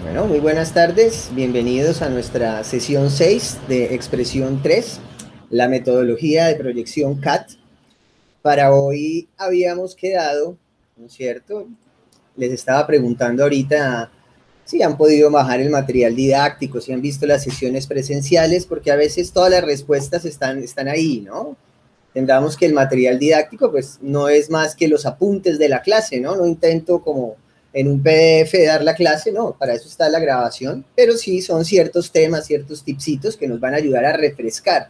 Bueno, muy buenas tardes, bienvenidos a nuestra sesión 6 de expresión 3, la metodología de proyección CAT. Para hoy habíamos quedado, ¿no es cierto? Les estaba preguntando ahorita si han podido bajar el material didáctico, si han visto las sesiones presenciales, porque a veces todas las respuestas están ahí, ¿no? Tendamos que el material didáctico pues no es más que los apuntes de la clase, ¿no? No intento como en un PDF dar la clase, no, para eso está la grabación, pero sí son ciertos temas, ciertos tipsitos que nos van a ayudar a refrescar,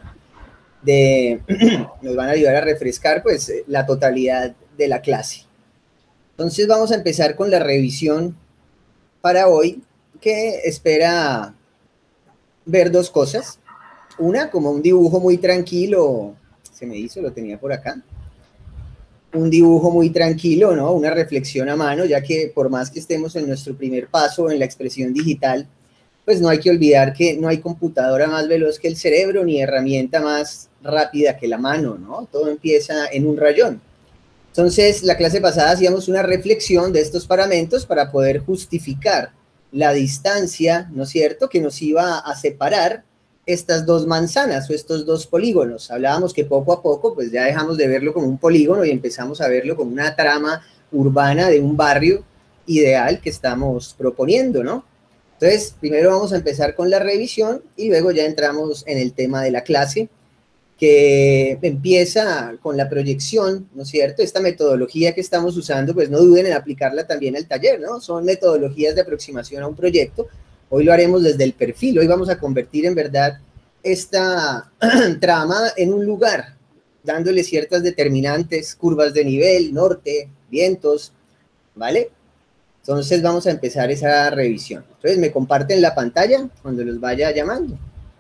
nos van a ayudar a refrescar pues la totalidad de la clase. Entonces vamos a empezar con la revisión para hoy, que espera ver dos cosas. Una, como un dibujo muy tranquilo, se me hizo, lo tenía por acá, un dibujo muy tranquilo, ¿no? Una reflexión a mano, ya que por más que estemos en nuestro primer paso en la expresión digital, pues no hay que olvidar que no hay computadora más veloz que el cerebro ni herramienta más rápida que la mano, ¿no? Todo empieza en un rayón. Entonces, la clase pasada hacíamos una reflexión de estos paramentos para poder justificar la distancia, ¿no es cierto?, que nos iba a separar estas dos manzanas o estos dos polígonos. Hablábamos que poco a poco, pues ya dejamos de verlo como un polígono y empezamos a verlo como una trama urbana de un barrio ideal que estamos proponiendo, ¿no? Entonces, primero vamos a empezar con la revisión y luego ya entramos en el tema de la clase, que empieza con la proyección, ¿no es cierto? Esta metodología que estamos usando, pues no duden en aplicarla también al taller, ¿no? Son metodologías de aproximación a un proyecto. Hoy lo haremos desde el perfil, hoy vamos a convertir en verdad esta trama en un lugar, dándole ciertas determinantes, curvas de nivel, norte, vientos, ¿vale? Entonces vamos a empezar esa revisión. Entonces me comparten la pantalla cuando los vaya llamando.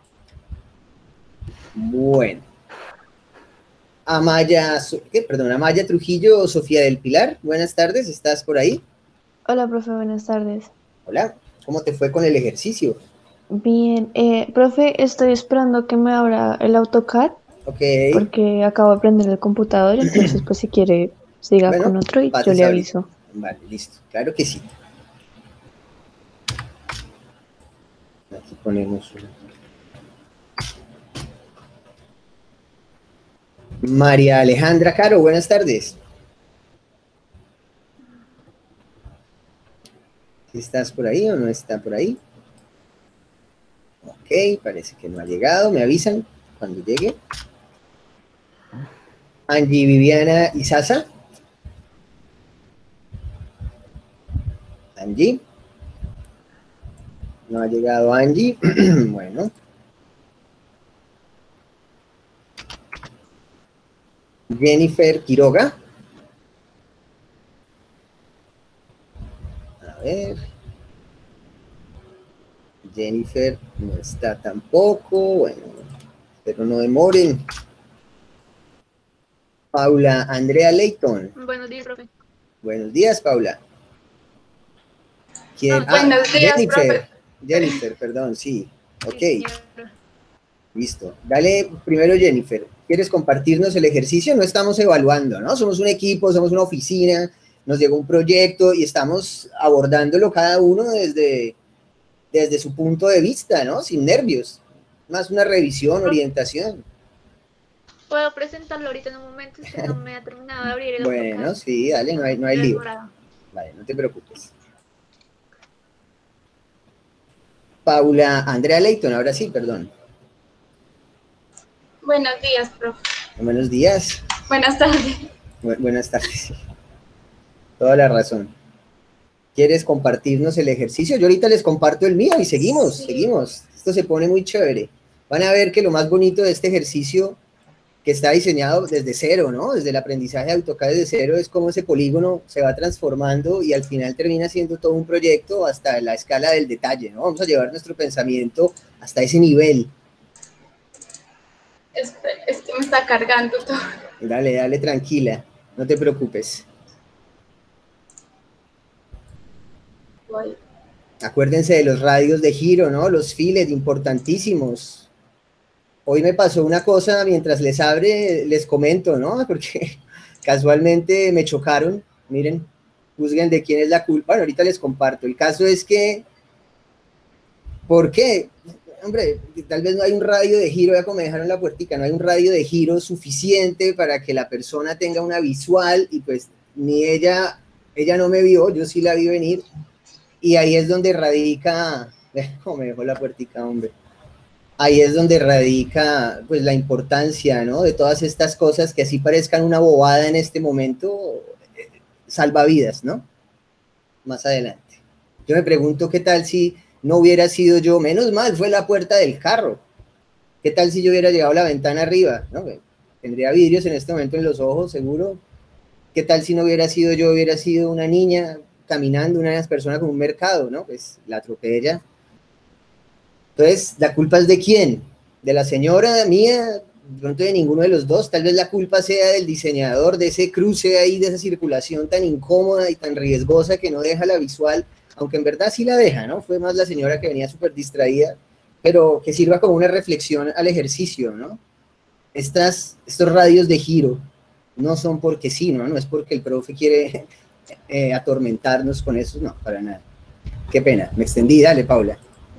Bueno. Amaya Trujillo, Sofía del Pilar, buenas tardes, ¿estás por ahí? Hola, profe, buenas tardes. Hola, ¿cómo te fue con el ejercicio? Bien, profe, estoy esperando que me abra el AutoCAD Ok, porque acabo de aprender el computador, entonces pues si quiere siga con bueno, otro y yo le pásese ahorita. aviso. Vale, listo, claro que sí. Aquí ponemos una. María Alejandra Caro, buenas tardes. ¿Estás por ahí o no está por ahí? Ok, parece que no ha llegado, me avisan cuando llegue. Angie Viviana Isaza. Angie, no ha llegado Angie. Bueno, Jennifer Quiroga. A ver, Jennifer no está tampoco, bueno, pero no demoren. Paula Andrea Leighton. Buenos días, profe. Buenos días, Paula. ¿Quién? No, Ah, buenos días, profe. Jennifer. Jennifer, perdón, sí. Ok, Sí, señora. listo. Dale primero, Jennifer. ¿Quieres compartirnos el ejercicio? No estamos evaluando, ¿no? Somos un equipo, somos una oficina, nos llegó un proyecto y estamos abordándolo cada uno desde su punto de vista, ¿no? Sin nervios. Más una revisión, Profe, orientación. puedo presentarlo ahorita en un momento, es que no me ha terminado de abrir el AutoCAD. Bueno, sí, dale, no hay Me he lío. demorado. Vale, no te preocupes. Paula Andrea Leighton, ahora sí, perdón. Buenos días, profe. Buenos días. Buenas tardes. Buenas tardes. Toda la razón. ¿Quieres compartirnos el ejercicio? Yo ahorita les comparto el mío y seguimos, Sí. seguimos. Esto se pone muy chévere. Van a ver que lo más bonito de este ejercicio, que está diseñado desde cero, ¿no? Desde el aprendizaje de AutoCAD desde cero, es cómo ese polígono se va transformando y al final termina siendo todo un proyecto hasta la escala del detalle, ¿no? Vamos a llevar nuestro pensamiento hasta ese nivel. Es que me está cargando todo. Dale, dale, tranquila, no te preocupes. Voy. Acuérdense de los radios de giro, ¿no? Los files importantísimos. Hoy me pasó una cosa mientras les abre, les comento, ¿no? Porque casualmente me chocaron. Miren, juzguen de quién es la culpa. Bueno, ahorita les comparto. El caso es que ¿Por qué? Hombre, tal vez no hay un radio de giro, ya como me dejaron la puertica, no hay un radio de giro suficiente para que la persona tenga una visual y pues ni ella no me vio, yo sí la vi venir y ahí es donde radica, como me dejó la puertica, hombre, ahí es donde radica pues la importancia, ¿no? De todas estas cosas que así parezcan una bobada en este momento, salva vidas, ¿no? Más adelante. Yo me pregunto qué tal si no hubiera sido yo, menos mal, fue la puerta del carro. ¿Qué tal si yo hubiera llegado a la ventana arriba? ¿No? Tendría vidrios en este momento en los ojos, seguro. ¿Qué tal si no hubiera sido yo, hubiera sido una niña caminando, una de las personas con un mercado, ¿no? Pues la atropella. Entonces, ¿la culpa es de quién? ¿De la señora mía? De pronto de ninguno de los dos. Tal vez la culpa sea del diseñador, de ese cruce ahí, de esa circulación tan incómoda y tan riesgosa que no deja la visual, aunque en verdad sí la deja, ¿no? Fue más la señora que venía súper distraída, pero que sirva como una reflexión al ejercicio, ¿no? Estos radios de giro no son porque sí, ¿no? No es porque el profe quiere atormentarnos con eso, no, para nada. Qué pena, me extendí, dale, Paula.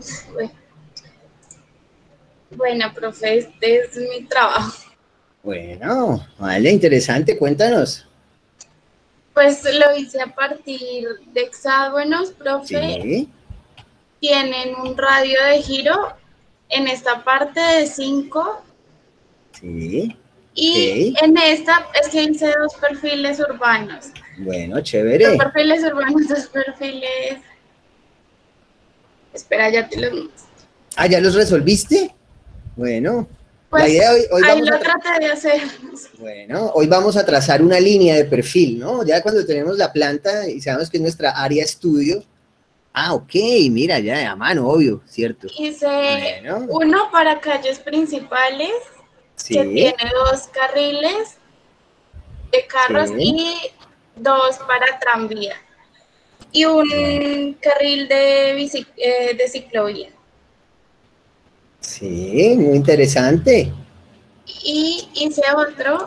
Bueno, profe, este es mi trabajo. Bueno, vale, interesante, cuéntanos. Pues lo hice a partir de hexágonos, profe. Sí. Tienen un radio de giro en esta parte de 5. Sí. Y Ok. en esta es que hice 2 perfiles urbanos. Bueno, chévere. 2 perfiles urbanos, 2 perfiles... Espera, ya te los muestro. Ah, ¿ya los resolviste? Bueno, Pues la idea hoy ahí vamos lo a traté de hacer. Bueno, hoy vamos a trazar una línea de perfil, ¿no? Ya cuando tenemos la planta y sabemos que es nuestra área estudio. Ah, ok, mira, ya a mano, obvio, cierto. Hice Bueno. uno para calles principales, Sí. que tiene 2 carriles de carros Sí. y 2 para tranvía. Y un carril de ciclovía. Sí, muy interesante. Y hice otro,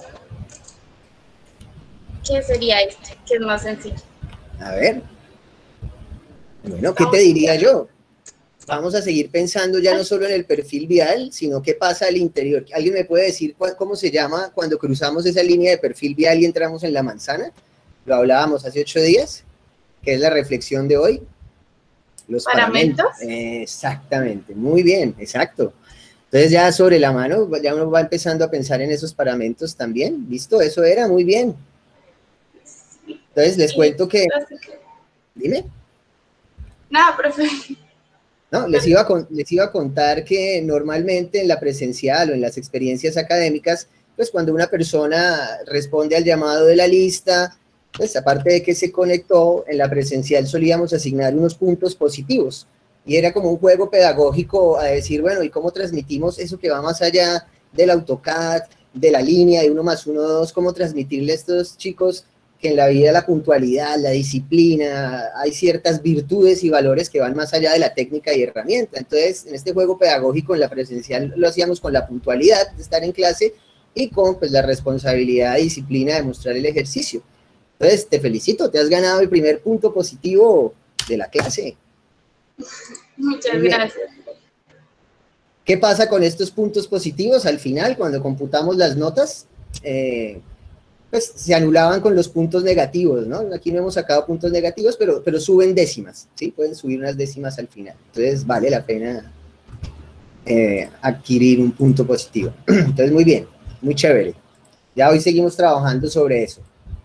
que sería este, que es más sencillo. A ver. Bueno, ¿qué te diría yo? Vamos a seguir pensando ya no solo en el perfil vial, sino qué pasa al interior. ¿Alguien me puede decir cómo se llama cuando cruzamos esa línea de perfil vial y entramos en la manzana? Lo hablábamos hace 8 días, que es la reflexión de hoy. Los paramentos. Exactamente, muy bien, exacto. Entonces ya sobre la mano, ya uno va empezando a pensar en esos paramentos también. ¿Listo? Eso era, muy bien. Entonces les cuento que... Dime. Nada, profe. No, les iba a contar que normalmente en la presencial o en las experiencias académicas, pues cuando una persona responde al llamado de la lista, pues aparte de que se conectó, en la presencial solíamos asignar unos puntos positivos. Y era como un juego pedagógico a decir, bueno, ¿y cómo transmitimos eso que va más allá del AutoCAD, de la línea de 1 más 1, 2? ¿Cómo transmitirle a estos chicos que en la vida la puntualidad, la disciplina, hay ciertas virtudes y valores que van más allá de la técnica y herramienta? Entonces, en este juego pedagógico en la presencial lo hacíamos con la puntualidad de estar en clase y con pues, la responsabilidad y disciplina de mostrar el ejercicio. Entonces, te felicito, te has ganado el primer punto positivo de la clase. Muchas gracias. ¿Qué pasa con estos puntos positivos? Al final, cuando computamos las notas, pues se anulaban con los puntos negativos, ¿no? Aquí no hemos sacado puntos negativos, pero suben décimas, ¿sí? Pueden subir unas décimas al final. Entonces, vale la pena adquirir un punto positivo. Entonces, muy bien, muy chévere. Ya hoy seguimos trabajando sobre eso.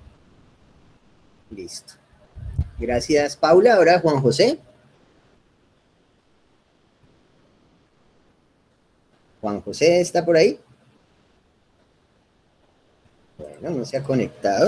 Listo. Gracias, Paula. Ahora, Juan José. Juan José, ¿está por ahí? Bueno, no se ha conectado.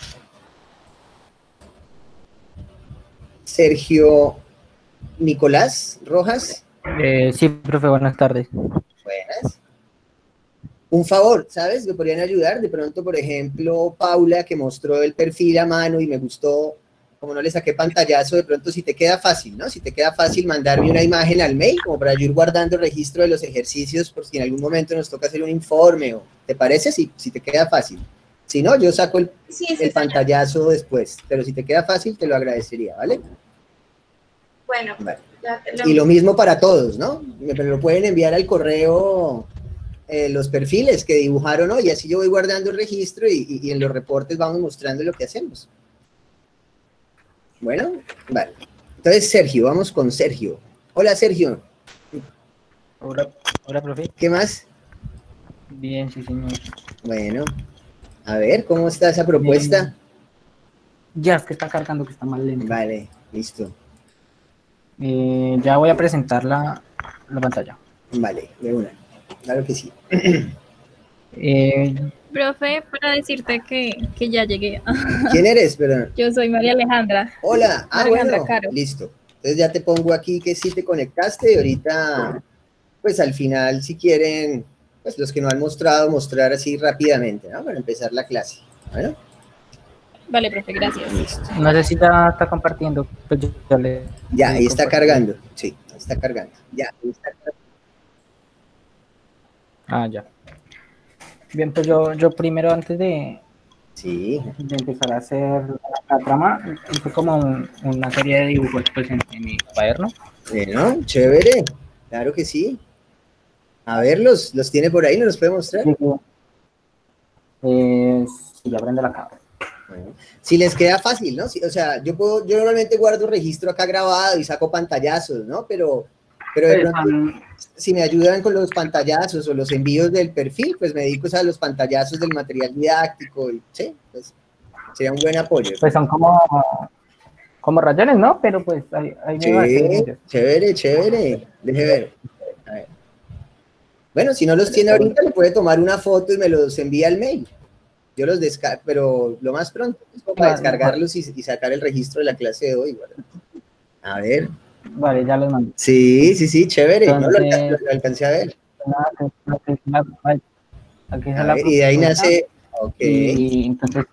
Sergio Nicolás Rojas. Sí, profe, buenas tardes. Buenas. Un favor, ¿sabes? ¿Me podrían ayudar? De pronto, por ejemplo, Paula, que mostró el perfil a mano y me gustó, como no le saqué pantallazo, de pronto si te queda fácil, ¿no? Si te queda fácil mandarme una imagen al mail, como para yo ir guardando registro de los ejercicios, por si en algún momento nos toca hacer un informe, o ¿te parece? Si te queda fácil. Si no, yo saco el pantallazo después, pero si te queda fácil, te lo agradecería, ¿vale? Bueno, Vale. ya te Y lo mismo para todos, ¿no? Me lo pueden enviar al correo los perfiles que dibujaron hoy, así yo voy guardando el registro y en los reportes vamos mostrando lo que hacemos. Bueno, vale. Entonces, Sergio, vamos con Sergio. Hola, Sergio. Hola, hola, profe. ¿Qué más? Bien, sí, señor. Bueno, a ver, ¿cómo está esa propuesta? Ya, es que está cargando, que está más lento. Vale, listo. Ya voy a presentar la pantalla. Vale, de una. Claro que sí. Eh, Profe, para decirte que ya llegué. ¿Quién eres? Perdón. Yo soy María Alejandra. Hola. Ah, María Alejandra bueno, Caro. listo. Entonces ya te pongo aquí que sí te conectaste y ahorita, pues al final, si quieren, pues los que no han mostrado, mostrar así rápidamente, ¿no? Para empezar la clase. Bueno, Vale, profe, gracias. listo. no sé si ya está compartiendo. Pues yo le Ya, ahí está comparto. cargando. Sí, ahí está cargando. Ya, ahí está cargando. Ah, ya. Bien, pues yo primero, antes Sí, de empezar a hacer la trama, hice como una serie de dibujos pues, en mi cuaderno. bueno, chévere. Claro que sí. A ver, los tiene por ahí, ¿nos los puede mostrar? Si ya prende la cámara. Bueno, si les queda fácil, ¿no? O sea, yo normalmente guardo registro acá grabado y saco pantallazos, ¿no? Pero de pronto, si me ayudan con los pantallazos o los envíos del perfil, pues me dedico a los pantallazos del material didáctico, y, sí, pues sería un buen apoyo. Pues son como rayones, ¿no? Pero pues ahí me parece bien Sí, ellos. chévere, chévere. Deje ver. A ver. Bueno, si no los tiene ahorita, le puede tomar una foto y me los envía al mail. Yo los descargo, pero lo más pronto es como para descargarlos y sacar el registro de la clase de hoy. ¿Verdad? A ver. Vale, ya los mando. Sí, sí, sí, chévere. Entonces, No lo alcancé a ver. Aquí A ver, y de ahí nace. Ok. Y entonces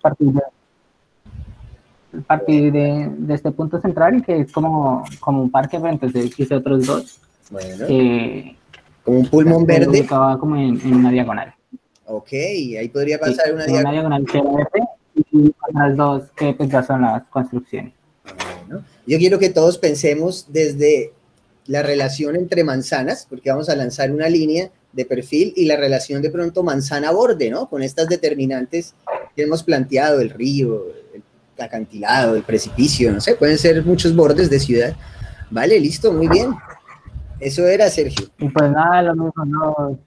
partir de este punto central, que es como un parque, pero entonces hice otros dos. Bueno. Que como un pulmón se verde. ubicaba como en una diagonal. Ok, ahí podría pasar Sí, una una diagonal que era verde y otras dos que pues ya son las construcciones. Bueno, yo quiero que todos pensemos desde la relación entre manzanas, porque vamos a lanzar una línea de perfil y la relación de pronto manzana-borde, ¿no? Con estas determinantes que hemos planteado, el río, el acantilado, el precipicio, no sé, pueden ser muchos bordes de ciudad. Vale, listo, muy bien. Eso era, Sergio. Y pues nada, lo mismo, no,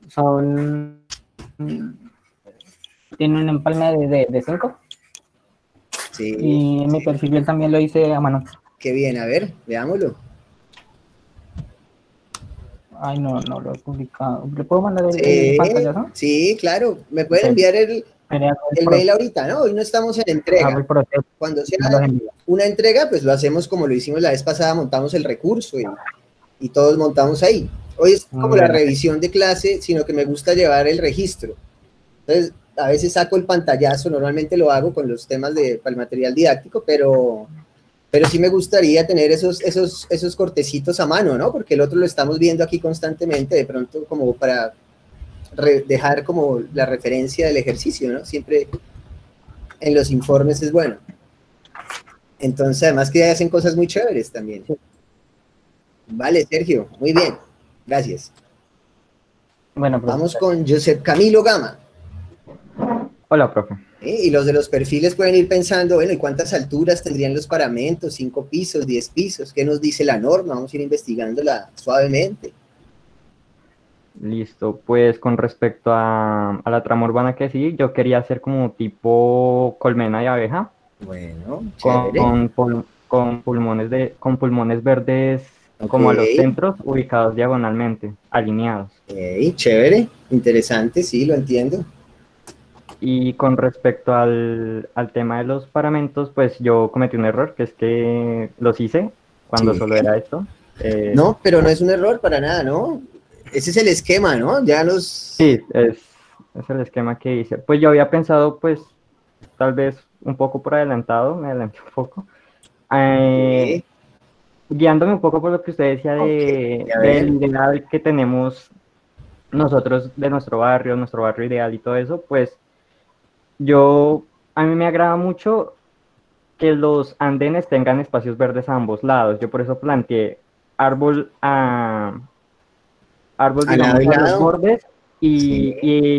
tiene un empalme de 5. Sí. Y mi perfil yo también lo hice a mano. Qué bien, a ver, veámoslo. Ay, no lo he publicado. ¿Le puedo mandar el pantallazo? Sí, claro. Me pueden enviar el mail ahorita, ¿no? Hoy no estamos en entrega. Cuando sea una entrega, pues lo hacemos como lo hicimos la vez pasada, montamos el recurso y todos montamos ahí. Hoy es como la revisión de clase, sino que me gusta llevar el registro. Entonces, a veces saco el pantallazo, normalmente lo hago con los temas para el material didáctico, pero sí me gustaría tener esos cortecitos a mano, ¿no? Porque el otro lo estamos viendo aquí constantemente, de pronto como para dejar como la referencia del ejercicio, ¿no? Siempre en los informes es bueno. Entonces, además que hacen cosas muy chéveres también. Vale, Sergio, muy bien. Gracias. Bueno, profe. Vamos con Josep Camilo Gama. Hola, profe. Y los de los perfiles pueden ir pensando, bueno, ¿y cuántas alturas tendrían los paramentos? 5 pisos, 10 pisos. ¿Qué nos dice la norma? Vamos a ir investigándola suavemente. Listo, pues con respecto a la trama urbana que sí, yo quería hacer como tipo colmena de abeja. Bueno, chévere. Con pulmones verdes como a los centros, ubicados diagonalmente, alineados. Chévere, interesante, sí, lo entiendo. Y con respecto al tema de los paramentos, pues yo cometí un error, que es que los hice cuando solo era esto. No, pero no es un error para nada, ¿no? Ese es el esquema, ¿no? Ya los... Sí, es el esquema que hice. Pues yo había pensado, pues, tal vez un poco por adelantado, me adelanté un poco. Guiándome un poco por lo que usted decía del ideal que tenemos nosotros de nuestro barrio ideal y todo eso, pues a mí me agrada mucho que los andenes tengan espacios verdes a ambos lados. Yo por eso planteé árbol a árbol, A lado digamos, y a los lado. bordes Sí.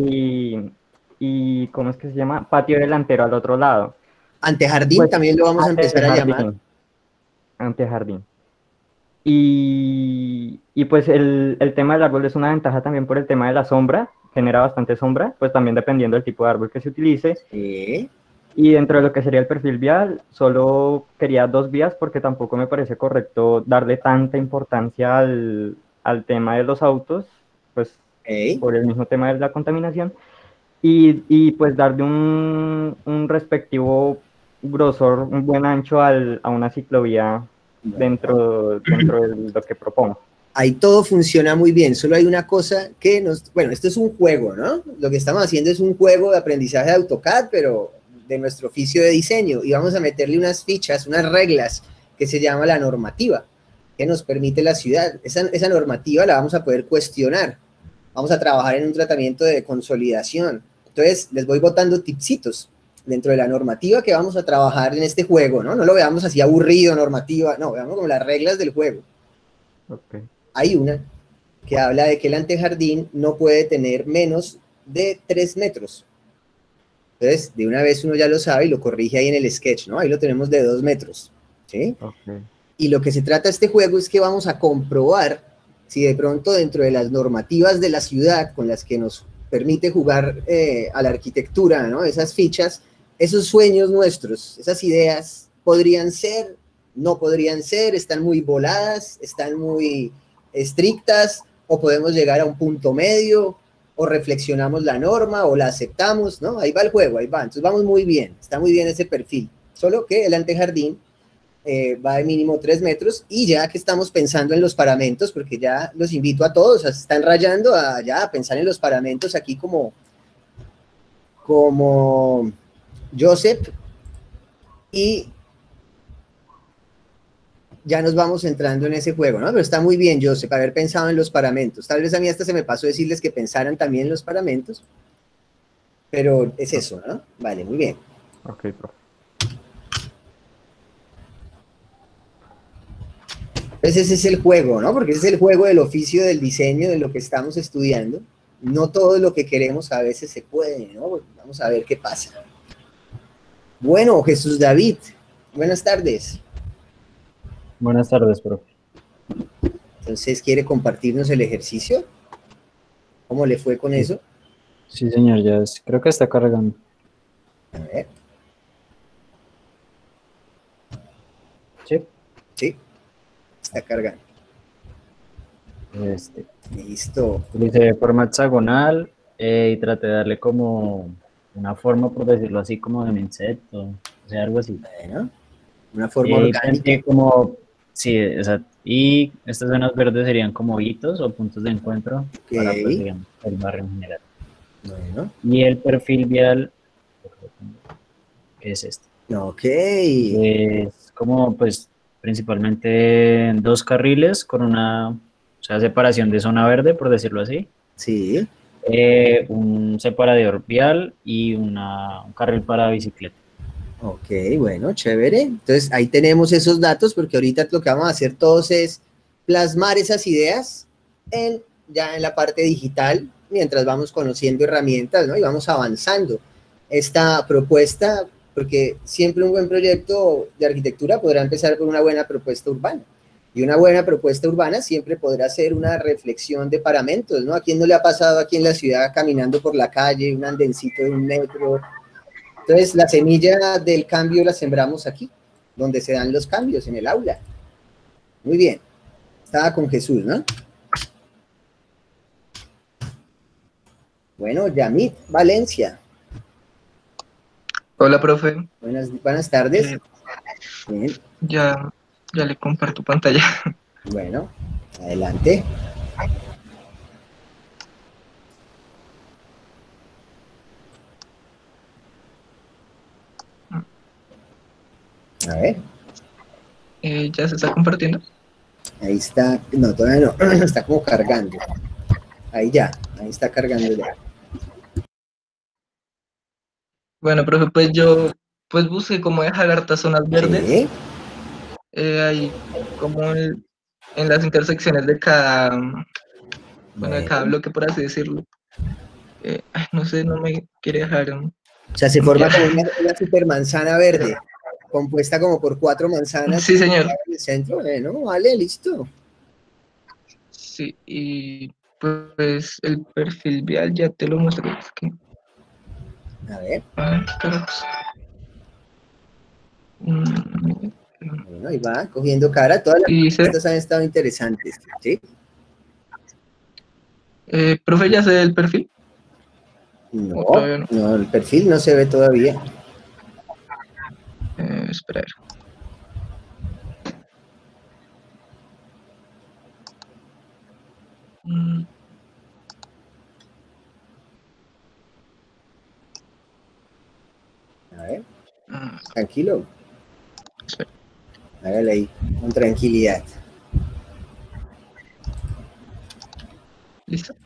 y ¿cómo es que se llama? Patio delantero al otro lado. Antejardín Pues también lo vamos a empezar a llamar. antejardín. Y pues el tema del árbol es una ventaja también por el tema de la sombra, genera bastante sombra, pues también dependiendo del tipo de árbol que se utilice. Sí. Y dentro de lo que sería el perfil vial, solo quería 2 vías porque tampoco me parece correcto darle tanta importancia al tema de los autos, pues Ok. por el mismo tema de la contaminación, pues darle un respectivo grosor, un buen ancho a una ciclovía Bueno. dentro de lo que propongo. Ahí todo funciona muy bien, solo hay una cosa que bueno, esto es un juego, ¿no? Lo que estamos haciendo es un juego de aprendizaje de AutoCAD, pero de nuestro oficio de diseño, y vamos a meterle unas fichas, unas reglas, que se llama la normativa, que nos permite la ciudad. Esa normativa la vamos a poder cuestionar, vamos a trabajar en un tratamiento de consolidación. Entonces, les voy botando tipsitos dentro de la normativa que vamos a trabajar en este juego, ¿no? No lo veamos así aburrido, normativa, no, veamos como las reglas del juego. Okay. Hay una que habla de que el antejardín no puede tener menos de 3 metros. Entonces, de una vez uno ya lo sabe y lo corrige ahí en el sketch, ¿no? Ahí lo tenemos de 2 metros, ¿sí? Okay. Y lo que se trata este juego es que vamos a comprobar si de pronto dentro de las normativas de la ciudad con las que nos permite jugar a la arquitectura, ¿no? Esas fichas, esos sueños nuestros, esas ideas podrían ser, no podrían ser, están muy voladas, están muy estrictas, o podemos llegar a un punto medio, o reflexionamos la norma, o la aceptamos, ¿no? Ahí va el juego, ahí va. Entonces vamos muy bien, está muy bien ese perfil. Solo que el antejardín va de mínimo 3 metros, y ya que estamos pensando en los paramentos, porque ya los invito a todos, están rayando a pensar en los paramentos aquí como Joseph, y ya nos vamos entrando en ese juego, ¿no? Pero está muy bien, Joseph, haber pensado en los paramentos. Tal vez a mí hasta se me pasó decirles que pensaran también en los paramentos, pero es eso, ¿no? Vale, muy bien. Ok, profe. Entonces ese es el juego, ¿no? Porque ese es el juego del oficio del diseño, de lo que estamos estudiando. No todo lo que queremos a veces se puede, ¿no? Vamos a ver qué pasa. Bueno, Jesús David, buenas tardes. Buenas tardes, profe. Entonces, ¿quiere compartirnos el ejercicio? ¿Cómo le fue con eso? Sí, señor, creo que está cargando. A ver. Sí. Sí, está cargando. Listo. Utilicé de forma hexagonal y traté de darle como una forma, por decirlo así, como de un insecto, o sea, algo así. Bueno, una forma orgánica. Como, sí, exacto. Y estas zonas verdes serían como hitos o puntos de encuentro para, pues, digamos, el barrio en general. Bueno. Y el perfil vial es este. Ok. Es como, pues, principalmente 2 carriles con una, o sea, separación de zona verde, por decirlo así. Sí. Un separador vial y un carril para bicicleta. Ok, bueno, chévere. Entonces ahí tenemos esos datos, porque ahorita lo que vamos a hacer todos es plasmar esas ideas ya en la parte digital, mientras vamos conociendo herramientas, ¿no? Y vamos avanzando esta propuesta, porque siempre un buen proyecto de arquitectura podrá empezar por una buena propuesta urbana. Y una buena propuesta urbana siempre podrá ser una reflexión de paramentos, ¿no? ¿A quién no le ha pasado aquí en la ciudad caminando por la calle, un andencito de un metro? Entonces, la semilla del cambio la sembramos aquí, donde se dan los cambios, en el aula. Muy bien. Estaba con Jesús, ¿no? Bueno, Yamit Valencia. Hola, profe. Buenas tardes. Bien. Ya le comparto pantalla. Bueno, adelante. A ver. ¿Ya se está compartiendo? Ahí está. No, todavía no. Está como cargando. Ahí ya. Ahí está cargando ya. Bueno, profe, pues yo busqué cómo dejar hartas zonas verdes. Sí. Hay como en las intersecciones de cada, bueno, de cada Bueno, bloque, por así decirlo. No sé, no me quiere dejar. o sea, se forma como una super manzana verde, compuesta como por 4 manzanas Sí, señor. en el centro. Bueno, vale, listo. Sí, y pues el perfil vial ya te lo muestro. Es que, A ver, carajos. bueno, ahí va, cogiendo cara. Todas las Y dice, respuestas han estado interesantes, ¿sí? profe, ¿ya sé el perfil? No, ¿O todavía no? no, el perfil no se ve todavía. Espera. A ver. A ver, Ah, tranquilo. espera. Hágale ahí, con tranquilidad. ¿Listo?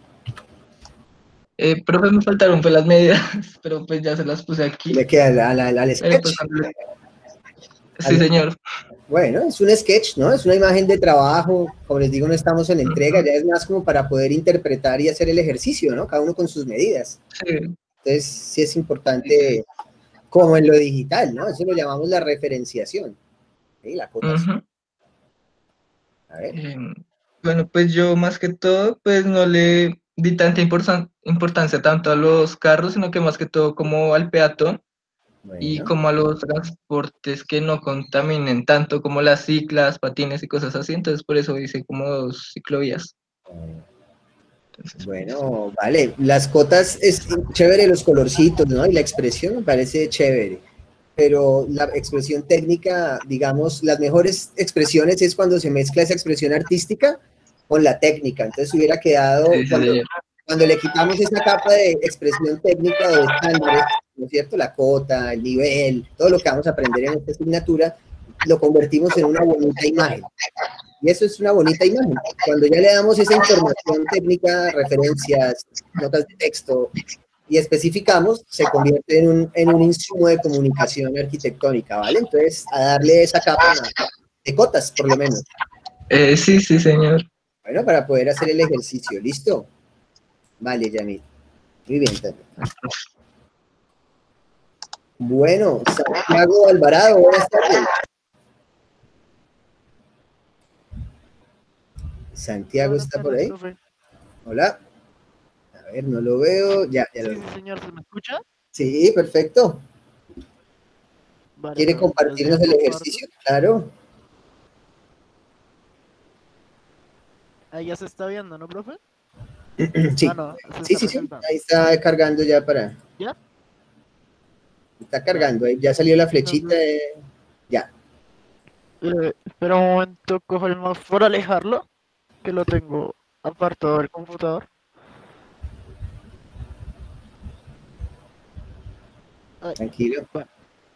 Profe, me faltaron pues las medidas, pero pues ya se las puse aquí. Le queda al Pero, pues, sketch. sí, señor. Bueno, es un sketch, ¿no? Es una imagen de trabajo. Como les digo, no estamos en entrega, ya es más como para poder interpretar y hacer el ejercicio, ¿no? Cada uno con sus medidas. Sí. Entonces, sí es importante, como en lo digital, ¿no? Eso lo llamamos la referenciación. ¿Sí? La cotación. A ver. Bueno, pues yo más que todo, pues no le di tanta importancia tanto a los carros, sino que más que todo como al peatón y Bueno, como a los transportes que no contaminen tanto como las ciclas, patines y cosas así. Entonces por eso hice como 2 ciclovías. Entonces, pues, bueno, vale. Las cotas es chévere, los colorcitos, ¿no? Y la expresión me parece chévere. Pero la expresión técnica, digamos, las mejores expresiones es cuando se mezcla esa expresión artística con la técnica. Entonces hubiera quedado, sí, señor. cuando le quitamos esa capa de expresión técnica o de estándares, ¿no es cierto? La cota, el nivel, todo lo que vamos a aprender en esta asignatura, lo convertimos en una bonita imagen. Y eso es una bonita imagen. Cuando ya le damos esa información técnica, referencias, notas de texto, y especificamos, se convierte en un insumo de comunicación arquitectónica, ¿vale? Entonces, a darle esa capa de cotas, por lo menos. Sí, señor. Bueno, para poder hacer el ejercicio, ¿listo? Vale, Yamil. Muy bien, también. Bueno, Santiago Alvarado, buenas tardes. Santiago está por ahí. Hola. A ver, no lo veo. Ya lo veo. Sí, señor, ¿se me escucha? Sí, perfecto. Vale, ¿Quiere profe, compartirnos el entonces ejercicio? Claro. ahí ya se está viendo, ¿no, profe? Sí. No, se Sí, está sí. presentando. Ahí está cargando ya para. ¿Ya? Está cargando. Ahí ya salió la flechita. Entonces, Ya. espera un momento, cojo el mouse por alejarlo, que lo tengo apartado del computador. Ay, Tranquilo. bueno.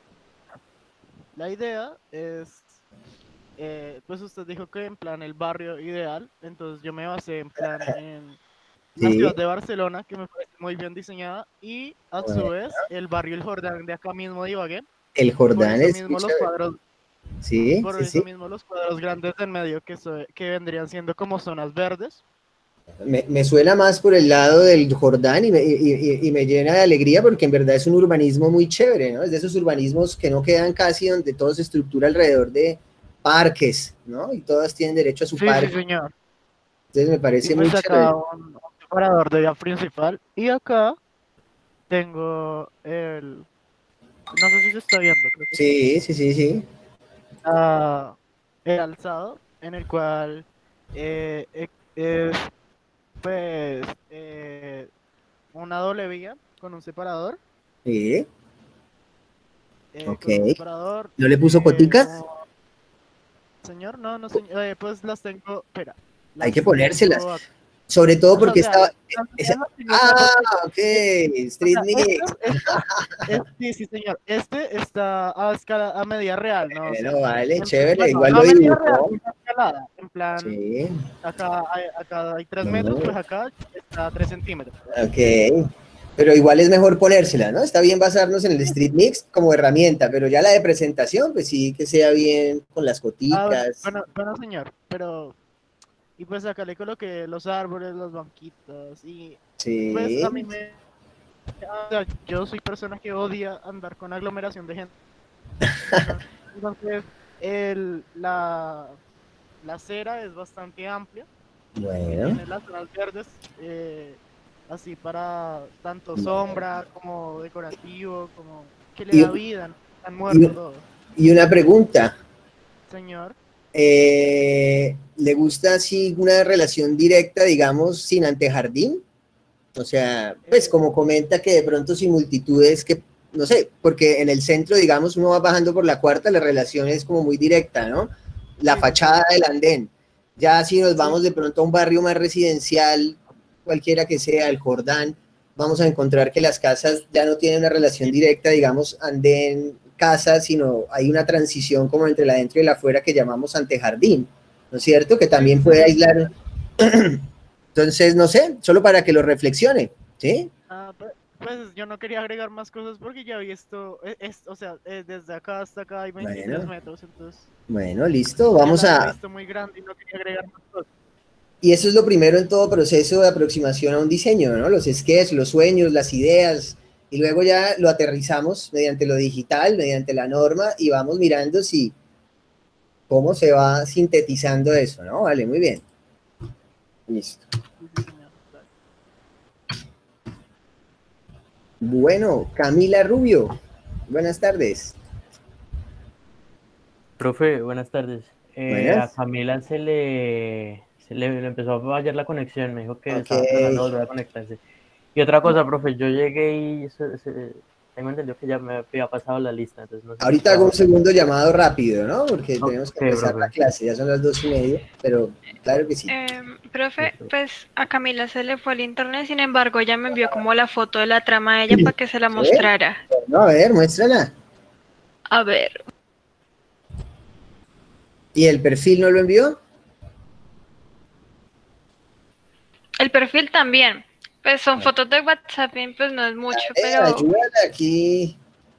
La idea es, pues usted dijo que en plan el barrio ideal, entonces yo me basé en plan en la Sí. ciudad de Barcelona, que me parece muy bien diseñada, y a su Bueno. vez el barrio El Jordán de acá mismo de Ibagué. El Por Jordán eso es mismo muy los chévere. cuadros, Sí, por sí, eso sí. mismo los cuadros grandes del medio que vendrían siendo como zonas verdes. Me suena más por el lado del Jordán y me llena de alegría porque en verdad es un urbanismo muy chévere, ¿no? Es de esos urbanismos que no quedan casi donde todo se estructura alrededor de parques, ¿no? Y todas tienen derecho a su Sí, parque. sí, señor. Entonces me Y parece muy pues chévere. acá un separador de vía principal. Y acá tengo no sé si se está viendo, creo que sí. Sí, sí, sí, sí. El alzado, en el cual es pues una doble vía con un separador. Sí, ok. Con un separador. ¿No le puso coticas? Señor, no, señor, pues las tengo, espera. Hay que Las ponérselas. tengo Sobre todo o porque sea, estaba... las tengo acá porque- ok, Street Mix. sí, señor. Este está a escala, a medida real, ¿no? O sea, Bueno, vale, en- chévere, bueno, igual no lo a medida real, dibujó. sino a escalada. En plan, Sí, acá hay 3 no, metros, pues acá está a 3 centímetros. ok. Pero igual es mejor ponérsela, ¿no? Está bien basarnos en el Street Mix como herramienta, pero ya la de presentación, pues sí, que sea bien con las goticas. Bueno, señor, pero... Y pues acá le coloqué los árboles, los banquitos y... Sí. Pues a mí o sea, yo soy persona que odia andar con aglomeración de gente. Entonces, la acera es bastante amplia. Bueno. Tiene las zonas verdes, así para tanto sombra como decorativo, como que le da vida, ¿no? Están muertos todos. Y una pregunta. Señor. ¿Le gusta así una relación directa, digamos, sin antejardín? O sea, pues como comenta que de pronto sin multitudes, que no sé, porque en el centro, digamos, uno va bajando por la cuarta, la relación es como muy directa, ¿no? La fachada del andén. Ya si nos vamos de pronto a un barrio más residencial, cualquiera que sea, el Jordán, vamos a encontrar que las casas ya no tienen una relación directa, digamos, andén, casa, sino hay una transición como entre la adentro y la afuera que llamamos antejardín, ¿no es cierto? Que también puede aislar. Entonces, no sé, solo para que lo reflexione, ¿sí? Pues yo no quería agregar más cosas porque ya vi esto, o sea, desde acá hasta acá hay 23 metros, entonces... Bueno, listo, vamos a... Esto muy grande y no quería agregar más cosas. Y eso es lo primero en todo proceso de aproximación a un diseño, ¿no? Los sketches, los sueños, las ideas, y luego ya lo aterrizamos mediante lo digital, mediante la norma, y vamos mirando si cómo se va sintetizando eso, ¿no? Vale, muy bien. Listo. Bueno, Camila Rubio, buenas tardes. Profe, buenas tardes. A Camila se le empezó a fallar la conexión, me dijo que estaba tratando de volver a conectarse. Y otra cosa, profe, yo llegué y tengo entendido que ya me había pasado la lista. Entonces no sé. Ahorita hago un segundo llamado rápido, ¿no? Porque tenemos que empezar la clase, ya son las 2:30, pero claro que sí. Profe, pues a Camila se le fue el internet, sin embargo ella me envió como la foto de la trama de ella para que se la mostrara. No, a ver, muéstrala. A ver. ¿Y el perfil no lo envió? El perfil también. Pues son fotos de WhatsApp, pues no es mucho, pero... Ayúdala aquí.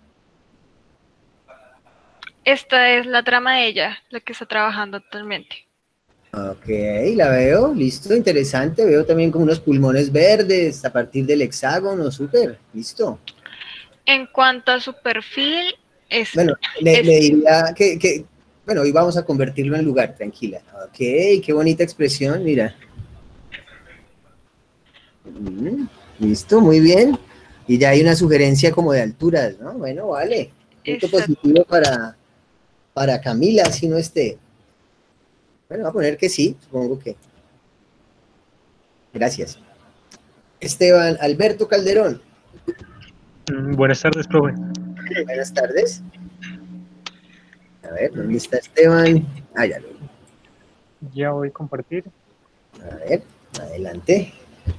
Esta es la trama de ella, la que está trabajando actualmente. Ok, la veo, listo, interesante. Veo también como unos pulmones verdes a partir del hexágono, súper, listo. En cuanto a su perfil, es... Bueno, le diría que... Bueno, hoy vamos a convertirlo en lugar, tranquila. Ok, qué bonita expresión, mira. Listo, muy bien. Y ya hay una sugerencia como de alturas, ¿no? Bueno, vale. Punto positivo para Camila, si no esté. Bueno, voy a poner que sí, supongo que. Gracias. Esteban Alberto Calderón. Buenas tardes, profe. Buenas tardes. A ver, ¿dónde está Esteban? Ah, ya lo vi. Ya voy a compartir. A ver, adelante.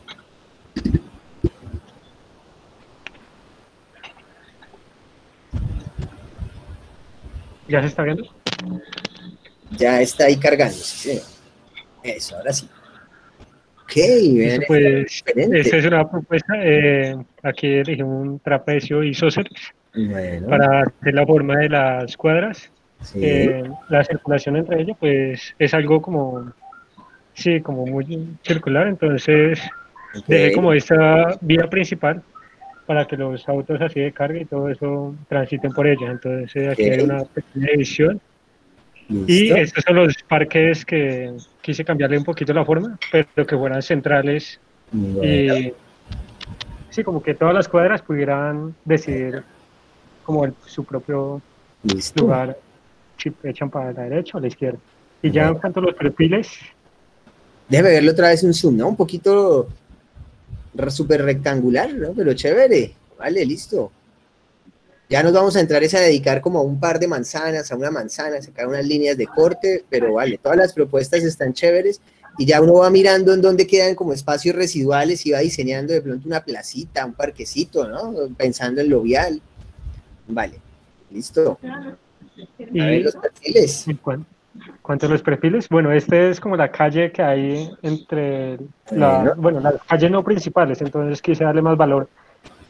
¿Ya se está viendo? Ya está ahí cargando, sí. Eso, ahora sí. Ok, bien. Pues, esta es una propuesta. Aquí elegí un trapecio isósceles para hacer la forma de las cuadras. Sí. La circulación entre ellas, pues, es algo como, sí, como muy circular. Entonces, dejé como esta vía principal para que los autos así de carga y todo eso transiten por ella. Entonces, aquí hay una pequeña edición. Y estos son los parques que quise cambiarle un poquito la forma, pero que fueran centrales. Y sí, como que todas las cuadras pudieran decidir como su propio lugar, si echan para la derecha o a la izquierda. Y ya en cuanto a los perfiles... Déjame verlo otra vez en zoom, ¿no? Un poquito súper rectangular, ¿no? Pero chévere. Vale, listo. Ya nos vamos a entrar a dedicar como a un par de manzanas, a una manzana, sacar unas líneas de corte, pero vale, todas las propuestas están chéveres y ya uno va mirando en dónde quedan como espacios residuales y va diseñando de pronto una placita, un parquecito, ¿no? Pensando en lo vial. Vale, listo. A ver los perfiles. ¿Cuánto a los perfiles? Bueno, este es como la calle que hay entre las calles no principales, entonces quise darle más valor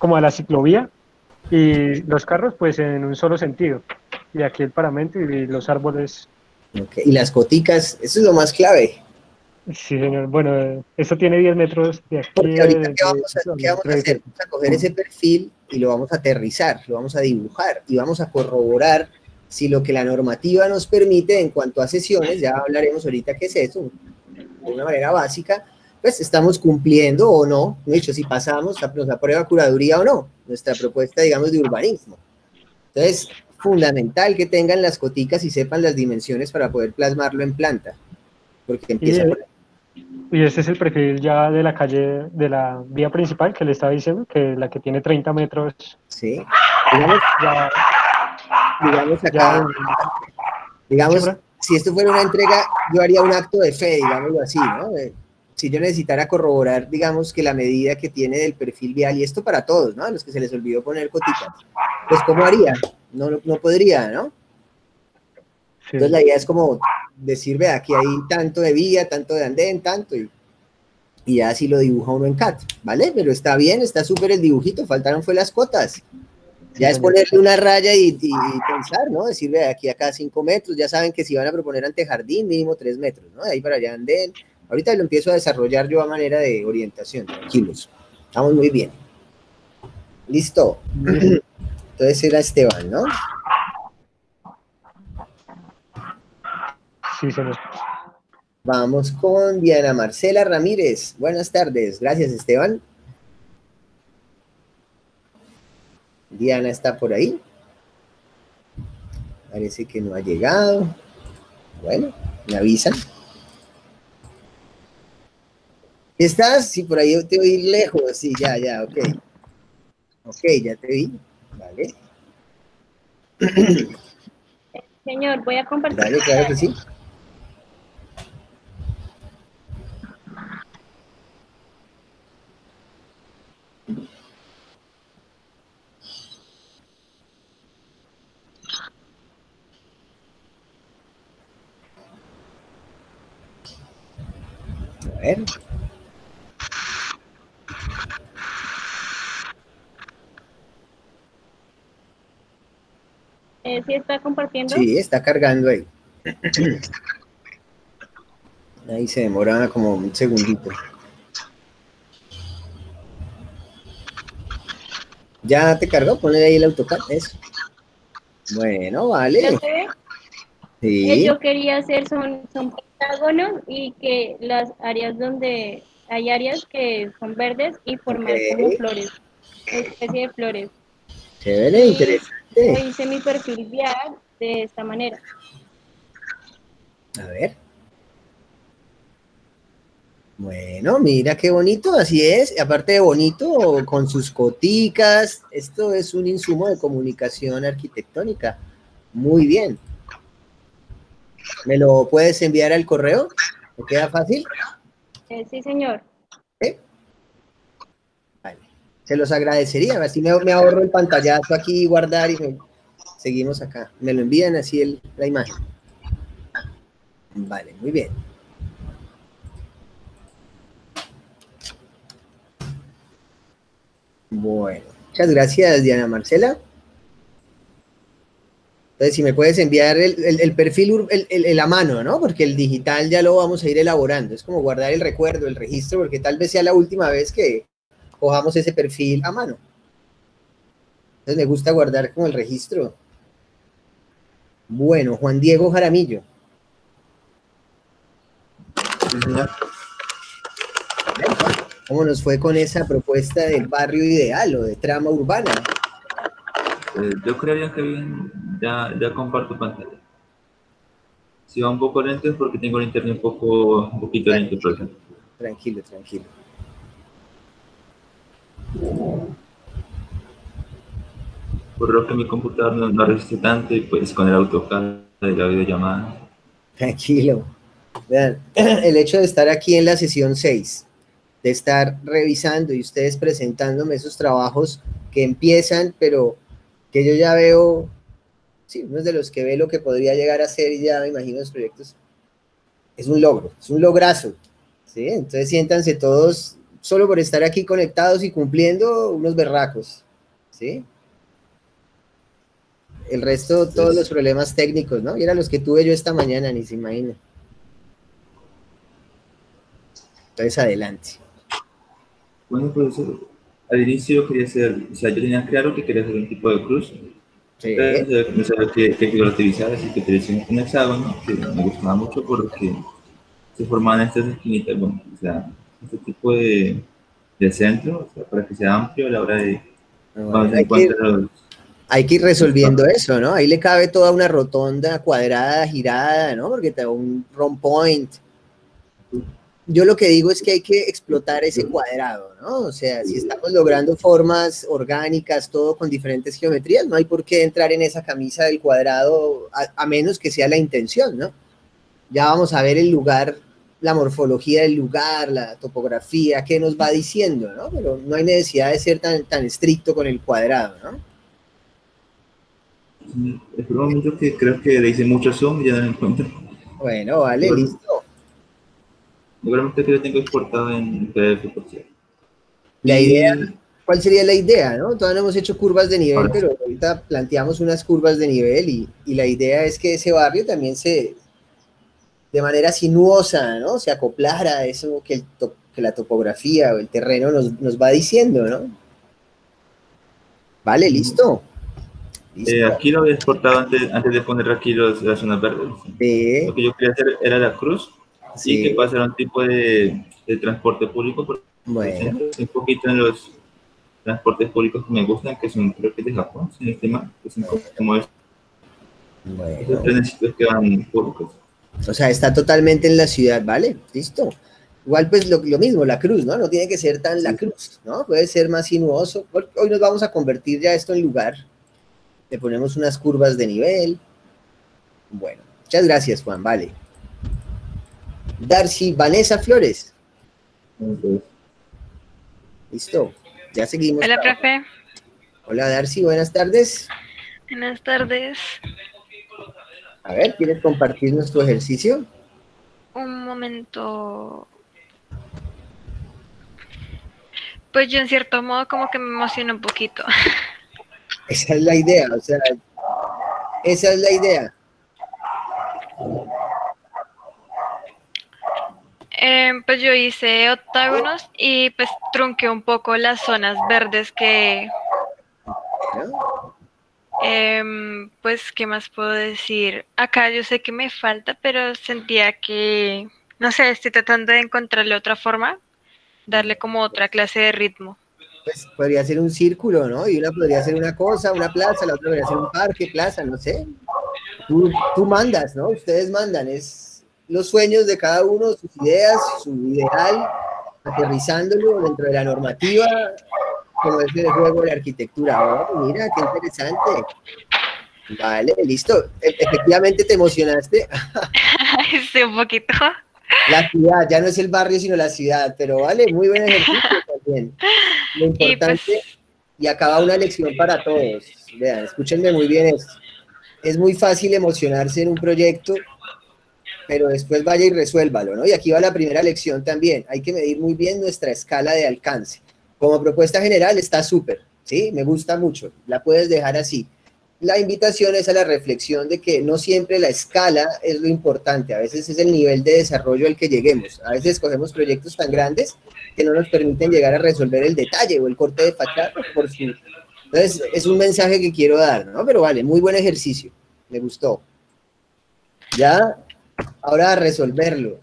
como a la ciclovía y los carros pues en un solo sentido. Y aquí el paramento y los árboles. Okay. Y las coticas, eso es lo más clave. Sí, señor. Bueno, esto tiene 10 metros de aquí. Porque ahorita, ¿qué vamos a hacer? Vamos a coger ese perfil y lo vamos a aterrizar, lo vamos a dibujar y vamos a corroborar si lo que la normativa nos permite en cuanto a sesiones, ya hablaremos ahorita qué es eso, de una manera básica, pues estamos cumpliendo o no, de hecho, si pasamos, nos aprueba curaduría o no, nuestra propuesta, digamos, de urbanismo. Entonces, fundamental que tengan las coticas y sepan las dimensiones para poder plasmarlo en planta, porque empieza por ahí. Y este es el perfil ya de la calle, de la vía principal que le estaba diciendo, que la que tiene 30 metros. Sí, digamos acá, digamos, si esto fuera una entrega, yo haría un acto de fe, digámoslo así, ¿no? Si yo necesitara corroborar, digamos, que la medida que tiene del perfil vial, y esto para todos, ¿no? A los que se les olvidó poner coticas, pues ¿cómo haría? No podría, ¿no? Sí. Entonces la idea es como decir, vea, aquí hay tanto de vía, tanto de andén, tanto, y ya así lo dibuja uno en CAT, ¿vale? Pero está bien, está súper el dibujito, faltaron fue las cotas. Ya es ponerle una raya y pensar, ¿no? Decir, vea, aquí acá 5 metros, ya saben que si van a proponer antejardín, mínimo 3 metros, ¿no? De ahí para allá andén. Ahorita lo empiezo a desarrollar yo a manera de orientación, tranquilos. Estamos muy bien. Listo. Entonces era Esteban, ¿no? Sí, señor. Vamos con Diana Marcela Ramírez. Buenas tardes. Gracias, Esteban. Diana está por ahí. Parece que no ha llegado. Bueno, me avisan. ¿Estás? Sí, por ahí te oí lejos. Sí, ya, ok. Ok, ya te vi. Vale. Señor, voy a compartir. Dale, claro que sí. A ver. ¿Sí está compartiendo? Sí, está cargando ahí. Ahí se demora como un segundito. ¿Ya te cargó? Ponle ahí el AutoCAD, eso. Bueno, vale. ¿Ya se ve? Sí. Yo quería hacer son pentágonos y que las áreas donde hay áreas que son verdes y formar como flores, una especie de flores. Chévere, interesante. Yo hice mi perfil vial de esta manera. A ver. Bueno, mira qué bonito, así es. Aparte de bonito, con sus coticas, esto es un insumo de comunicación arquitectónica. Muy bien. ¿Me lo puedes enviar al correo? ¿Me queda fácil? Sí, señor. Vale. Se los agradecería, así me ahorro el pantallazo aquí, guardar y seguimos acá. Me lo envían así la imagen. Vale, muy bien. Bueno, muchas gracias, Diana Marcela. Entonces, si me puedes enviar el perfil, a mano, ¿no? Porque el digital ya lo vamos a ir elaborando. Es como guardar el recuerdo, el registro, porque tal vez sea la última vez que cojamos ese perfil a mano. Entonces, me gusta guardar como el registro. Bueno, Juan Diego Jaramillo. ¿Cómo nos fue con esa propuesta del barrio ideal o de trama urbana? Yo creería que bien, ya comparto pantalla. Si va un poco lento es porque tengo el internet un poquito lento, por ejemplo. Tranquilo. Por lo que mi computador no resiste tanto y pues con el AutoCAD de la videollamada. Tranquilo. Vean, el hecho de estar aquí en la sesión 6, de estar revisando y ustedes presentándome esos trabajos que empiezan, pero que yo ya veo, sí, uno de los que ve lo que podría llegar a ser y ya me imagino los proyectos, es un logro, es un lograzo, ¿sí? Entonces siéntanse todos solo por estar aquí conectados y cumpliendo, unos berracos, ¿sí? El resto, todos los problemas técnicos, ¿no? Y eran los que tuve yo esta mañana, ni se imagina. Entonces, adelante. Bueno, profesor, al inicio yo quería hacer, o sea, yo tenía claro que quería hacer un tipo de cruz. Sí. No sabía qué figura utilizar, así que utilicé un hexágono que me gustaba mucho porque se formaban estas esquinitas, bueno, o sea, este tipo de centro, o sea, para que sea amplio a la hora de cuando se encuentran los... Hay que ir resolviendo eso, ¿no? Ahí le cabe toda una rotonda cuadrada, girada, ¿no? Porque te da un round point. Yo lo que digo es que hay que explotar ese cuadrado, ¿no? O sea, si estamos logrando formas orgánicas, todo con diferentes geometrías, no hay por qué entrar en esa camisa del cuadrado, a menos que sea la intención, ¿no? Ya vamos a ver el lugar, la morfología del lugar, la topografía, qué nos va diciendo, ¿no? Pero no hay necesidad de ser tan estricto con el cuadrado, ¿no? Es por un momento que creo que le hice mucho zoom y ya no lo encuentro. Bueno, vale, listo. Seguramente que lo tengo exportado en PDF, por cierto. La idea, ¿cuál sería la idea, no? Todavía no hemos hecho curvas de nivel, pero ahorita planteamos unas curvas de nivel y la idea es que ese barrio también de manera sinuosa, ¿no? Se acoplara a eso que la topografía o el terreno nos va diciendo, ¿no? Vale, listo. Aquí lo había exportado antes de poner aquí las zonas verdes. Sí. Lo que yo quería hacer era la cruz y que pasara un tipo de transporte público. Bueno. Un poquito en los transportes públicos que me gustan, que son, creo que de Japón, sin el tema, que son como estos. Bueno. Esos trenecitos que van públicos. O sea, está totalmente en la ciudad, ¿vale? Listo. Igual pues lo mismo, la cruz, ¿no? No tiene que ser tan la cruz, ¿no? Puede ser más sinuoso. Hoy nos vamos a convertir ya esto en lugar. Le ponemos unas curvas de nivel. Bueno, muchas gracias, Juan, vale. Darcy, Vanessa Flores. Listo, ya seguimos. Hola, profe. Hola, Darcy, buenas tardes. Buenas tardes. A ver, ¿quieres compartirnos tu ejercicio? Un momento. Pues yo en cierto modo como que me emociono un poquito. Esa es la idea, o sea, esa es la idea. Pues yo hice octágonos y pues trunqué un poco las zonas verdes que... pues, ¿qué más puedo decir? Acá yo sé que me falta, pero sentía que, no sé, estoy tratando de encontrarle otra forma, darle como otra clase de ritmo. Pues podría ser un círculo, ¿no? Y una podría ser una cosa, una plaza, la otra podría ser un parque, plaza, no sé. Tú mandas, ¿no? Ustedes mandan, es los sueños de cada uno, sus ideas, su ideal, aterrizándolo dentro de la normativa, como es el juego de la arquitectura. Oh, mira, qué interesante. Vale, listo. Efectivamente te emocionaste. Sí, un poquito. La ciudad, ya no es el barrio, sino la ciudad, pero vale, muy buen ejercicio también. Lo importante, y acaba una lección para todos. Vean, escúchenme muy bien esto. Es muy fácil emocionarse en un proyecto, pero después vaya y resuélvalo, ¿no? Y aquí va la primera lección también. Hay que medir muy bien nuestra escala de alcance. Como propuesta general está súper, ¿sí? Me gusta mucho. La puedes dejar así. La invitación es a la reflexión de que no siempre la escala es lo importante, a veces es el nivel de desarrollo al que lleguemos. A veces escogemos proyectos tan grandes que no nos permiten llegar a resolver el detalle o el corte de fachada por su... Entonces, es un mensaje que quiero dar, ¿no? Pero vale, muy buen ejercicio, me gustó. Ya, ahora a resolverlo.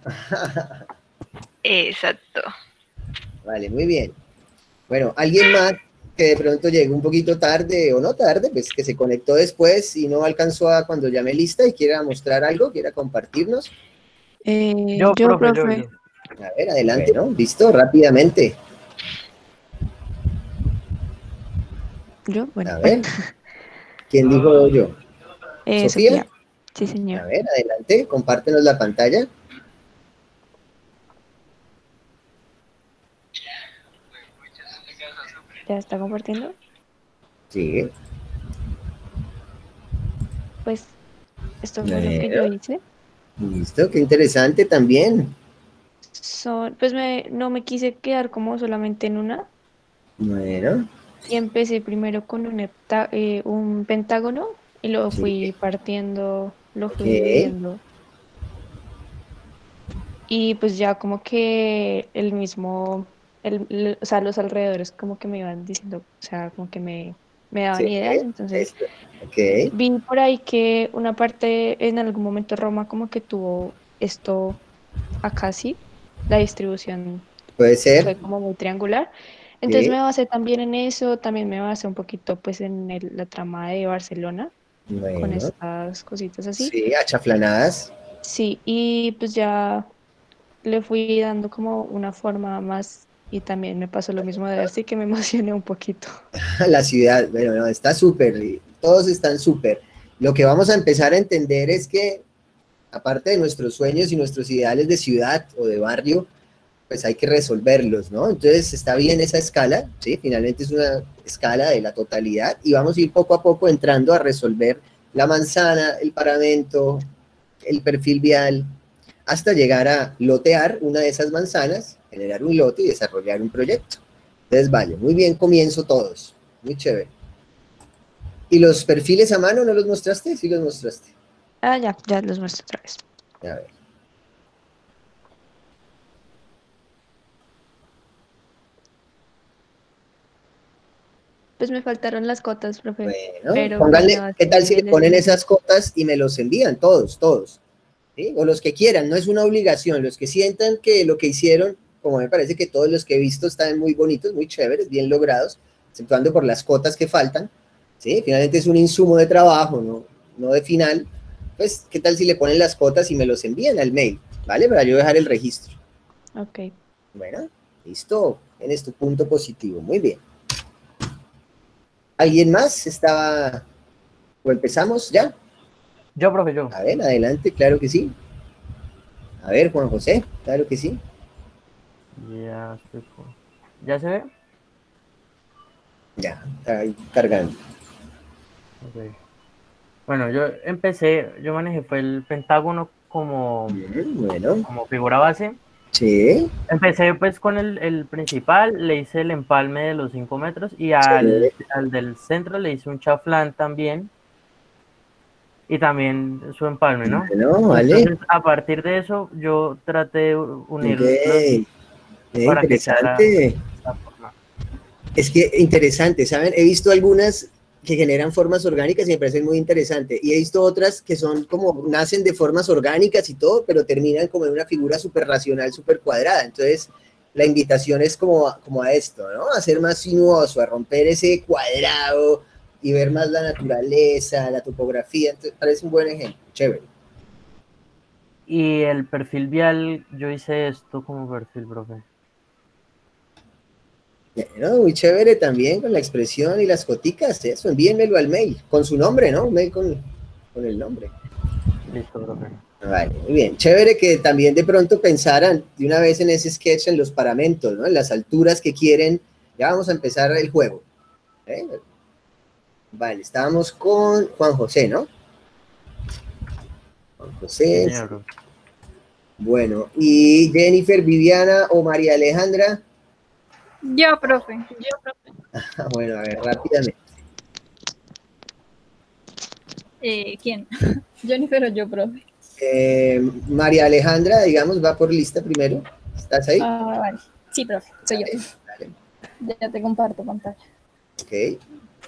Exacto. Vale, muy bien. Bueno, ¿alguien más que de pronto llegue un poquito tarde o no tarde, pues que se conectó después y no alcanzó a cuando llamé lista y quiera mostrar algo, quiera compartirnos? Yo, profe. A ver, adelante, ¿no? Listo, rápidamente. Yo, bueno. A ver, ¿quién dijo yo? ¿Sofía? Sí, señor. A ver, adelante, compártenos la pantalla. ¿Ya está compartiendo? Sí. Pues esto fue lo que yo hice. Listo, qué interesante también. Pues no me quise quedar como solamente en una Bueno, y empecé primero con un pentágono y lo fui partiendo, lo ok. fui dividiendo. Y pues ya como que el mismo, o sea, los alrededores como que me iban diciendo, o sea, como que me daban Sí, ideas. Entonces esto. Ok. vi por ahí que una parte en algún momento Roma como que tuvo esto acá sí, la distribución Puede ser. fue como muy triangular. Entonces Sí. me basé también en eso, también me basé un poquito pues en la trama de Barcelona con Bueno. estas cositas así. Sí, achaflanadas. Sí, y pues ya le fui dando como una forma más y también me pasó lo mismo de ver, sí que me emocioné un poquito. La ciudad, bueno, no, está súper, todos están súper. Lo que vamos a empezar a entender es que, aparte de nuestros sueños y nuestros ideales de ciudad o de barrio, pues hay que resolverlos, ¿no? Entonces está bien esa escala, ¿sí? Finalmente es una escala de la totalidad y vamos a ir poco a poco entrando a resolver la manzana, el paramento, el perfil vial, hasta llegar a lotear una de esas manzanas, generar un lote y desarrollar un proyecto. Entonces, vale, muy bien, comienzo todos. Muy chévere. ¿Y los perfiles a mano no los mostraste? Sí los mostraste. Ah, ya los muestro otra vez. A ver. Pues me faltaron las cotas, profe, Bueno, pero pues me pónganle, ¿qué tal si basé le en el ponen ejemplo. esas cotas y me los envían todos, todos? ¿Sí? O los que quieran, no es una obligación, los que sientan que lo que hicieron, como me parece que todos los que he visto están muy bonitos, muy chéveres, bien logrados, exceptuando por las cotas que faltan, ¿sí? Finalmente es un insumo de trabajo, no de final, pues, ¿qué tal si le ponen las cotas y me los envían al mail, ¿vale? Para yo dejar el registro. Ok. Bueno, listo, tienes tu punto positivo, muy bien. ¿Alguien más estaba, o empezamos ya? Yo, profe, yo. A ver, adelante, claro que sí. A ver, Juan José, claro que sí. Ya estoy ¿Ya se ve? Ya, está ahí cargando. Ok. Bueno, yo manejé fue el pentágono como, bueno. como figura base. Sí. Empecé pues con el principal, le hice el empalme de los 5 metros y Sí. al del centro le hice un chaflán también y también su empalme, ¿no? Bueno, vale. Entonces, a partir de eso, yo traté de unirlos Ok. para que quedara Interesante. esta forma. Es que interesante, ¿saben? He visto algunas que generan formas orgánicas y me parecen muy interesantes. Y he visto otras que son como, nacen de formas orgánicas y todo, pero terminan como en una figura súper racional, súper cuadrada. Entonces, la invitación es como a esto, ¿no? A ser más sinuoso, a romper ese cuadrado y ver más la naturaleza, la topografía. Entonces, parece un buen ejemplo. Chévere. Y el perfil vial, yo hice esto como perfil, profe. Bueno, muy chévere también con la expresión y las coticas, eso, envíenmelo al mail, con su nombre, ¿no? Un mail con el nombre. Listo, profe. Vale, muy bien. Chévere que también de pronto pensaran de una vez en ese sketch en los paramentos, ¿no? En las alturas que quieren. Ya vamos a empezar el juego. ¿Eh? Vale, estábamos con Juan José, ¿no? Juan José. Sí, bueno, y Jennifer, Viviana o María Alejandra. Yo, profe. Bueno, a ver, rápidamente. ¿Quién? Jennifer o yo, profe. María Alejandra, digamos, va por lista primero. ¿Estás ahí? Ah, vale. Sí, profe, soy yo. Vale. Ya te comparto pantalla. Ok.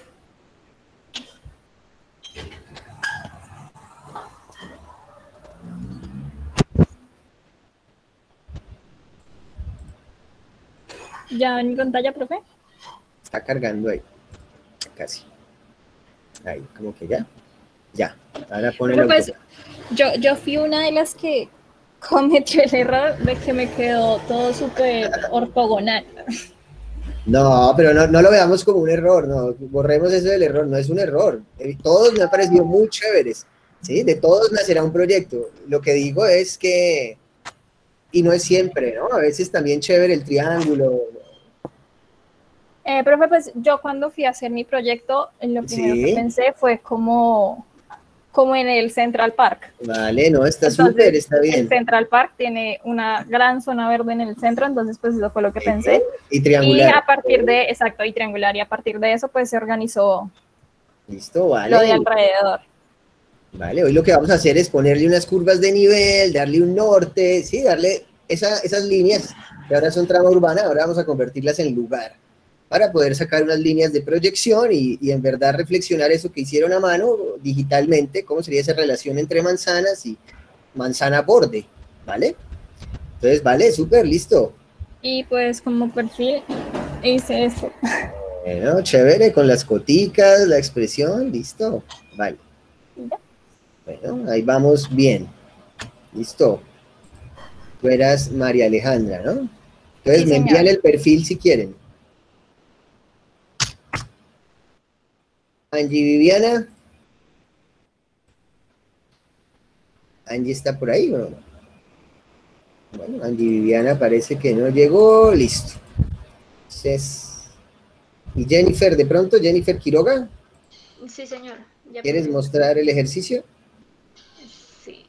¿Ya en mi pantalla, profe? Está cargando ahí. Casi. Ahí, como que ya. Ya. Ahora pone el Pues yo fui una de las que cometió el error de que me quedó todo súper ortogonal. No, pero no lo veamos como un error, no, borremos eso del error, no es un error. Todos me han parecido muy chéveres, ¿sí? De todos nacerá un proyecto. Lo que digo es que, y no es siempre, ¿no? A veces también chévere el triángulo. Profe, pues yo cuando fui a hacer mi proyecto, lo primero que Sí. pensé fue como como en el Central Park. Vale, no, está Entonces, súper, está bien. El Central Park tiene una gran zona verde en el centro, entonces pues eso fue lo que pensé. Y triangular. Y a partir de, exacto, y triangular, y a partir de eso pues se organizó Listo, vale. lo de alrededor. Vale, hoy lo que vamos a hacer es ponerle unas curvas de nivel, darle un norte, sí, darle esas líneas que ahora son trama urbana, ahora vamos a convertirlas en lugar, para poder sacar unas líneas de proyección y en verdad reflexionar eso que hicieron a mano digitalmente, cómo sería esa relación entre manzanas y manzana borde, ¿vale? Entonces, vale, súper, listo. Y pues como perfil hice eso. Bueno, chévere, con las coticas, la expresión, listo, vale. Bueno, ahí vamos bien, listo. Tú eras María Alejandra, ¿no? Entonces Sí, me envían señor. el perfil si quieren. Angie Viviana. Angie está por ahí, ¿o no? Bueno, Angie Viviana parece que no llegó, listo. Entonces, ¿y Jennifer, de pronto, Jennifer Quiroga? Sí, señor. Ya ¿Quieres pude. mostrar el ejercicio? Sí.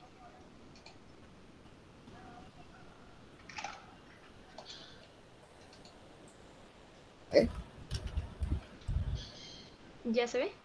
¿Eh? ¿Ya se ve?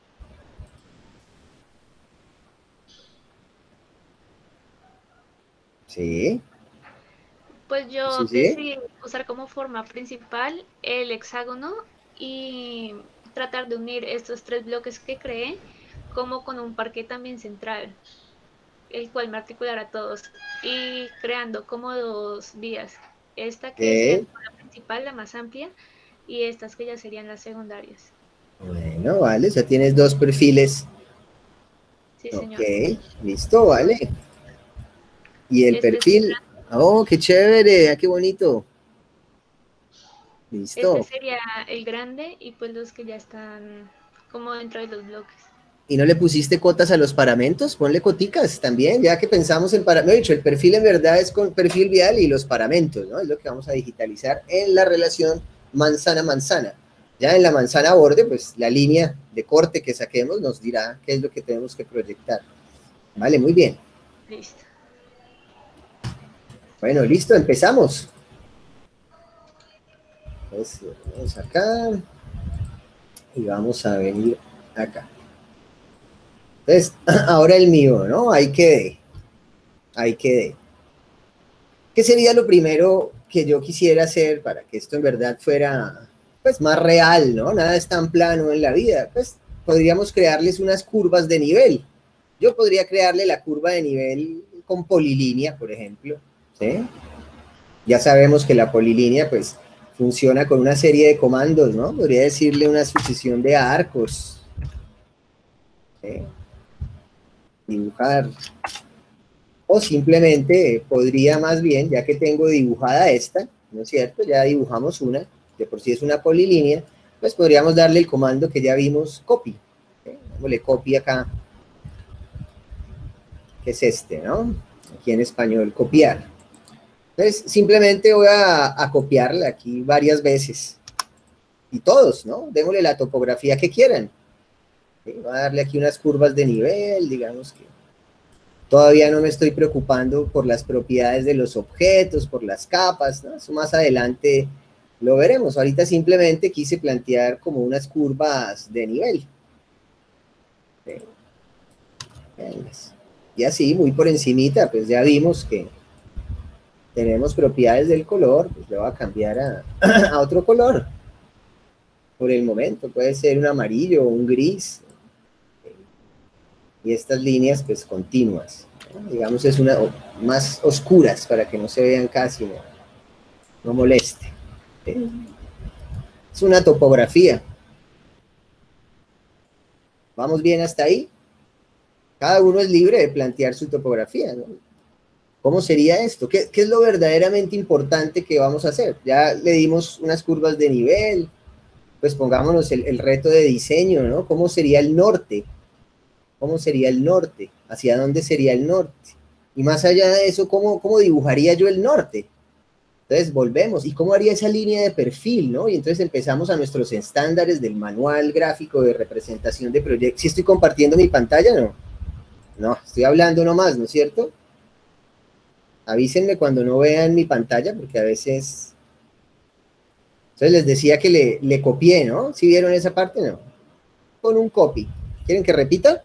Sí. Pues yo Sí, sí. decidí usar como forma principal el hexágono y tratar de unir estos tres bloques que creé como con un parque también central, el cual me articulará a todos y creando como dos vías, esta que sea Ok. como la principal, la más amplia, y estas que ya serían las secundarias. Bueno, vale, ya tienes dos perfiles. Sí, Ok, señor. listo, vale. Y el Este es perfil, oh, qué chévere, qué bonito. Listo. Este sería el grande y pues los que ya están como dentro de los bloques. ¿Y no le pusiste cotas a los paramentos? Ponle coticas también, ya que pensamos en paramentos. He dicho, el perfil en verdad es con perfil vial y los paramentos, ¿no? Es lo que vamos a digitalizar en la relación manzana-manzana. Ya en la manzana borde, pues la línea de corte que saquemos nos dirá qué es lo que tenemos que proyectar. Vale, muy bien. Listo. Bueno, listo, empezamos. Entonces, vamos acá y vamos a venir acá. Entonces, ahora el mío, ¿no? Ahí quedé. Ahí quedé. ¿Qué sería lo primero que yo quisiera hacer para que esto en verdad fuera, pues, más real, ¿no? Nada es tan plano en la vida. Pues, podríamos crearles unas curvas de nivel. Yo podría crearle la curva de nivel con polilínea, por ejemplo, ¿sí? Ya sabemos que la polilínea, pues, funciona con una serie de comandos, ¿no? Podría decirle una sucesión de arcos. ¿Sí? Dibujar. O simplemente podría más bien, ya que tengo dibujada esta, ¿no es cierto? Ya dibujamos una, de por sí es una polilínea, pues podríamos darle el comando que ya vimos, copy. ¿Sí? Dámosle copy acá, que es este, ¿no? Aquí en español, copiar. Entonces, simplemente voy a copiarla aquí varias veces. Y todos, ¿no? Démosle la topografía que quieran. ¿Sí? Voy a darle aquí unas curvas de nivel, digamos que todavía no me estoy preocupando por las propiedades de los objetos, por las capas, ¿no? Eso más adelante lo veremos. Ahorita simplemente quise plantear como unas curvas de nivel. ¿Sí? Y así, muy por encimita, pues ya vimos que tenemos propiedades del color, pues le voy a cambiar a otro color. Por el momento, puede ser un amarillo o un gris. Y estas líneas, pues, continuas. ¿No? Digamos, es una más oscuras para que no se vean casi, no moleste. ¿Sí? Es una topografía. ¿Vamos bien hasta ahí? Cada uno es libre de plantear su topografía, ¿no? ¿Cómo sería esto? ¿Qué es lo verdaderamente importante que vamos a hacer? Ya le dimos unas curvas de nivel, pues pongámonos el reto de diseño, ¿no? ¿Cómo sería el norte? ¿Cómo sería el norte? ¿Hacia dónde sería el norte? Y más allá de eso, ¿cómo dibujaría yo el norte? Entonces volvemos. ¿Y cómo haría esa línea de perfil, no? Y entonces empezamos a nuestros estándares del manual gráfico de representación de proyectos. ¿Sí estoy compartiendo mi pantalla, no? No, estoy hablando nomás, ¿no es cierto? Avísenme cuando no vean mi pantalla, porque a veces... Entonces les decía que le copié, ¿no? ¿Sí vieron esa parte? No. Con un copy. ¿Quieren que repita?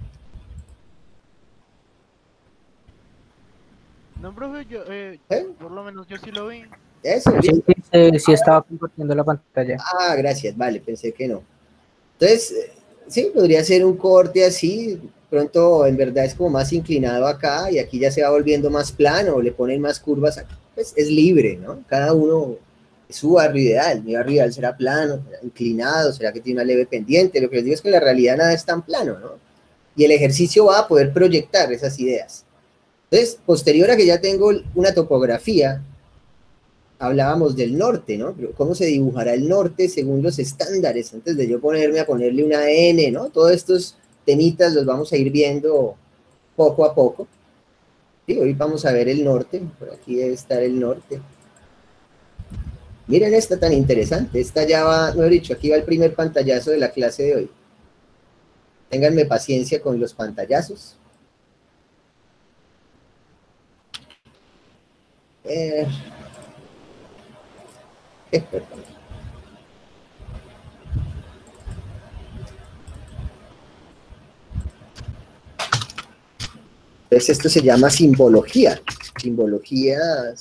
No, profe, yo, por lo menos yo sí lo vi. Eso, sí, sí estaba compartiendo la pantalla. Ah, gracias, vale, pensé que no. Entonces, sí, podría ser un corte así, pronto en verdad es como más inclinado acá y aquí ya se va volviendo más plano, le ponen más curvas aquí. Pues es libre, ¿no? Cada uno es su barrio ideal. Mi barrio ideal será plano, será inclinado, será que tiene una leve pendiente. Lo que les digo es que en la realidad nada es tan plano, ¿no? Y el ejercicio va a poder proyectar esas ideas. Entonces, posterior a que ya tengo una topografía, hablábamos del norte, ¿no? Pero ¿cómo se dibujará el norte según los estándares? Antes de yo ponerme a ponerle una N, ¿no? Todos estos temitas los vamos a ir viendo poco a poco. Sí, hoy vamos a ver el norte, por aquí debe estar el norte. Miren esta tan interesante, esta ya va, no he dicho, aquí va el primer pantallazo de la clase de hoy. Ténganme paciencia con los pantallazos. Perdón. Entonces esto se llama simbología. Simbología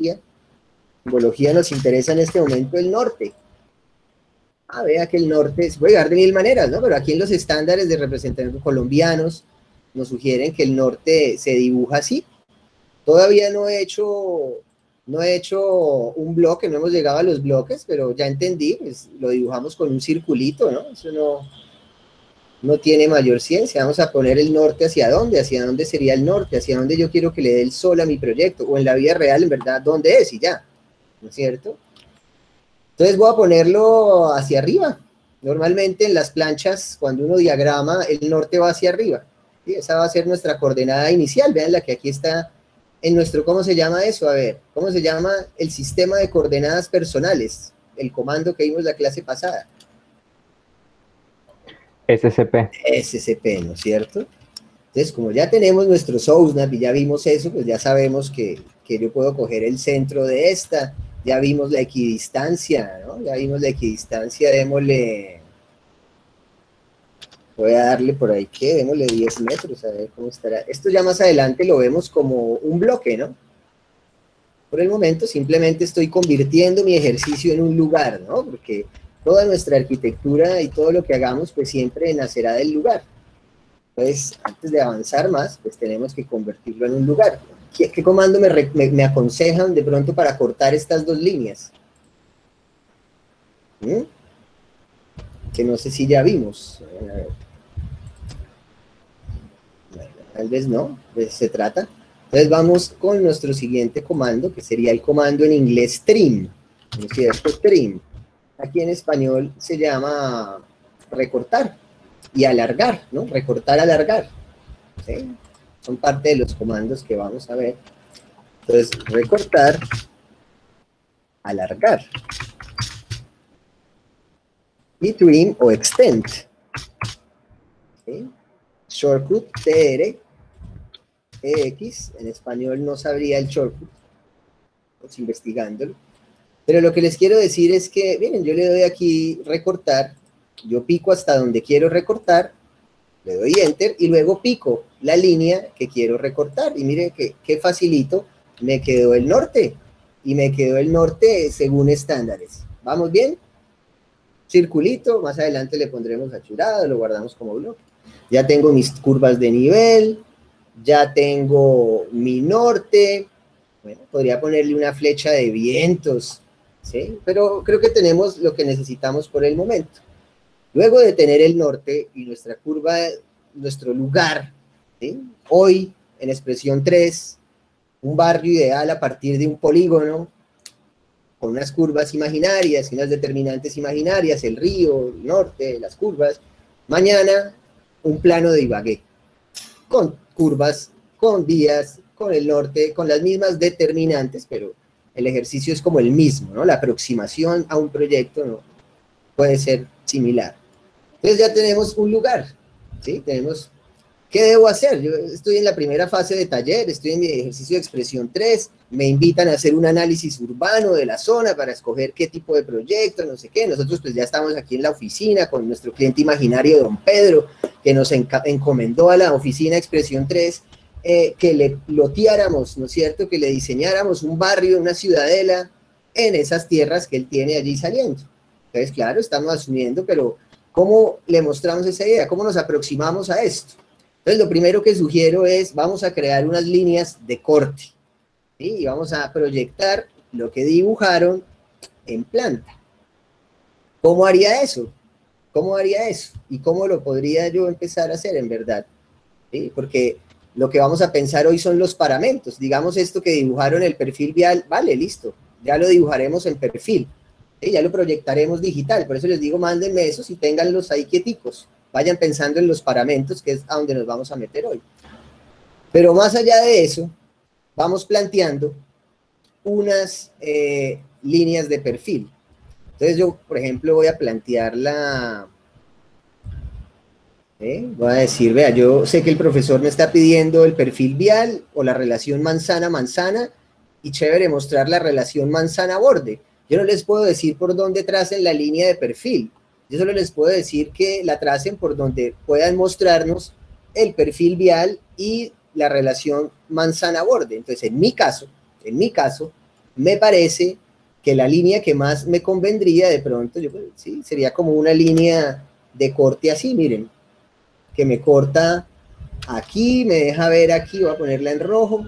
nos interesa en este momento el norte. Ah, vea que el norte se puede llegar de mil maneras, ¿no? Pero aquí en los estándares de representación colombianos nos sugieren que el norte se dibuja así. Todavía no he hecho un bloque, no hemos llegado a los bloques, pero ya entendí, pues lo dibujamos con un circulito, ¿no? Eso no tiene mayor ciencia. Vamos a poner el norte hacia dónde sería el norte, hacia dónde yo quiero que le dé el sol a mi proyecto, o en la vida real, en verdad, dónde es y ya, ¿no es cierto? Entonces voy a ponerlo hacia arriba. Normalmente en las planchas, cuando uno diagrama, el norte va hacia arriba, ¿sí? Esa va a ser nuestra coordenada inicial, vean la que aquí está en nuestro, ¿cómo se llama eso? A ver, ¿cómo se llama el sistema de coordenadas personales? El comando que vimos la clase pasada. SCP, ¿no es cierto? Entonces, como ya tenemos nuestro SOUSNAP y ya vimos eso, pues ya sabemos que yo puedo coger el centro de esta, ya vimos la equidistancia, ¿no? Ya vimos la equidistancia, démosle, voy a darle por ahí, ¿qué? Démosle 10 metros, a ver cómo estará. Esto ya más adelante lo vemos como un bloque, ¿no? Por el momento simplemente estoy convirtiendo mi ejercicio en un lugar, ¿no? Porque toda nuestra arquitectura y todo lo que hagamos, pues siempre nacerá del lugar. Entonces, antes de avanzar más, pues tenemos que convertirlo en un lugar. ¿Qué comando me aconsejan de pronto para cortar estas dos líneas? Que no sé si ya vimos. A ver. Bueno, tal vez no, pues se trata. Entonces vamos con nuestro siguiente comando, que sería el comando en inglés trim. ¿No es cierto? Trim. Aquí en español se llama recortar y alargar, ¿no? Recortar, alargar. ¿Sí? Son parte de los comandos que vamos a ver. Entonces, recortar, alargar. Y trim o extend. ¿Sí? Shortcut, TR, EX. En español no sabría el shortcut. Estamos investigándolo. Pero lo que les quiero decir es que, miren, yo le doy aquí recortar, yo pico hasta donde quiero recortar, le doy enter y luego pico la línea que quiero recortar. Y miren qué facilito, me quedó el norte. Y me quedó el norte según estándares. ¿Vamos bien? Circulito, más adelante le pondremos achurado, lo guardamos como bloque. Ya tengo mis curvas de nivel, ya tengo mi norte. Bueno, podría ponerle una flecha de vientos, ¿sí? Pero creo que tenemos lo que necesitamos por el momento. Luego de tener el norte y nuestra curva, nuestro lugar, ¿sí? Hoy, en expresión 3, un barrio ideal a partir de un polígono, con unas curvas imaginarias y unas determinantes imaginarias, el río, el norte, las curvas. Mañana, un plano de Ibagué, con curvas, con vías, con el norte, con las mismas determinantes, pero el ejercicio es como el mismo, ¿no? La aproximación a un proyecto, ¿no? Puede ser similar. Entonces ya tenemos un lugar, ¿sí? Tenemos ¿Qué debo hacer? Yo estoy en la primera fase de taller, estoy en mi ejercicio de expresión 3, me invitan a hacer un análisis urbano de la zona para escoger qué tipo de proyecto, no sé qué. Nosotros pues ya estamos aquí en la oficina con nuestro cliente imaginario, don Pedro, que nos encomendó a la oficina expresión 3 que le loteáramos, ¿no es cierto?, que le diseñáramos un barrio, una ciudadela en esas tierras que él tiene allí saliendo. Entonces, claro, estamos asumiendo, pero ¿cómo le mostramos esa idea? ¿Cómo nos aproximamos a esto? Entonces, lo primero que sugiero es, vamos a crear unas líneas de corte, ¿sí? Y vamos a proyectar lo que dibujaron en planta. ¿Cómo haría eso? ¿Cómo haría eso? ¿Y cómo lo podría yo empezar a hacer en verdad? ¿Sí? Porque lo que vamos a pensar hoy son los paramentos. Digamos esto que dibujaron el perfil vial, vale, listo, ya lo dibujaremos en perfil, ¿sí? Ya lo proyectaremos digital. Por eso les digo, mándenme esos y ténganlos ahí quieticos. Vayan pensando en los paramentos, que es a donde nos vamos a meter hoy. Pero más allá de eso, vamos planteando unas líneas de perfil. Entonces yo, por ejemplo, voy a plantear voy a decir, vea, yo sé que el profesor me está pidiendo el perfil vial o la relación manzana-manzana, y chévere mostrar la relación manzana-borde. Yo no les puedo decir por dónde tracen la línea de perfil. Yo solo les puedo decir que la tracen por donde puedan mostrarnos el perfil vial y la relación manzana-borde. Entonces, en mi caso, me parece que la línea que más me convendría de pronto, sí, sería como una línea de corte así, miren, que me corta aquí, me deja ver aquí, voy a ponerla en rojo,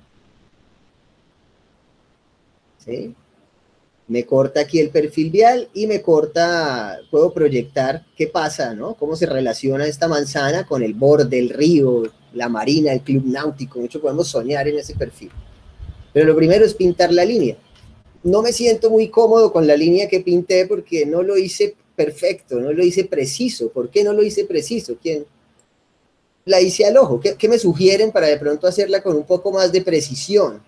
¿sí? Me corta aquí el perfil vial y me corta, puedo proyectar qué pasa, ¿no? Cómo se relaciona esta manzana con el borde, el río, la marina, el club náutico. Mucho podemos soñar en ese perfil. Pero lo primero es pintar la línea. No me siento muy cómodo con la línea que pinté porque no lo hice perfecto, no lo hice preciso. ¿Por qué no lo hice preciso? ¿Quién? La hice al ojo. ¿Qué me sugieren para de pronto hacerla con un poco más de precisión?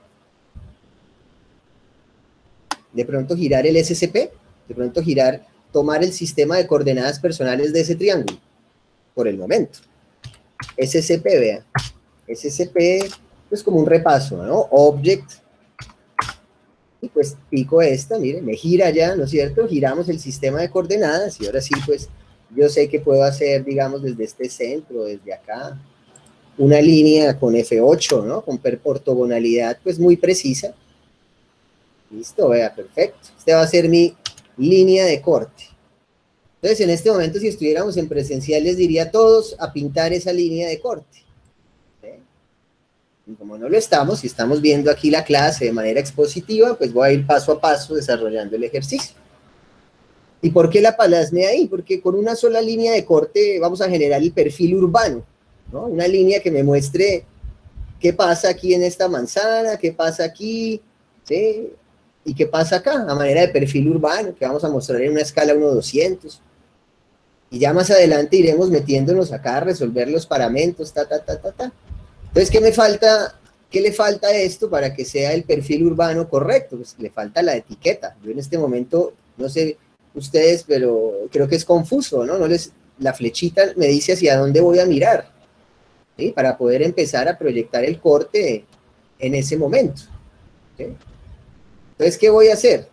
De pronto girar el SCP, de pronto tomar el sistema de coordenadas personales de ese triángulo, por el momento. SCP, vean. SCP es como un repaso, ¿no? Object. Y pues pico esta, miren, me gira ya, ¿no es cierto? Giramos el sistema de coordenadas y ahora sí, pues, yo sé que puedo hacer, digamos, desde este centro, desde acá, una línea con F8, ¿no? Con ortogonalidad, pues, muy precisa. Listo, vea, perfecto. Esta va a ser mi línea de corte. Entonces, en este momento, si estuviéramos en presencial, les diría a todos a pintar esa línea de corte. ¿Sí? Y como no lo estamos, si estamos viendo aquí la clase de manera expositiva, pues voy a ir paso a paso desarrollando el ejercicio. ¿Y por qué la plasmé ahí? Porque con una sola línea de corte vamos a generar el perfil urbano, ¿no? Una línea que me muestre qué pasa aquí en esta manzana, qué pasa aquí, ¿sí? ¿Y qué pasa acá? A manera de perfil urbano, que vamos a mostrar en una escala 1:200. Y ya más adelante iremos metiéndonos acá a resolver los paramentos, Entonces, ¿qué me falta? ¿Qué le falta a esto para que sea el perfil urbano correcto? Pues le falta la etiqueta. Yo en este momento, no sé ustedes, pero creo que es confuso, ¿no? La flechita me dice hacia dónde voy a mirar, ¿sí? Para poder empezar a proyectar el corte en ese momento, ¿sí? Entonces, ¿qué voy a hacer?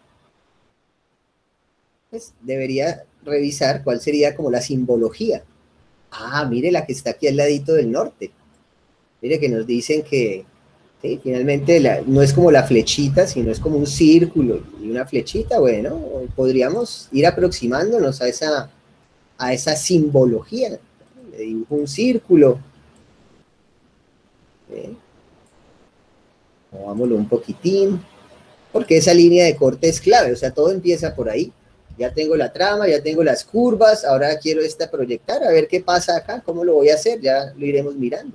Pues debería revisar cuál sería como la simbología. Ah, mire la que está aquí al ladito del norte. Mire que nos dicen que, ¿sí? Finalmente no es como la flechita, sino es como un círculo y una flechita. Bueno, podríamos ir aproximándonos a esa simbología. Le dibujo un círculo. ¿Sí? Movámoslo un poquitín. Porque esa línea de corte es clave, o sea, todo empieza por ahí. Ya tengo la trama, ya tengo las curvas, ahora quiero proyectar, a ver qué pasa acá, cómo lo voy a hacer, ya lo iremos mirando.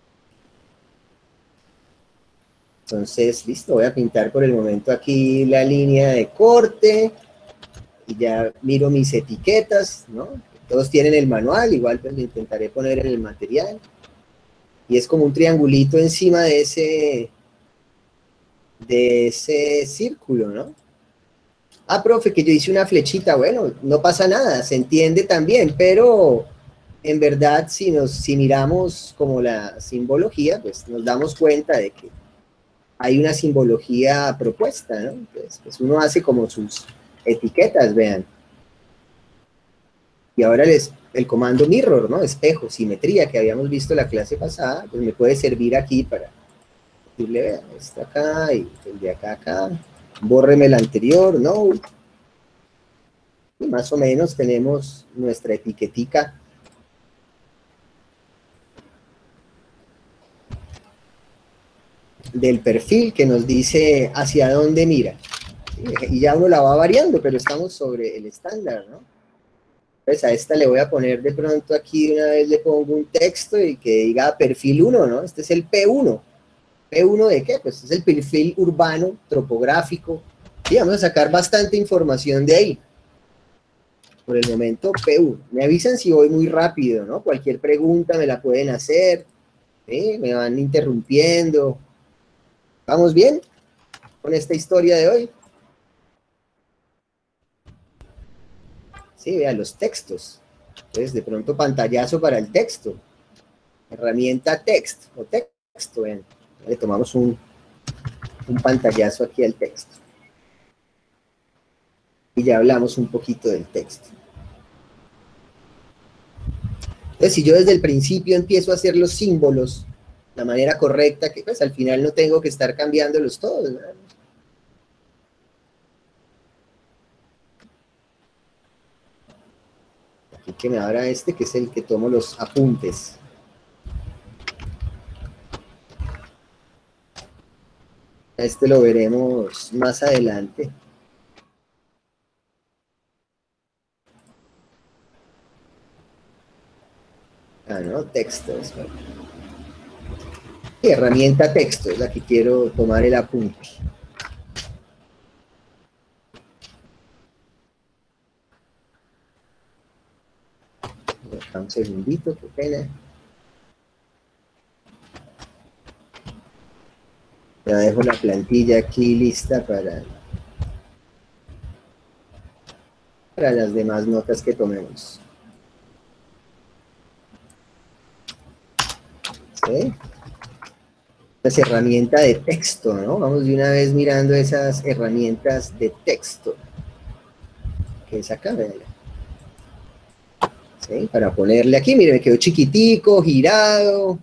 Entonces, listo, voy a pintar por el momento aquí la línea de corte, y ya miro mis etiquetas, ¿no? Todos tienen el manual, igual pues lo intentaré poner en el material. Y es como un triangulito encima de ese círculo, ¿no? Ah, profe, que yo hice una flechita. Bueno, no pasa nada, se entiende también, pero en verdad, si miramos como la simbología, pues nos damos cuenta de que hay una simbología propuesta, ¿no? Entonces, pues uno hace como sus etiquetas, vean. Y ahora el comando mirror, ¿no? Espejo, simetría, que habíamos visto la clase pasada, pues me puede servir aquí para decirle, vean, está acá y el de acá acá. Bórreme el anterior, no. Y más o menos tenemos nuestra etiquetica. Del perfil que nos dice hacia dónde mira. Y ya uno la va variando, pero estamos sobre el estándar, ¿no? Entonces a esta le voy a poner de pronto aquí, una vez le pongo un texto y que diga perfil 1, ¿no? Este es el P1. ¿P1 de qué? Pues es el perfil urbano, topográfico. Y vamos a sacar bastante información de ahí. Por el momento, P1. Me avisan si voy muy rápido, ¿no? Cualquier pregunta me la pueden hacer. ¿Sí? Me van interrumpiendo. ¿Vamos bien con esta historia de hoy? Sí, vean los textos. Entonces, de pronto, pantallazo para el texto. Herramienta text o texto. Vean. Le tomamos un pantallazo aquí al texto. Y ya hablamos un poquito del texto. Entonces, si yo desde el principio empiezo a hacer los símbolos de la manera correcta, que pues al final no tengo que estar cambiándolos todos, ¿no? Aquí que me abra este, que es el que tomo los apuntes. Este lo veremos más adelante. Ah, no, textos. Y herramienta texto es la que quiero tomar el apunte. Un segundito, qué pena. Ya dejo la plantilla aquí lista para las demás notas que tomemos. ¿Sí? Las herramientas de texto, ¿no? Vamos de una vez mirando esas herramientas de texto. Que es acá, vean. ¿Sí? Para ponerle aquí, miren, me quedó chiquitico, girado.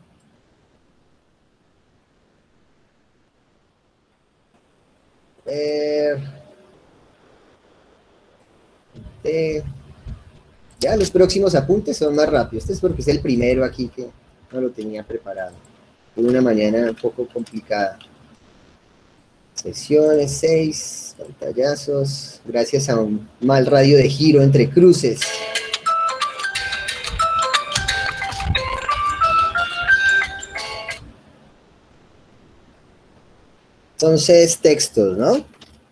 Ya los próximos apuntes son más rápidos. Este es porque es el primero aquí que no lo tenía preparado. Fue una mañana un poco complicada. Sesiones 6, pantallazos, gracias a un mal radio de giro entre cruces. Entonces, textos, ¿no?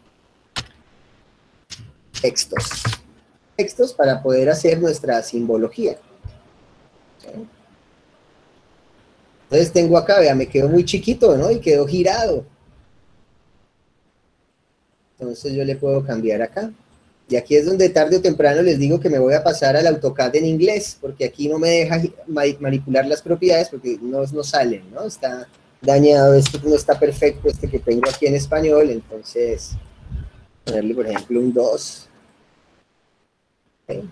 Textos. Textos para poder hacer nuestra simbología. ¿Sí? Entonces tengo acá, vea, me quedó muy chiquito, ¿no? Y quedó girado. Entonces yo le puedo cambiar acá. Y aquí es donde tarde o temprano les digo que me voy a pasar al AutoCAD en inglés, porque aquí no me deja manipular las propiedades, porque no salen, ¿no? Está dañado, esto no está perfecto, este que tengo aquí en español, entonces ponerle, por ejemplo, un 2. ¿Okay?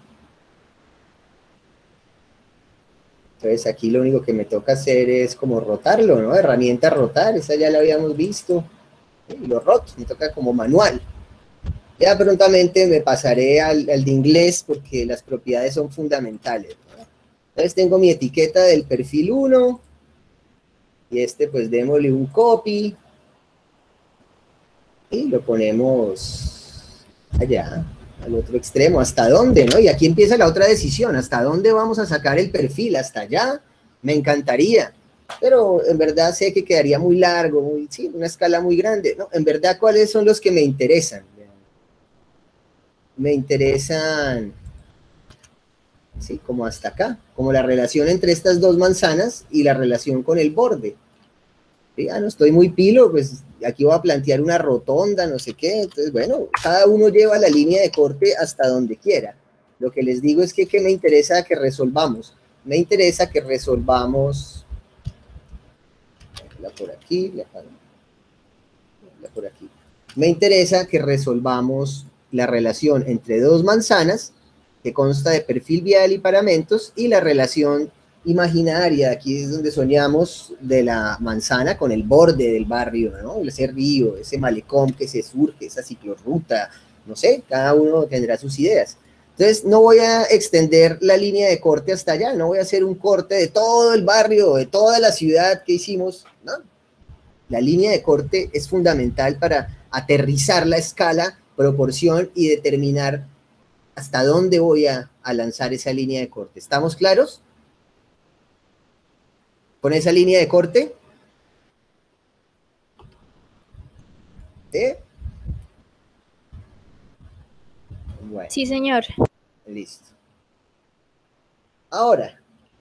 Entonces aquí lo único que me toca hacer es como rotarlo, ¿no? Herramienta rotar, esa ya la habíamos visto. Y lo roto, me toca como manual. Ya prontamente me pasaré al de inglés porque las propiedades son fundamentales, ¿no? Entonces tengo mi etiqueta del perfil 1 y pues démosle un copy y lo ponemos allá, al otro extremo. ¿Hasta dónde, no? Y aquí empieza la otra decisión. ¿Hasta dónde vamos a sacar el perfil? ¿Hasta allá? Me encantaría. Pero en verdad sé que quedaría muy largo, sí, una escala muy grande. No, en verdad, ¿cuáles son los que me interesan? Me interesan, sí, como hasta acá, como la relación entre estas dos manzanas y la relación con el borde. ¿Sí? Ah, no estoy muy pilo, pues aquí voy a plantear una rotonda, no sé qué. Entonces, bueno, cada uno lleva la línea de corte hasta donde quiera. Lo que les digo es que me interesa que resolvamos. me interesa que resolvamos, por aquí, por aquí. Me interesa que resolvamos la relación entre dos manzanas, que consta de perfil vial y paramentos, y la relación imaginaria, aquí es donde soñamos, de la manzana con el borde del barrio, ¿no? Ese río, ese malecón que se surge, esa ciclorruta, no sé, cada uno tendrá sus ideas. Entonces, no voy a extender la línea de corte hasta allá, no voy a hacer un corte de todo el barrio, de toda la ciudad que hicimos, ¿no? La línea de corte es fundamental para aterrizar la escala, proporción y determinar hasta dónde voy a lanzar esa línea de corte. ¿Estamos claros con esa línea de corte? ¿Sí? Bueno. Sí, señor. Listo. Ahora,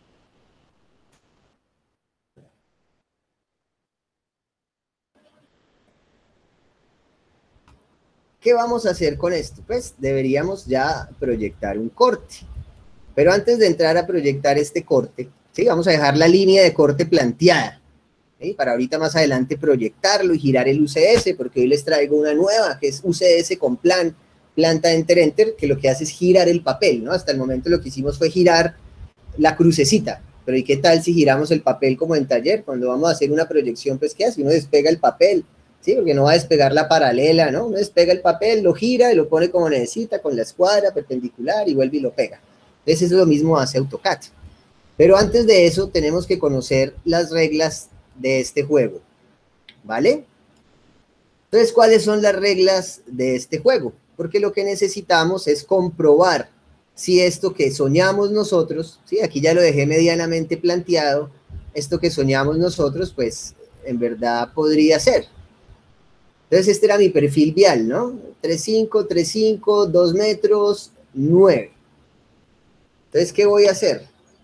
¿qué vamos a hacer con esto? Pues deberíamos ya proyectar un corte. Pero antes de entrar a proyectar este corte, ¿sí? Vamos a dejar la línea de corte planteada, ¿sí? Para ahorita más adelante proyectarlo y girar el UCS, porque hoy les traigo una nueva, que es UCS con planta Enter, que lo que hace es girar el papel, ¿no? Hasta el momento lo que hicimos fue girar la crucecita, pero ¿y qué tal si giramos el papel como en taller? Cuando vamos a hacer una proyección, pues ¿qué hace? Uno despega el papel, ¿sí? Porque no va a despegar la paralela, ¿no? Uno despega el papel, lo gira y lo pone como necesita, con la escuadra perpendicular y vuelve y lo pega. Entonces eso es lo mismo hace AutoCAD. Pero antes de eso tenemos que conocer las reglas de este juego, ¿vale? Entonces, ¿cuáles son las reglas de este juego? Porque lo que necesitamos es comprobar si esto que soñamos nosotros, ¿sí? Aquí ya lo dejé medianamente planteado, esto que soñamos nosotros, pues en verdad podría ser. Entonces este era mi perfil vial, ¿no? 3.5, 3.5, 2 metros, 9. Entonces, ¿qué voy a hacer?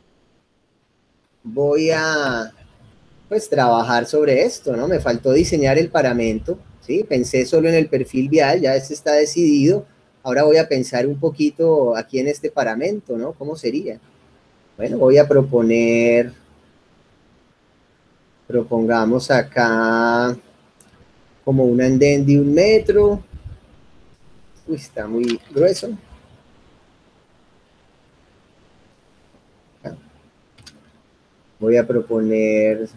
Voy a, pues, trabajar sobre esto, ¿no? Me faltó diseñar el paramento, ¿sí? Pensé solo en el perfil vial, ya este está decidido. Ahora voy a pensar un poquito aquí en este paramento, ¿no? ¿Cómo sería? Bueno, voy a propongamos acá como un andén de 1 metro. Uy, está muy grueso. Voy a proponer,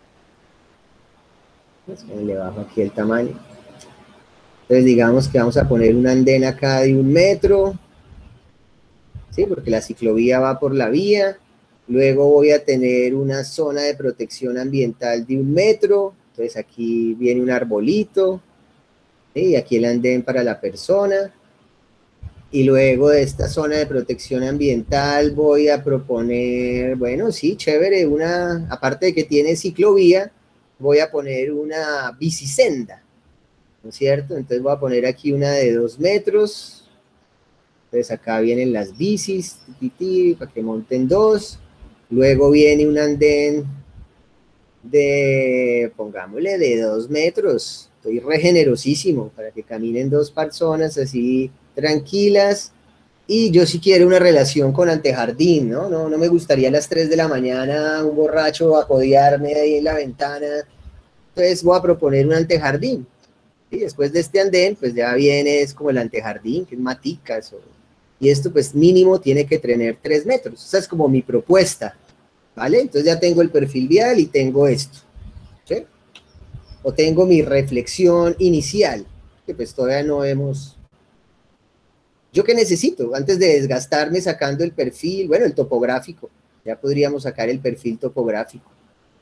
le bajo aquí el tamaño. Entonces digamos que vamos a poner un andén acá de 1 metro, ¿sí? Porque la ciclovía va por la vía. Luego voy a tener una zona de protección ambiental de 1 metro. Entonces aquí viene un arbolito, ¿sí? Y aquí el andén para la persona. Y luego de esta zona de protección ambiental voy a proponer, bueno, sí, chévere, aparte de que tiene ciclovía, voy a poner una bicisenda, ¿no es cierto? Entonces voy a poner aquí una de 2 metros. Entonces acá vienen las bicis, para que monten 2. Luego viene un andén pongámosle, de 2 metros. Estoy re generosísimo para que caminen 2 personas así tranquilas. Y yo sí quiero una relación con antejardín, ¿no? No me gustaría a las 3 de la mañana un borracho a codearme ahí en la ventana. Entonces voy a proponer un antejardín. Y después de este andén, pues ya viene, es como el antejardín, que es maticas. Y esto pues mínimo tiene que tener 3 metros. Esa es como mi propuesta, ¿vale? Entonces ya tengo el perfil vial y tengo esto, ¿sí? O tengo mi reflexión inicial, que pues todavía no hemos... ¿Yo qué necesito? Antes de desgastarme sacando el perfil, bueno, el topográfico. Ya podríamos sacar el perfil topográfico.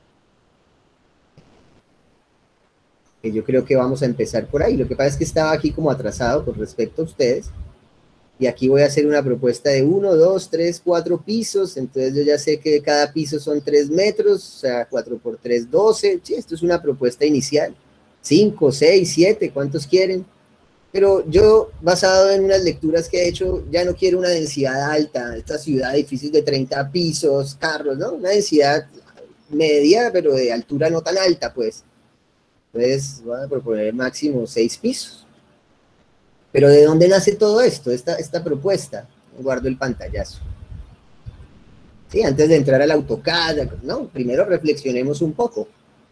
Que yo creo que vamos a empezar por ahí. Lo que pasa es que estaba aquí como atrasado con respecto a ustedes. Y aquí voy a hacer una propuesta de 1, 2, 3, 4 pisos. Entonces yo ya sé que cada piso son 3 metros, o sea, 4 por 3, 12. Sí, esto es una propuesta inicial. 5, 6, 7, ¿cuántos quieren? Pero yo, basado en unas lecturas que he hecho, ya no quiero una densidad alta. Esta ciudad, edificios de 30 pisos, carros, ¿no? Una densidad media, pero de altura no tan alta, pues. Entonces, voy a proponer máximo 6 pisos. Pero ¿de dónde nace todo esto? Esta propuesta. Guardo el pantallazo. ¿sí? Antes de entrar al AutoCAD, ¿no? Primero reflexionemos un poco.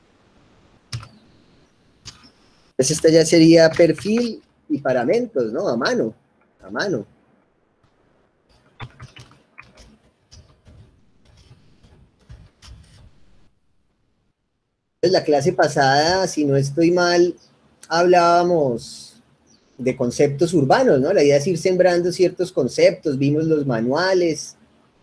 Pues esta ya sería perfil y paramentos, ¿no? A mano, a mano. Entonces, la clase pasada, si no estoy mal, hablábamos de conceptos urbanos, ¿no? La idea es ir sembrando ciertos conceptos, vimos los manuales,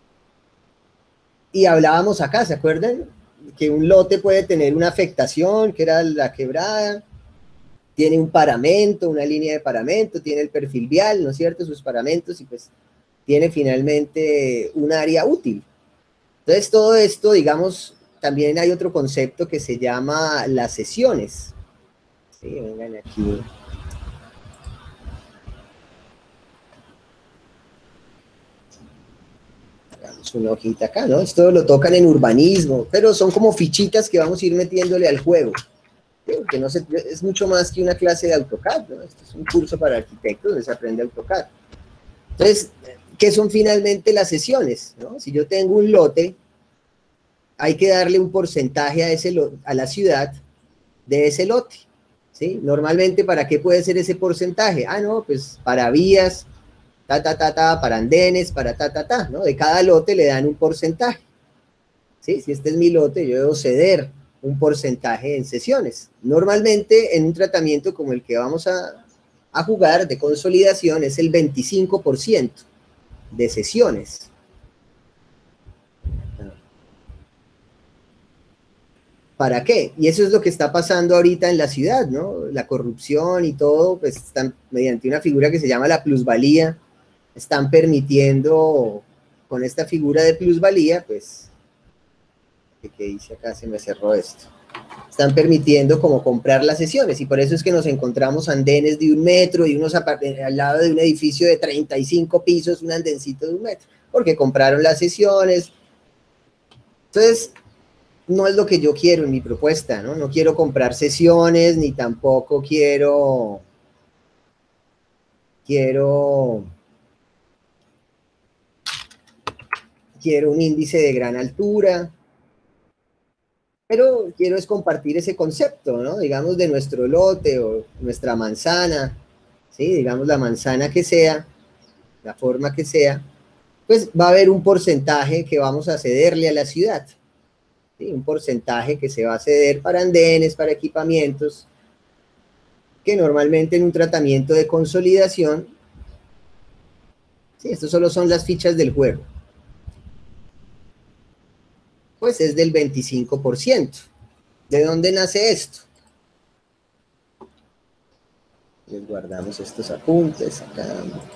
y hablábamos acá, ¿se acuerdan? Que un lote puede tener una afectación, que era la quebrada, tiene un paramento, una línea de paramento, tiene el perfil vial, ¿no es cierto? Sus paramentos, y pues tiene finalmente un área útil. Entonces, todo esto, digamos, también hay otro concepto que se llama las sesiones. Sí, vengan aquí. Hagamos una hojita acá, ¿no? Esto lo tocan en urbanismo, pero son como fichitas que vamos a ir metiéndole al juego. ¿Sí? Porque no es mucho más que una clase de AutoCAD, ¿no? Esto es un curso para arquitectos donde se aprende AutoCAD. Entonces, ¿qué son finalmente las sesiones? ¿No? Si yo tengo un lote, hay que darle un porcentaje a la ciudad de ese lote, ¿sí? Normalmente, ¿para qué puede ser ese porcentaje? Ah, no, pues para vías, para andenes, para ¿no? De cada lote le dan un porcentaje, ¿sí? Si este es mi lote, yo debo ceder un porcentaje en sesiones. Normalmente, en un tratamiento como el que vamos a jugar de consolidación, es el 25% de sesiones. ¿Para qué? Y eso es lo que está pasando ahorita en la ciudad, ¿no? La corrupción y todo, pues están mediante una figura que se llama la plusvalía, están permitiendo, con esta figura de plusvalía, pues, ¿qué dice acá? Se me cerró esto. Están permitiendo como comprar las sesiones, y por eso es que nos encontramos andenes de 1 metro y unos al lado de un edificio de 35 pisos, un andencito de 1 metro, porque compraron las sesiones. Entonces, no es lo que yo quiero en mi propuesta, ¿no? No quiero comprar sesiones, ni tampoco quiero un índice de gran altura, pero quiero es compartir ese concepto, ¿no? Digamos, de nuestro lote o nuestra manzana, ¿sí? Digamos, la manzana que sea, la forma que sea, pues va a haber un porcentaje que vamos a cederle a la ciudad, ¿sí? Un porcentaje que se va a ceder para andenes, para equipamientos, que normalmente en un tratamiento de consolidación, ¿sí? Estos solo son las fichas del juego, pues es del 25%. ¿De dónde nace esto? Les guardamos estos apuntes acá.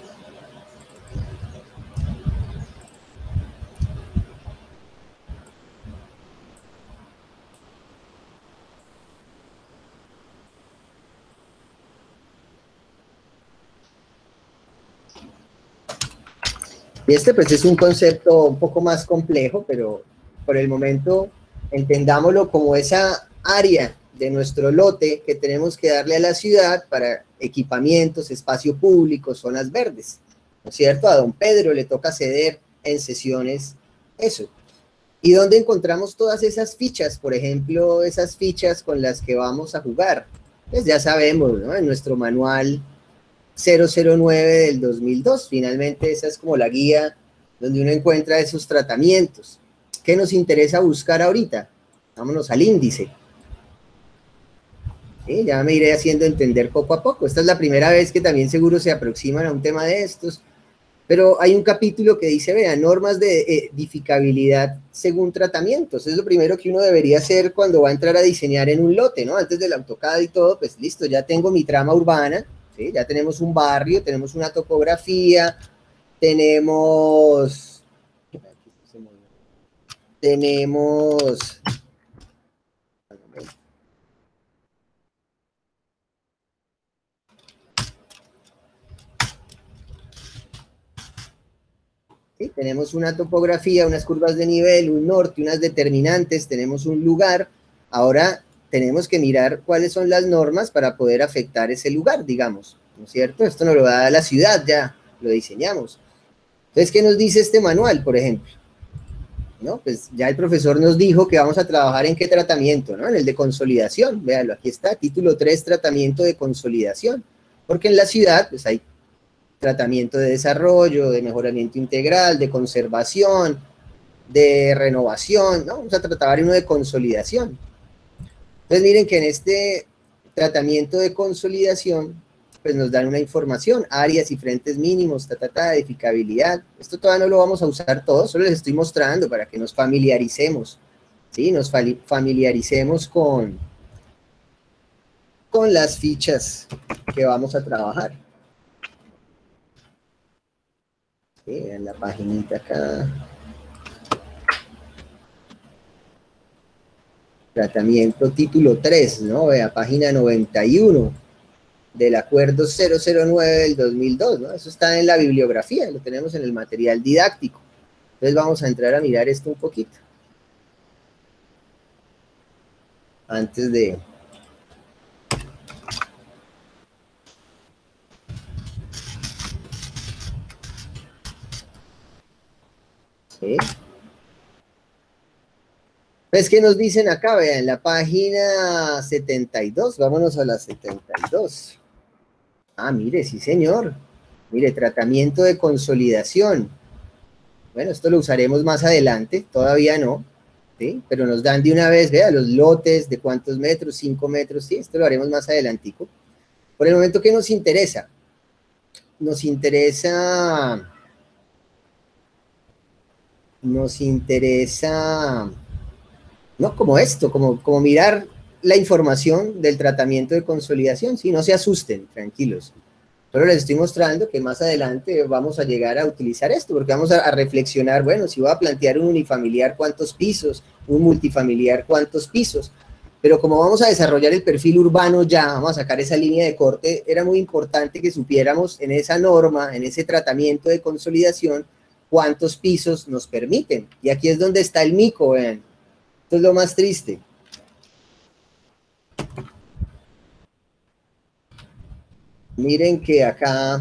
Y este pues es un concepto un poco más complejo, pero por el momento entendámoslo como esa área de nuestro lote que tenemos que darle a la ciudad para equipamientos, espacio público, zonas verdes, ¿no es cierto? A don Pedro le toca ceder en sesiones eso. ¿Y dónde encontramos todas esas fichas? Por ejemplo, esas fichas con las que vamos a jugar. Pues ya sabemos, ¿no? En nuestro manual 009 del 2002, finalmente esa es como la guía donde uno encuentra esos tratamientos. ¿Qué nos interesa buscar ahorita? Vámonos al índice. ¿Sí? Ya me iré haciendo entender poco a poco. Esta es la primera vez que también seguro se aproximan a un tema de estos, pero hay un capítulo que dice, vea, normas de edificabilidad según tratamientos. Es lo primero que uno debería hacer cuando va a entrar a diseñar en un lote, ¿no? Antes del AutoCAD y todo, pues listo, ya tengo mi trama urbana, ¿sí? Ya tenemos un barrio, tenemos una topografía, tenemos ¿sí? Tenemos una topografía, unas curvas de nivel, un norte, unas determinantes, tenemos un lugar. Ahora tenemos que mirar cuáles son las normas para poder afectar ese lugar, digamos, ¿no es cierto? Esto nos lo da la ciudad, ya lo diseñamos. Entonces, ¿qué nos dice este manual, por ejemplo? ¿no? Pues ya el profesor nos dijo que vamos a trabajar en qué tratamiento, ¿no? En el de consolidación, véanlo, aquí está, título 3, tratamiento de consolidación, porque en la ciudad, pues hay tratamiento de desarrollo, de mejoramiento integral, de conservación, de renovación, ¿no? Vamos a tratar uno de consolidación. Entonces miren que en este tratamiento de consolidación, pues nos dan una información, áreas y frentes mínimos, edificabilidad. Esto todavía no lo vamos a usar todo, solo les estoy mostrando para que nos familiaricemos, ¿sí? Nos familiaricemos con las fichas que vamos a trabajar. ¿Sí? En la paginita acá. Tratamiento título 3, ¿no? Vea, página 91 del acuerdo 009 del 2002, ¿no? Eso está en la bibliografía, lo tenemos en el material didáctico. Entonces vamos a entrar a mirar esto un poquito. Antes de... ¿Sí? Pues, ¿qué nos dicen acá? Vean, la página 72, vámonos a la 72. Ah, mire, sí señor. Mire, tratamiento de consolidación. Bueno, esto lo usaremos más adelante, todavía no, ¿sí? Pero nos dan de una vez, vea, los lotes de cuántos metros, 5 metros, sí, esto lo haremos más adelantico. Por el momento, ¿qué nos interesa? Nos interesa, no como esto, como mirar la información del tratamiento de consolidación, ¿sí? No se asusten, tranquilos. Pero les estoy mostrando que más adelante vamos a llegar a utilizar esto, porque vamos a reflexionar, bueno, si voy a plantear un unifamiliar, ¿cuántos pisos? Un multifamiliar, ¿cuántos pisos? Pero como vamos a desarrollar el perfil urbano ya, vamos a sacar esa línea de corte, era muy importante que supiéramos en esa norma, en ese tratamiento de consolidación, cuántos pisos nos permiten. Y aquí es donde está el mico, vean. Esto es lo más triste. Miren que acá,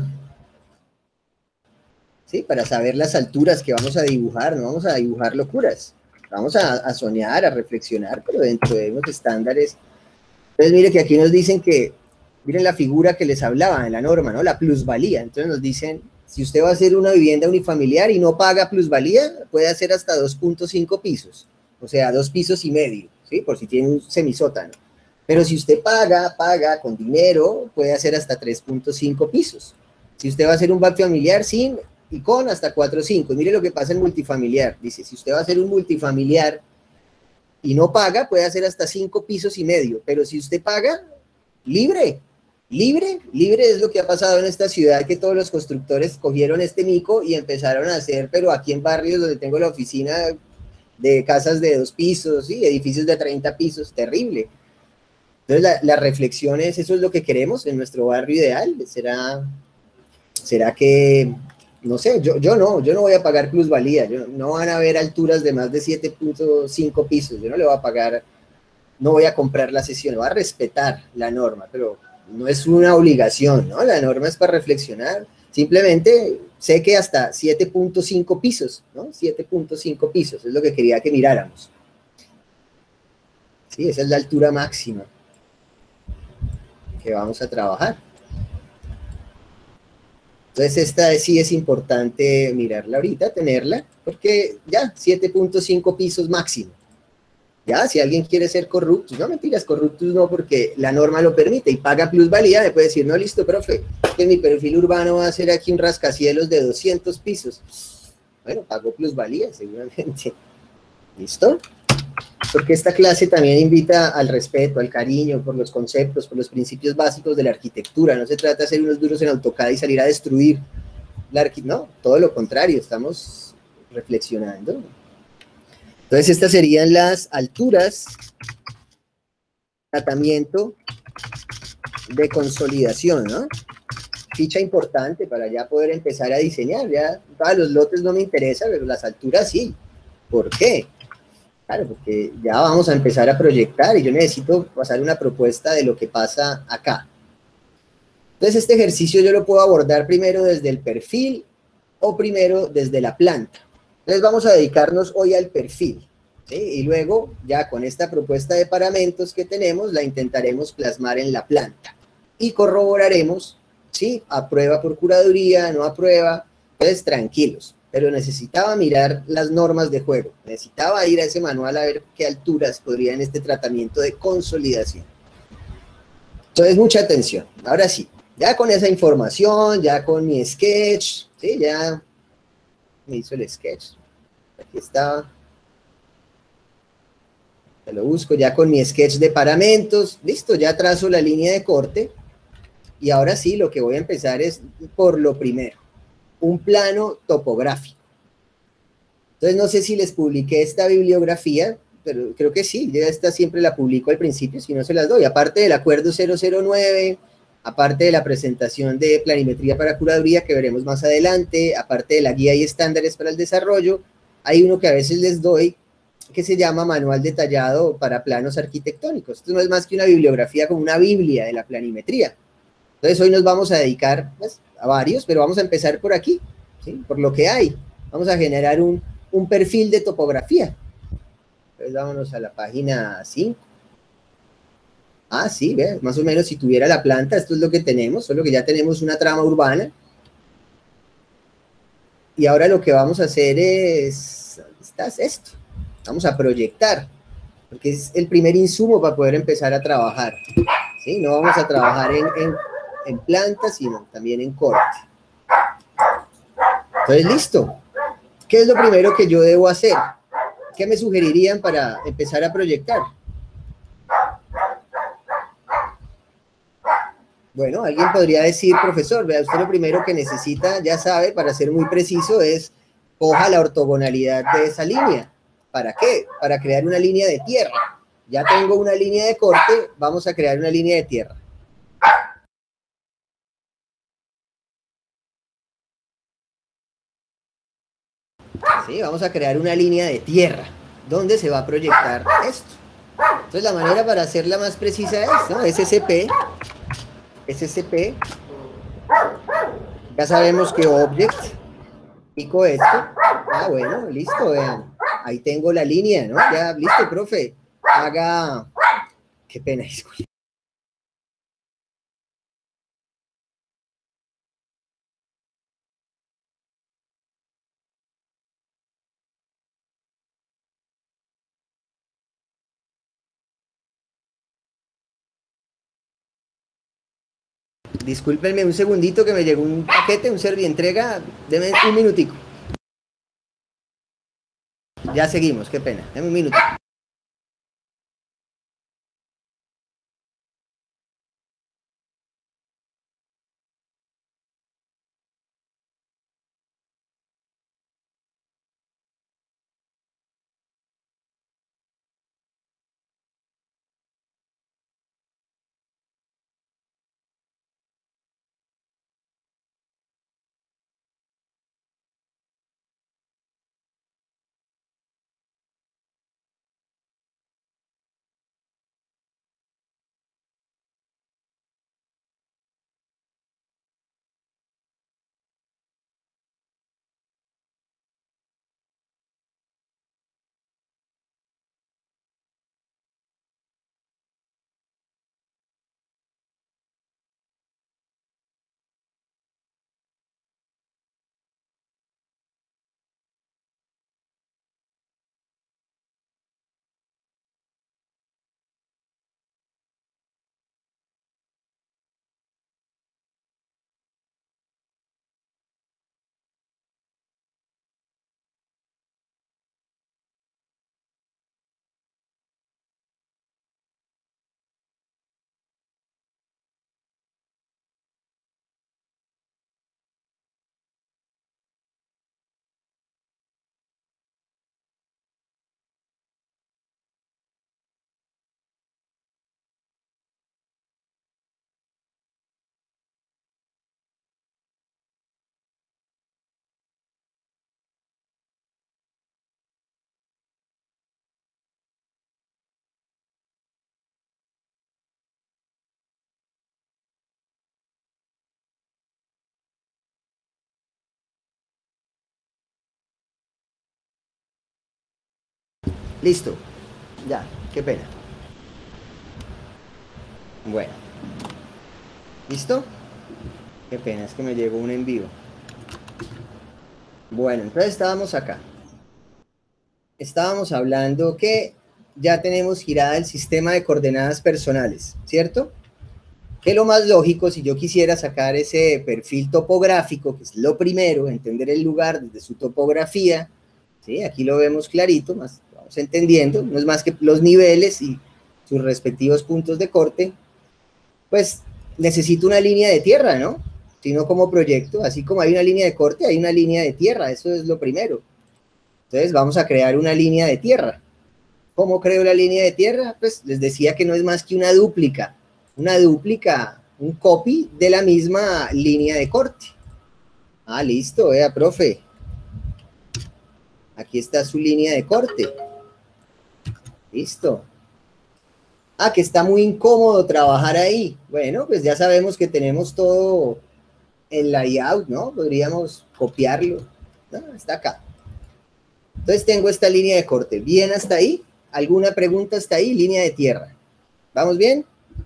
¿sí? Para saber las alturas que vamos a dibujar, no vamos a dibujar locuras. Vamos a soñar, a reflexionar, pero dentro de unos estándares. Entonces, miren que aquí nos dicen que, miren la figura que les hablaba en la norma, ¿no? La plusvalía. Entonces nos dicen, si usted va a hacer una vivienda unifamiliar y no paga plusvalía, puede hacer hasta 2.5 pisos. O sea, 2 pisos y medio, ¿sí? Por si tiene un semisótano. Pero si usted paga con dinero, puede hacer hasta 3.5 pisos. Si usted va a hacer un familiar sin y con, hasta 4.5. Mire lo que pasa en multifamiliar. Dice, si usted va a hacer un multifamiliar y no paga, puede hacer hasta 5 pisos y medio. Pero si usted paga, libre. Libre es lo que ha pasado en esta ciudad, que todos los constructores cogieron este mico y empezaron a hacer, pero aquí en barrios donde tengo la oficina, de casas de 2 pisos, ¿sí? Edificios de 30 pisos, terrible. Entonces, la reflexión es, ¿eso es lo que queremos en nuestro barrio ideal? ¿Será que, no sé, yo no voy a pagar plusvalía, no van a haber alturas de más de 7.5 pisos, yo no le voy a pagar, no voy a comprar la sesión, voy a respetar la norma, pero no es una obligación, ¿no? La norma es para reflexionar, simplemente sé que hasta 7.5 pisos, ¿no? 7.5 pisos, es lo que quería que miráramos. Sí, esa es la altura máxima que vamos a trabajar. Entonces esta sí es importante mirarla ahorita, tenerla, porque ya, 7.5 pisos máximo. Ya, si alguien quiere ser corruptus, no mentiras, corruptus no, porque la norma lo permite y paga plusvalía, me puede decir, no, listo, profe, que mi perfil urbano va a ser aquí un rascacielos de 200 pisos. Bueno, pago plusvalía, seguramente. ¿Listo? Porque esta clase también invita al respeto, al cariño, por los conceptos, por los principios básicos de la arquitectura. No se trata de hacer unos duros en AutoCAD y salir a destruir la arquitectura. No, todo lo contrario, estamos reflexionando. Entonces, estas serían las alturas, tratamiento de consolidación, ¿no? Ficha importante para ya poder empezar a diseñar. Ya todos los lotes no me interesan, pero las alturas sí. ¿Por qué? Claro, porque ya vamos a empezar a proyectar y yo necesito pasar una propuesta de lo que pasa acá. Entonces, este ejercicio yo lo puedo abordar primero desde el perfil o primero desde la planta. Entonces vamos a dedicarnos hoy al perfil, ¿sí? Y luego, ya con esta propuesta de paramentos que tenemos, la intentaremos plasmar en la planta. Y corroboraremos, ¿sí? Aprueba por curaduría, no aprueba. Entonces, tranquilos. Pero necesitaba mirar las normas de juego. Necesitaba ir a ese manual a ver qué alturas podría en este tratamiento de consolidación. Entonces, mucha atención. Ahora sí, ya con esa información, ya con mi sketch, ¿sí? Ya me hizo el sketch. Aquí está. Te lo busco ya con mi sketch de paramentos. Listo, ya trazo la línea de corte. Y ahora sí, lo que voy a empezar es por lo primero. Un plano topográfico. Entonces, no sé si les publiqué esta bibliografía, pero creo que sí. Yo esta siempre la publico al principio, si no se las doy. Aparte del acuerdo 009, aparte de la presentación de planimetría para curaduría que veremos más adelante, aparte de la guía y estándares para el desarrollo, hay uno que a veces les doy que se llama Manual Detallado para Planos Arquitectónicos. Esto no es más que una bibliografía como una biblia de la planimetría. Entonces hoy nos vamos a dedicar pues, a varios, pero vamos a empezar por aquí, ¿sí? Por lo que hay. Vamos a generar un perfil de topografía. Entonces vámonos a la página 5. Ah, sí, ¿ves? Más o menos si tuviera la planta, esto es lo que tenemos, solo que ya tenemos una trama urbana. Y ahora lo que vamos a hacer es, esto. Vamos a proyectar, porque es el primer insumo para poder empezar a trabajar. ¿Sí? No vamos a trabajar en planta, sino también en corte. Entonces, listo. ¿Qué es lo primero que yo debo hacer? ¿Qué me sugerirían para empezar a proyectar? Bueno, alguien podría decir, profesor, vea, usted lo primero que necesita, ya sabe, para ser muy preciso, es coja la ortogonalidad de esa línea. ¿Para qué? Para crear una línea de tierra. Ya tengo una línea de corte, vamos a crear una línea de tierra. Sí, vamos a crear una línea de tierra, donde se va a proyectar esto. Entonces la manera para hacerla más precisa es, ¿no? SCP. Ya sabemos que object, pico esto. Ah, bueno, listo, vean. Ahí tengo la línea, ¿no? Ya, listo, profe. Haga... Qué pena, disculpe. Discúlpenme un segundito que me llegó un paquete, un servientrega. Deme un minutico. Ya seguimos, qué pena. Deme un minuto. Listo. Ya, qué pena. Bueno. ¿Listo? Qué pena, es que me llegó un envío. Bueno, entonces estábamos acá. Estábamos hablando que ya tenemos girada el sistema de coordenadas personales, ¿cierto? Que lo más lógico, si yo quisiera sacar ese perfil topográfico, que es lo primero, entender el lugar desde su topografía, ¿sí? Aquí lo vemos clarito, más vamos entendiendo, no es más que los niveles y sus respectivos puntos de corte, pues necesito una línea de tierra, ¿no? Si no como proyecto, así como hay una línea de corte, hay una línea de tierra, eso es lo primero. Entonces vamos a crear una línea de tierra. ¿Cómo creo la línea de tierra? Pues les decía que no es más que una dúplica, un copy de la misma línea de corte. Ah, listo, vea, profe. Aquí está su línea de corte. Listo. Ah, que está muy incómodo trabajar ahí. Bueno, pues ya sabemos que tenemos todo el layout, ¿no? Podríamos copiarlo. No, está acá. Entonces tengo esta línea de corte. ¿Bien hasta ahí? ¿Alguna pregunta hasta ahí? Línea de tierra. ¿Vamos bien?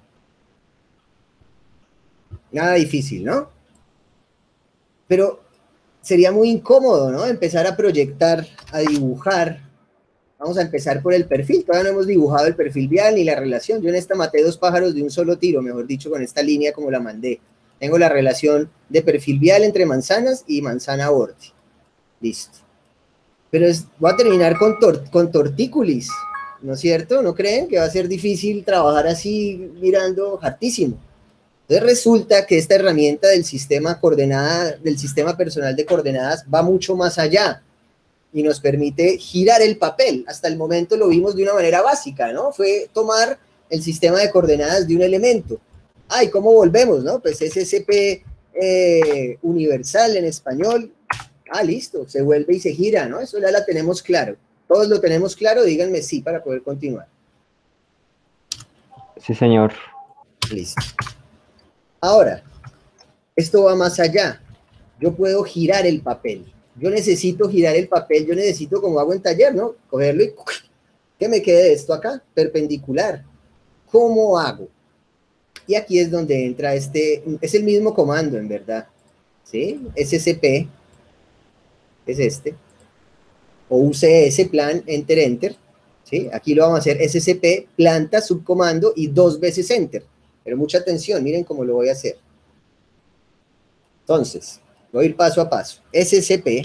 Nada difícil, ¿no? Pero sería muy incómodo, ¿no? Empezar a proyectar, a dibujar. Vamos a empezar por el perfil. Todavía no hemos dibujado el perfil vial ni la relación. Yo en esta maté 2 pájaros de un solo tiro, mejor dicho, con esta línea como la mandé. Tengo la relación de perfil vial entre manzanas y manzana borde. Listo. Pero voy a terminar con tortícolis, ¿no es cierto? ¿No creen que va a ser difícil trabajar así mirando hartísimo? Entonces resulta que esta herramienta del sistema personal de coordenadas va mucho más allá y nos permite girar el papel. Hasta el momento lo vimos de una manera básica, ¿no? Fue tomar el sistema de coordenadas de un elemento. Ah, ¿y cómo volvemos, no? Pues SCP universal en español. Ah, listo, se vuelve y se gira, ¿no? Eso ya la tenemos claro. ¿Todos lo tenemos claro? Díganme sí para poder continuar. Sí, señor. Listo. Ahora, esto va más allá. Yo puedo girar el papel. Yo necesito girar el papel, yo necesito, como hago en taller, ¿no? Cogerlo y que me quede esto acá, perpendicular. ¿Cómo hago? Y aquí es donde entra es el mismo comando, en verdad. ¿Sí? SCP es este. O UCS, plan, enter. ¿Sí? Aquí lo vamos a hacer SCP, planta, subcomando y 2 veces enter. Pero mucha atención, miren cómo lo voy a hacer. Entonces, voy a ir paso a paso. SCP,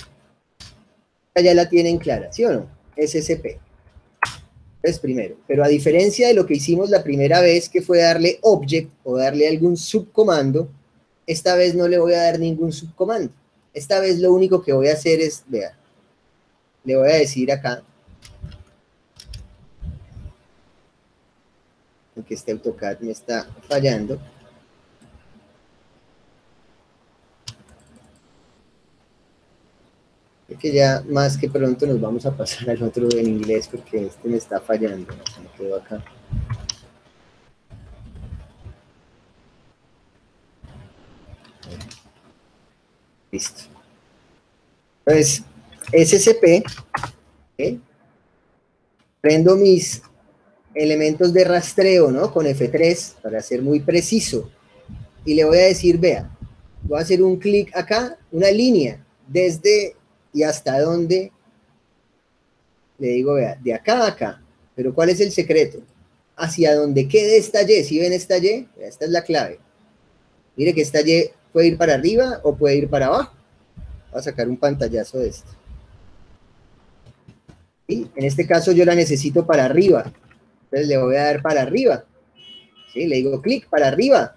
ya la tienen clara, ¿sí o no? SCP. Es primero, pero a diferencia de lo que hicimos la primera vez, que fue darle object o darle algún subcomando, esta vez no le voy a dar ningún subcomando. Esta vez lo único que voy a hacer es, vea, le voy a decir acá, que este AutoCAD me está fallando. Creo que ya más que pronto nos vamos a pasar al otro en inglés porque este me está fallando. Se me quedó acá. Listo. Pues SCP, ¿okay? Prendo mis elementos de rastreo, ¿no? Con F3 para ser muy preciso. Y le voy a decir, vea, voy a hacer un clic acá, una línea, desde y hasta dónde. Le digo, vea, de acá a acá. Pero ¿cuál es el secreto? Hacia donde quede esta Y. ¿Sí ven esta Y? Esta es la clave. Mire que esta Y puede ir para arriba o puede ir para abajo. Voy a sacar un pantallazo de esto. Y en este caso yo la necesito para arriba. Entonces le voy a dar para arriba. ¿Sí? Le digo clic para arriba.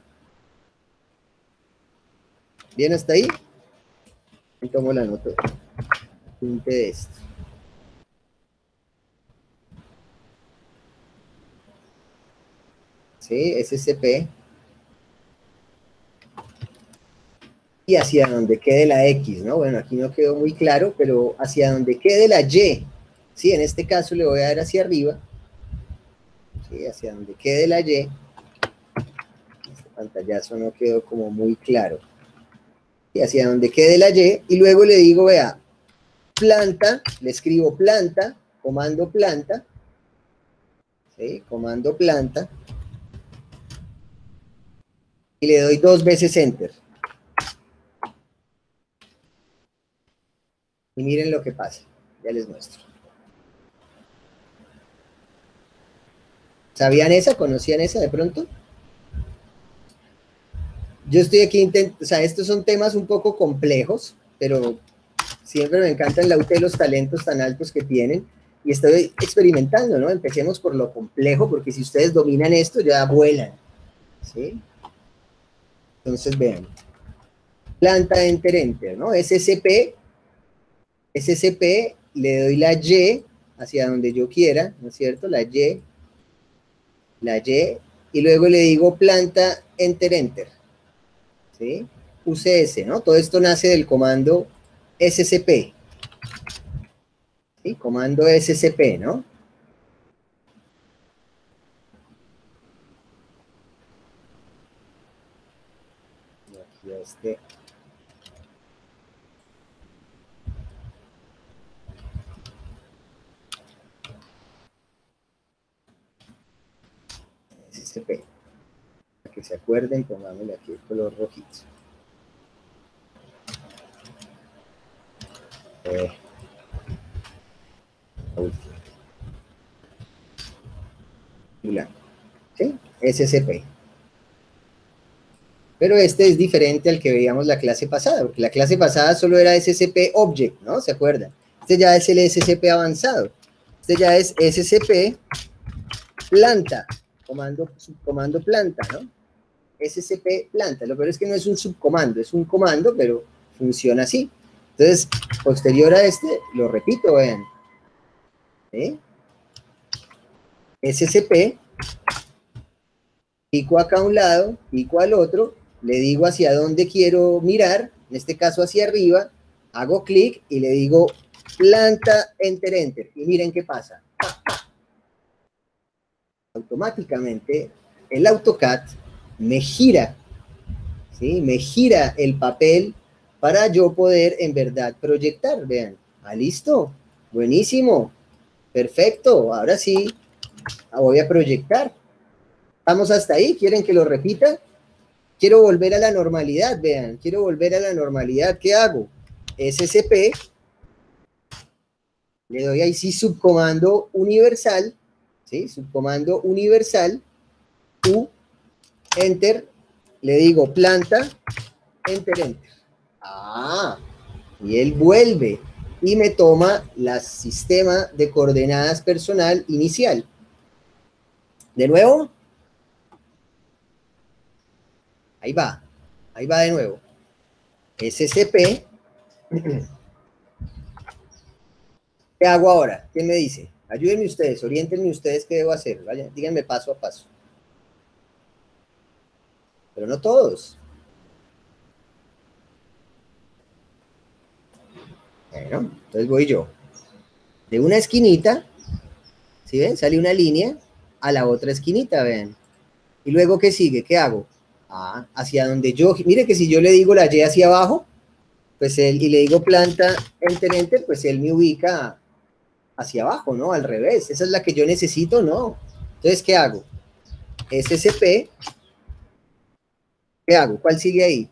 ¿Bien hasta ahí? Y tomo la nota. Pinte de esto. ¿Sí? SCP. Y hacia donde quede la X, ¿no? Bueno, aquí no quedó muy claro, pero hacia donde quede la Y. Sí, en este caso le voy a dar hacia arriba. Sí, hacia donde quede la Y. Este pantallazo no quedó como muy claro. Y hacia donde quede la Y. Y luego le digo, vea, planta, le escribo planta, comando planta, ¿sí? Comando planta, y le doy 2 veces enter. Y miren lo que pasa, ya les muestro. ¿Sabían esa? ¿Conocían esa de pronto? Yo estoy aquí, o sea, estos son temas un poco complejos, pero siempre me encantan la UTE, los talentos tan altos que tienen, y estoy experimentando, ¿no? Empecemos por lo complejo, porque si ustedes dominan esto, ya vuelan, ¿sí? Entonces, vean. Planta, enter, enter, ¿no? SCP, le doy la Y hacia donde yo quiera, ¿no es cierto? La Y, y luego le digo planta, enter, enter, ¿sí? UCS, ¿no? Todo esto nace del comando SCP, ¿sí? Comando SCP, ¿no? Y aquí este. SCP. Para que se acuerden, pongámosle aquí el color rojito. ¿Sí? SCP. Pero este es diferente al que veíamos la clase pasada, porque la clase pasada solo era SCP Object, ¿no? ¿Se acuerdan? Este ya es el SCP avanzado. Este ya es SCP planta, subcomando planta, ¿no? SCP planta. Lo peor es que no es un subcomando, es un comando, pero funciona así. Entonces, posterior a este, lo repito, vean. ¿Sí? SCP, pico acá a un lado, pico al otro, le digo hacia dónde quiero mirar, en este caso hacia arriba, hago clic y le digo planta, enter, enter. Y miren qué pasa. Automáticamente, el AutoCAD me gira, ¿sí? Me gira el papel para yo poder en verdad proyectar, vean. Ah, listo, buenísimo, perfecto, ahora sí, voy a proyectar. ¿Vamos hasta ahí? ¿Quieren que lo repita? Quiero volver a la normalidad, vean, quiero volver a la normalidad, ¿qué hago? SCP, le doy ahí sí subcomando universal, ¿sí? Subcomando universal, U, enter, le digo planta, enter, enter. Ah, y él vuelve y me toma el sistema de coordenadas personal inicial. De nuevo. Ahí va de nuevo. SCP. ¿Qué hago ahora? ¿Quién me dice? Ayúdenme ustedes, oriéntenme ustedes qué debo hacer. Vaya, díganme paso a paso. Pero no todos. Bueno, entonces voy yo. De una esquinita, ¿sí ven? Sale una línea a la otra esquinita, vean. Y luego, ¿qué sigue? ¿Qué hago? Ah, hacia donde yo... Mire que si yo le digo la Y hacia abajo, pues él, y le digo planta, enter, enter, pues él me ubica hacia abajo, ¿no? Al revés. Esa es la que yo necesito, ¿no? Entonces, ¿qué hago? SCP. ¿Qué hago? ¿Cuál sigue ahí?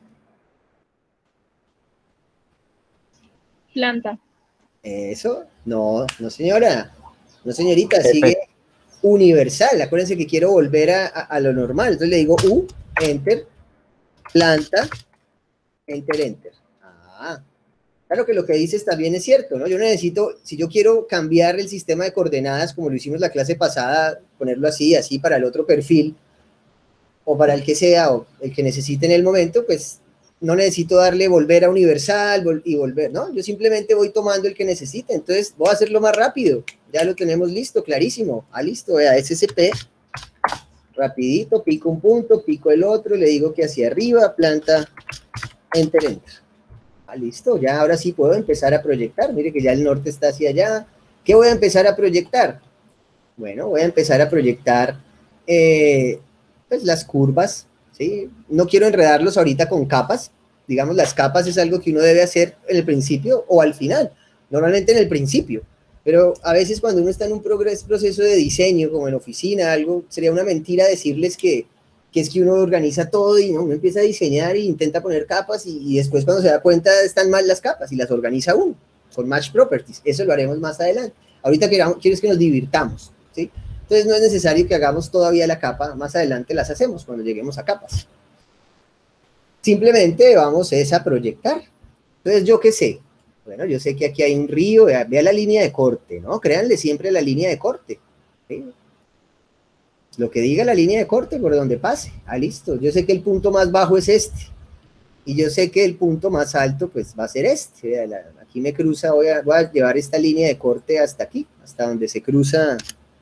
Planta. Eso, no señora, no señorita, sigue universal. Acuérdense que quiero volver a lo normal, entonces le digo U, enter, planta, enter, enter. Ah, claro que lo que dices también es cierto, ¿no? Yo necesito, si yo quiero cambiar el sistema de coordenadas, como lo hicimos la clase pasada, ponerlo así para el otro perfil, o para el que sea, o el que necesite en el momento, pues no necesito darle volver a universal y volver, ¿no? Yo simplemente voy tomando el que necesite, entonces voy a hacerlo más rápido, ya lo tenemos listo, clarísimo, listo, vea, SCP, rapidito, pico un punto, pico el otro, le digo que hacia arriba, planta, enter, enter, listo, ya ahora sí puedo empezar a proyectar, mire que ya el norte está hacia allá, ¿qué voy a empezar a proyectar? Bueno, voy a empezar a proyectar, pues las curvas, ¿sí? No quiero enredarlos ahorita con capas, digamos las capas es algo que uno debe hacer en el principio o al final, normalmente en el principio, Pero a veces cuando uno está en un proceso de diseño, como en oficina, algo, sería una mentira decirles que es que uno organiza todo y ¿no? Uno empieza a diseñar e intenta poner capas y después cuando se da cuenta están mal las capas y las organiza uno con Match Properties. Eso lo haremos más adelante. Ahorita quiero que nos divirtamos, ¿sí? Entonces no es necesario que hagamos todavía la capa, más adelante las hacemos cuando lleguemos a capas. Simplemente vamos a proyectar. Entonces, ¿yo qué sé? Bueno, yo sé que aquí hay un río, vea la línea de corte, ¿no? Créanle siempre la línea de corte, ¿sí? Lo que diga la línea de corte por donde pase. Ah, listo. Yo sé que el punto más bajo es este. Y yo sé que el punto más alto, pues, va a ser este. Vea, aquí me cruza, voy a llevar esta línea de corte hasta aquí, hasta donde se cruza.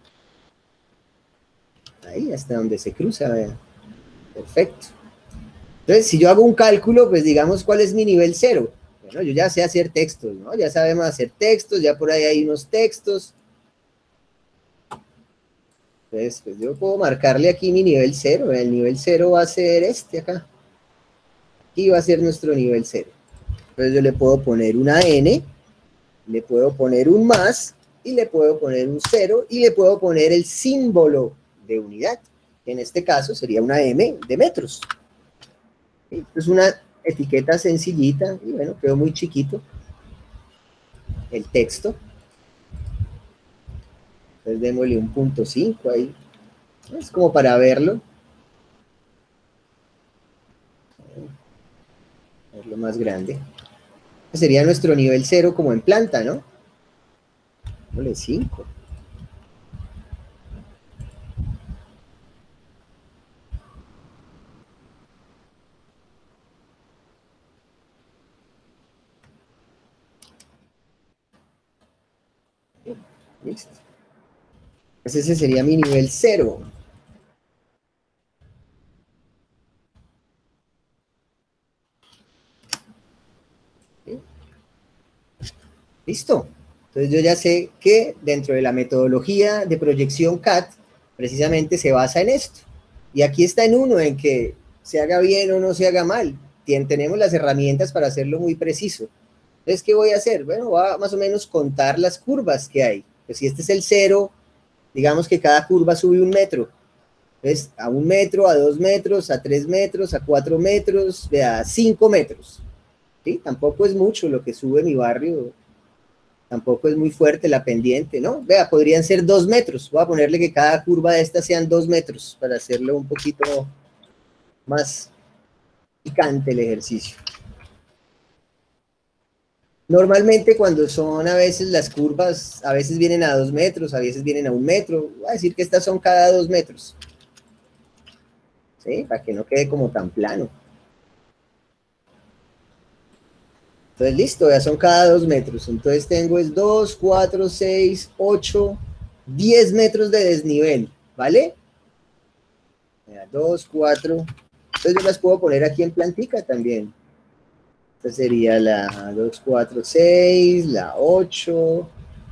Ahí, hasta donde se cruza, vea. Perfecto. Entonces, si yo hago un cálculo, pues, digamos, ¿cuál es mi nivel 0? Bueno, yo ya sé hacer textos, ¿no? Ya sabemos hacer textos, ya por ahí hay unos textos. Entonces, pues yo puedo marcarle aquí mi nivel 0. El nivel 0 va a ser este acá. Aquí va a ser nuestro nivel 0. Entonces yo le puedo poner una N, le puedo poner un más, y le puedo poner un 0, y le puedo poner el símbolo de unidad, que en este caso sería una M de metros. ¿Sí? Es una etiqueta sencillita, y bueno, quedó muy chiquito el texto. Entonces démosle un punto 5 ahí. Es como para verlo. Verlo más grande. Este sería nuestro nivel 0 como en planta, ¿no? Démosle 5. Listo. Ese sería mi nivel 0. ¿Sí? Listo. Entonces yo ya sé que dentro de la metodología de proyección CAD, precisamente se basa en esto. Y aquí está en uno, en que se haga bien o no se haga mal. Tenemos las herramientas para hacerlo muy preciso. Entonces, ¿qué voy a hacer? Bueno, voy a más o menos contar las curvas que hay. Pues si este es el 0, digamos que cada curva sube 1 metro. Entonces, a 1 metro, a 2 metros, a 3 metros, a 4 metros, a 5 metros. ¿Sí? Tampoco es mucho lo que sube mi barrio. Tampoco es muy fuerte la pendiente, ¿no? Vea, podrían ser 2 metros. Voy a ponerle que cada curva de estas sean 2 metros para hacerlo un poquito más picante el ejercicio. Normalmente cuando son a veces las curvas, a veces vienen a 2 metros, a veces vienen a 1 metro. Voy a decir que estas son cada 2 metros. ¿Sí? Para que no quede como tan plano. Entonces, listo, ya son cada 2 metros. Entonces tengo es 2, 4, 6, 8, 10 metros de desnivel, ¿vale? 2, 4. Entonces yo las puedo poner aquí en plantica también. Esta sería la 2, 4, 6, la 8,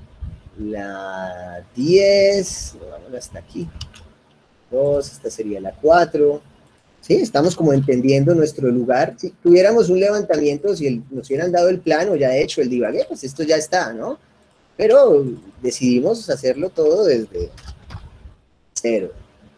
la 10, vamos hasta aquí. 2, esta sería la 4. Sí, estamos como entendiendo nuestro lugar. Si tuviéramos un levantamiento, si nos hubieran dado el plano ya hecho, el divagué, pues esto ya está, ¿no? Pero decidimos hacerlo todo desde 0.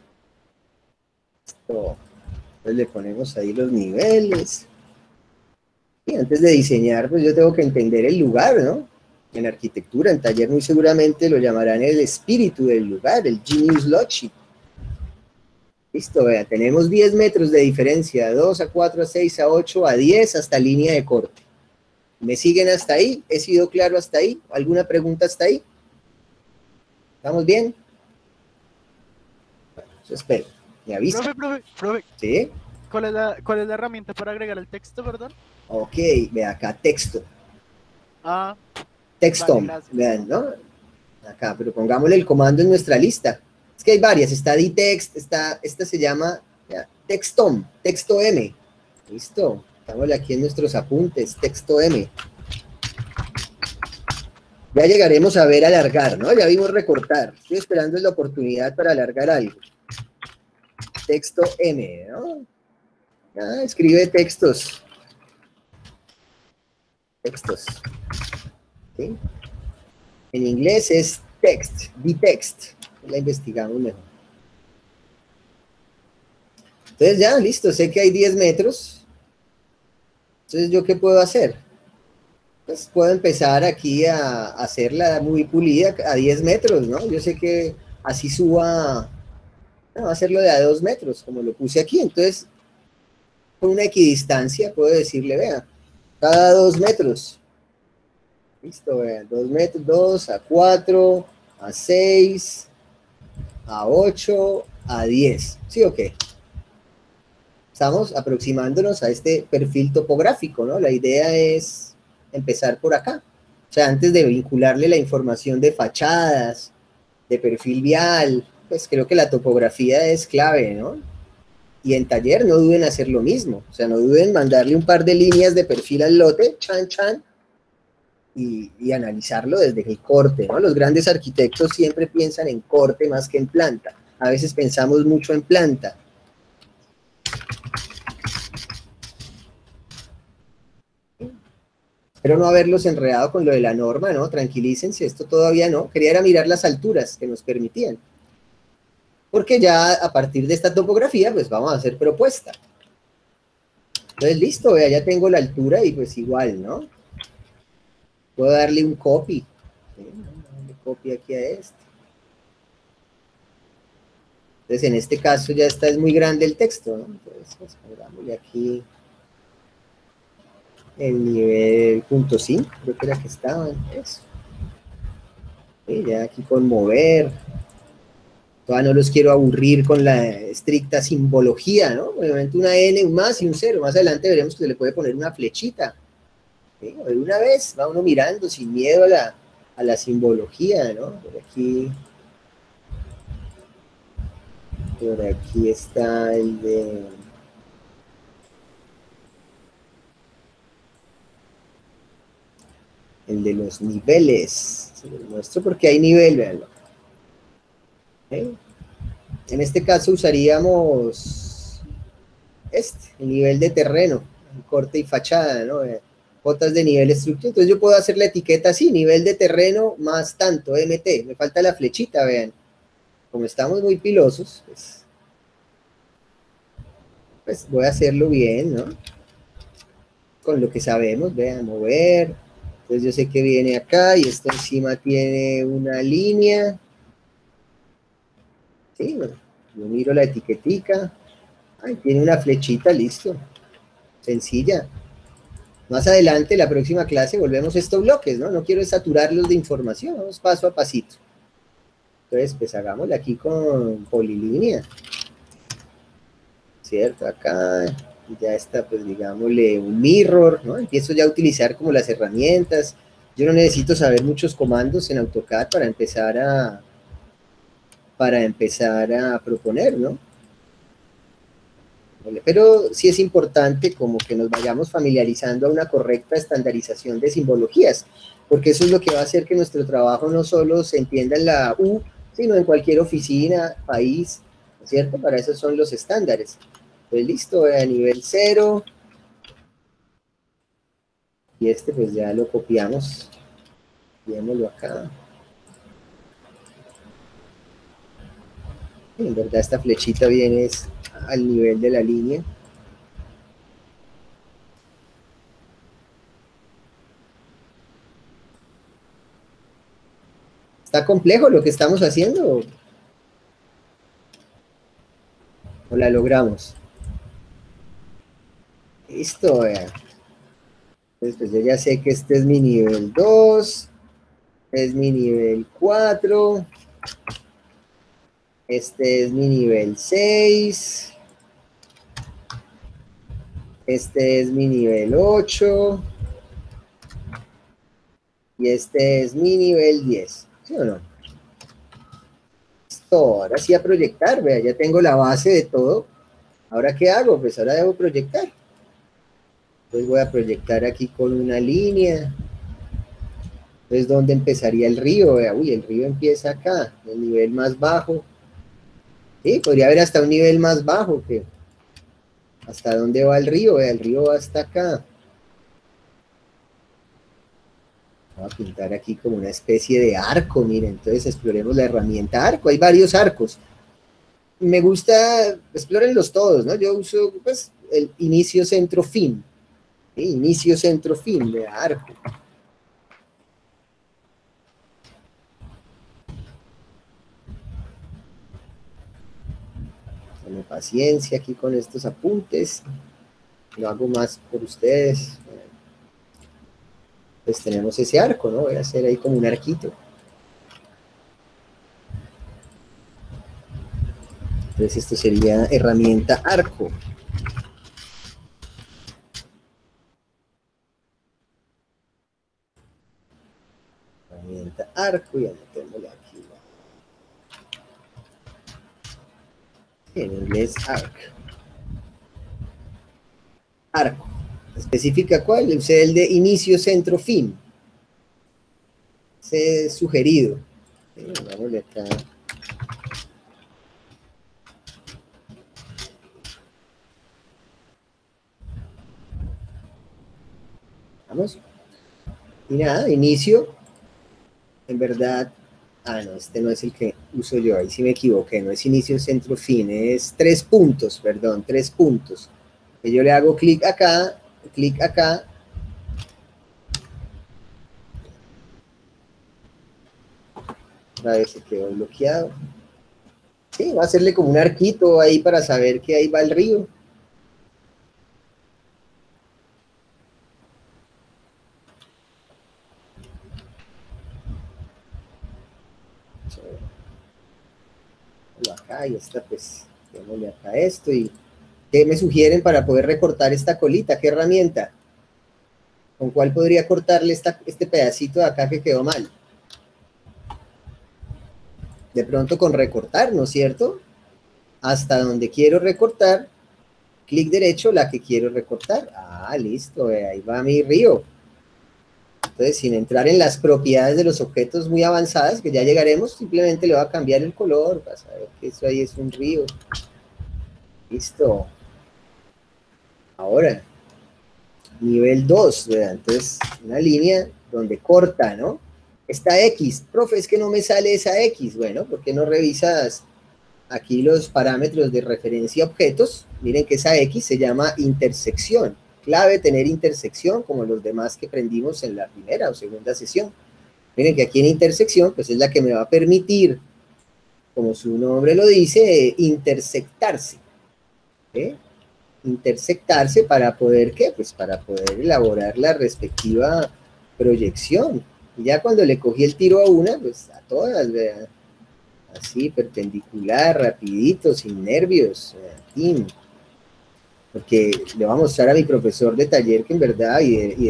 Entonces le ponemos ahí los niveles. Y antes de diseñar, pues yo tengo que entender el lugar, ¿no? En arquitectura, en taller muy seguramente lo llamarán el espíritu del lugar, el genius loci. Listo, vea, tenemos 10 metros de diferencia, 2, a 4, a 6, a 8, a 10, hasta línea de corte. ¿Me siguen hasta ahí? ¿He sido claro hasta ahí? ¿Alguna pregunta hasta ahí? ¿Estamos bien? Bueno, eso espero. ¿Me avisa? Profe. ¿Sí? ¿Cuál es la herramienta para agregar el texto, perdón? Ok, ve acá, texto. Ah. Textom, vale, vean, ¿no? Acá, pero pongámosle el comando en nuestra lista. Es que hay varias, está dtext, esta se llama textom, texto M. Listo, estamos aquí en nuestros apuntes, texto M. Ya llegaremos a ver alargar, ¿no? Ya vimos recortar. Estoy esperando la oportunidad para alargar algo. Texto M, ¿no? Ya, escribe textos. Textos. ¿Sí? En inglés es text, text. La investigamos mejor. Entonces ya, listo, sé que hay 10 metros. Entonces, ¿yo qué puedo hacer? Pues puedo empezar aquí a hacerla muy pulida a 10 metros, ¿no? Yo sé que así suba, no, va a hacerlo de a 2 metros, como lo puse aquí. Entonces, con una equidistancia puedo decirle, vea, cada 2 metros. Listo, vean, 2 metros, 2, a 4, a 6, a 8, a 10. ¿Sí o qué? Estamos aproximándonos a este perfil topográfico, ¿no? La idea es empezar por acá. O sea, antes de vincularle la información de fachadas, de perfil vial, pues creo que la topografía es clave, ¿no? Y en taller no duden en hacer lo mismo. O sea, no duden en mandarle un par de líneas de perfil al lote, chan, chan, y analizarlo desde el corte, ¿no? Los grandes arquitectos siempre piensan en corte más que en planta. A veces pensamos mucho en planta. Espero no haberlos enredado con lo de la norma, ¿no? Tranquilícense, esto todavía no. Quería era mirar las alturas que nos permitían. Porque ya a partir de esta topografía, pues vamos a hacer propuesta. Entonces, listo, vea, ya tengo la altura y pues igual, ¿no? Puedo darle un copy. ¿Sí? Darle copy aquí a este. Entonces, en este caso ya está, es muy grande el texto, ¿no? Entonces, pues, pongámosle aquí el nivel .5, creo que era que estaba en eso. Sí, ya aquí con mover. Todavía no los quiero aburrir con la estricta simbología, ¿no? Obviamente una N, un más y un cero. Más adelante veremos que se le puede poner una flechita. ¿Sí? De una vez va uno mirando sin miedo a la simbología, ¿no? Por aquí está el de... el de los niveles. Se los muestro porque hay nivel, veanlo. ¿Sí? En este caso usaríamos el nivel de terreno, corte y fachada, ¿no? Cotas de nivel estructura. Entonces yo puedo hacer la etiqueta así, nivel de terreno más tanto, MT. Me falta la flechita, vean. Como estamos muy pilosos, pues voy a hacerlo bien, ¿no? Con lo que sabemos, vean, mover. Entonces yo sé que viene acá y esto encima tiene una línea. Sí, bueno, yo miro la etiquetica. Ahí tiene una flechita, listo. Sencilla. Más adelante, la próxima clase, volvemos a estos bloques, ¿no? No quiero saturarlos de información, vamos paso a pasito. Entonces, pues hagámoslo aquí con polilínea. ¿Cierto? Acá ya está, pues digámosle un mirror, ¿no? Empiezo ya a utilizar como las herramientas. Yo no necesito saber muchos comandos en AutoCAD para empezar a proponer, ¿no? Pero sí es importante como que nos vayamos familiarizando a una correcta estandarización de simbologías, porque eso es lo que va a hacer que nuestro trabajo no solo se entienda en la U, sino en cualquier oficina, país, ¿cierto? Para eso son los estándares. Pues listo, a nivel 0. Y este pues ya lo copiamos. Copiémoslo acá. En verdad esta flechita viene al nivel de la línea. ¿Está complejo lo que estamos haciendo? ¿O la logramos? Listo, vean. Entonces, pues yo ya sé que este es mi nivel 2, es mi nivel 4, este es mi nivel 6, este es mi nivel 8, y este es mi nivel 10, ¿sí o no? Listo, ahora sí a proyectar, vea, ya tengo la base de todo. ¿Ahora qué hago? Pues ahora debo proyectar. Entonces voy a proyectar aquí con una línea. Entonces, ¿dónde empezaría el río? Vea, uy, el río empieza acá, el nivel más bajo. Sí, podría haber hasta un nivel más bajo. Que ¿hasta dónde va el río? Vea, el río va hasta acá. Voy a pintar aquí como una especie de arco, miren, entonces exploremos la herramienta arco, hay varios arcos. Me gusta, explórenlos todos, ¿no? Yo uso, pues, el inicio, centro, fin. ¿Sí? Inicio, centro, fin de arco. Tengo paciencia aquí con estos apuntes. Lo hago más por ustedes. Pues tenemos ese arco, ¿no? Voy a hacer ahí como un arquito. Entonces esto sería herramienta arco. Herramienta arco y anotémosle aquí. En inglés arc. Arco. ¿Especifica cuál? Usé el de inicio, centro, fin. Ese es sugerido. Vámonos acá. Vamos. Y nada, inicio. En verdad, no, este no es el que uso yo. Ahí sí me equivoqué. No es inicio, centro, fin. Es 3 puntos, perdón, 3 puntos. Que yo le hago clic acá. Otra vez se quedó bloqueado. Sí, va a hacerle como un arquito ahí para saber que ahí va el río. Acá y está, pues, démosle acá esto. ¿Y qué me sugieren para poder recortar esta colita? ¿Qué herramienta? ¿Con cuál podría cortarle este pedacito de acá que quedó mal? De pronto con recortar, ¿no es cierto? Hasta donde quiero recortar, clic derecho, la que quiero recortar. Listo, ahí va mi río. Entonces, sin entrar en las propiedades de los objetos muy avanzadas, que ya llegaremos, simplemente le voy a cambiar el color, para saber que eso ahí es un río. Listo. Ahora, nivel 2, ¿verdad? Entonces, una línea donde corta, ¿no? Esta X, profe, es que no me sale esa X. Bueno, ¿por qué no revisas aquí los parámetros de referencia a objetos? Miren que esa X se llama intersección. Clave tener intersección, como los demás que aprendimos en la primera o segunda sesión. Miren que aquí en intersección, pues es la que me va a permitir, como su nombre lo dice, intersectarse. ¿Eh? Intersectarse para poder, ¿qué? Pues para poder elaborar la respectiva proyección. Y ya cuando le cogí el tiro a una, pues a todas, vean. Así, perpendicular, rapidito, sin nervios, porque le voy a mostrar a mi profesor de taller que en verdad,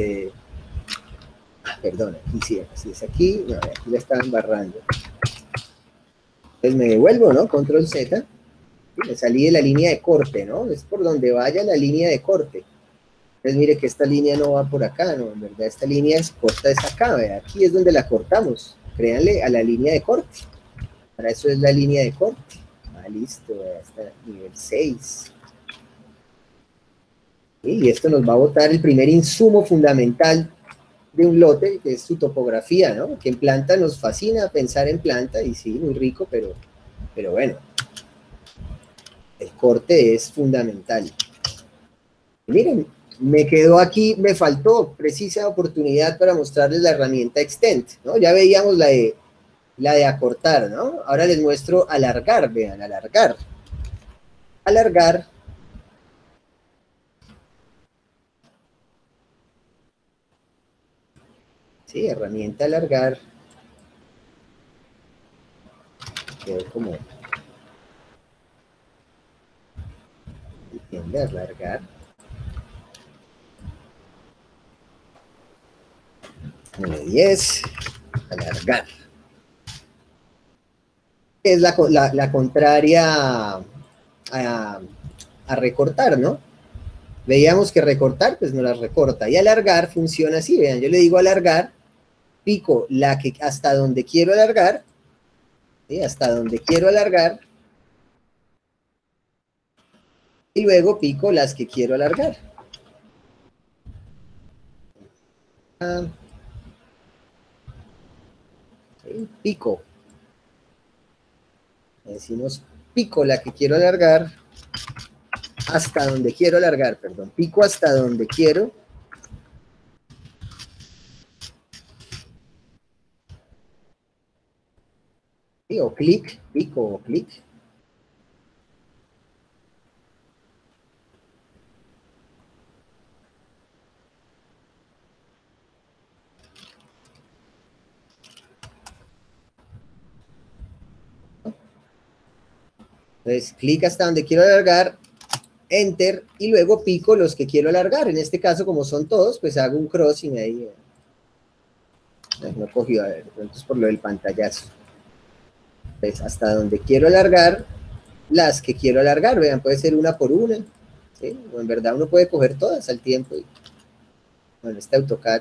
perdón, aquí sí, así es aquí, no, aquí la estaba embarrando. Entonces me devuelvo, ¿no? Control Z, y me salí de la línea de corte, ¿no? Es por donde vaya la línea de corte. Entonces mire que esta línea no va por acá, ¿no? En verdad esta línea corta es acá, ¿ve? Aquí es donde la cortamos. Créanle a la línea de corte. Para eso es la línea de corte. Listo, hasta nivel 6. Y esto nos va a botar el primer insumo fundamental de un lote, que es su topografía, ¿no? Que en planta nos fascina pensar en planta, y sí, muy rico, pero bueno, el corte es fundamental. Y miren, me quedó aquí, me faltó precisa oportunidad para mostrarles la herramienta Extend, ¿no? Ya veíamos la de acortar, ¿no? Ahora les muestro alargar, vean, alargar. Alargar. Sí, herramienta alargar. Quedó como... Entiende, alargar. 10, alargar. Es la contraria a recortar, ¿no? Veíamos que recortar, pues no la recorta. Y alargar funciona así, vean, yo le digo alargar, pico hasta donde quiero alargar, ¿sí? Hasta donde quiero alargar, y luego pico las que quiero alargar. Pico. Decimos pico la que quiero alargar, hasta donde quiero alargar, perdón, pico hasta donde quiero. Sí, o clic, pico o clic. Entonces, clic hasta donde quiero alargar, enter, y luego pico los que quiero alargar. En este caso, como son todos, pues hago un crossing ahí. No cogió, a ver, entonces por lo del pantallazo. Pues hasta donde quiero alargar, las que quiero alargar, vean, puede ser una por una, ¿sí? O en verdad uno puede coger todas al tiempo. Y, bueno, este AutoCAD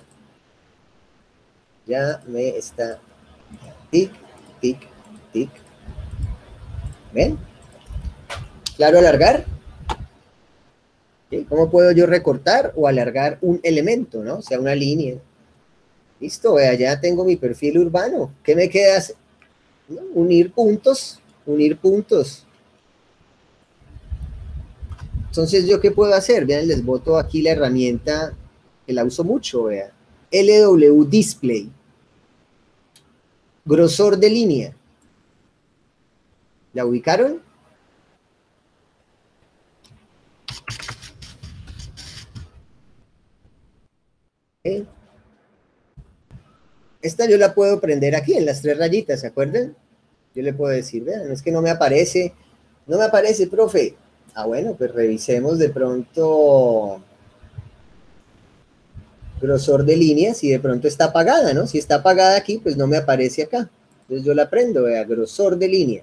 ya me está tic, tic, tic. ¿Ven? Claro, alargar. ¿Sí? ¿Cómo puedo yo recortar o alargar un elemento, ¿no? O sea, una línea. Listo, vea, ya tengo mi perfil urbano. ¿Qué me queda hacer? ¿No? Unir puntos, unir puntos. Entonces, ¿yo qué puedo hacer? Vean, les boto aquí la herramienta que la uso mucho, vean. LW Display. Grosor de línea. ¿La ubicaron? Esta yo la puedo prender aquí en las 3 rayitas, ¿se acuerdan? Yo le puedo decir, vean, es que no me aparece, profe. Ah, bueno, pues revisemos de pronto grosor de línea, si de pronto está apagada, ¿no? Si está apagada aquí, pues no me aparece acá. Entonces yo la prendo, vea, grosor de línea.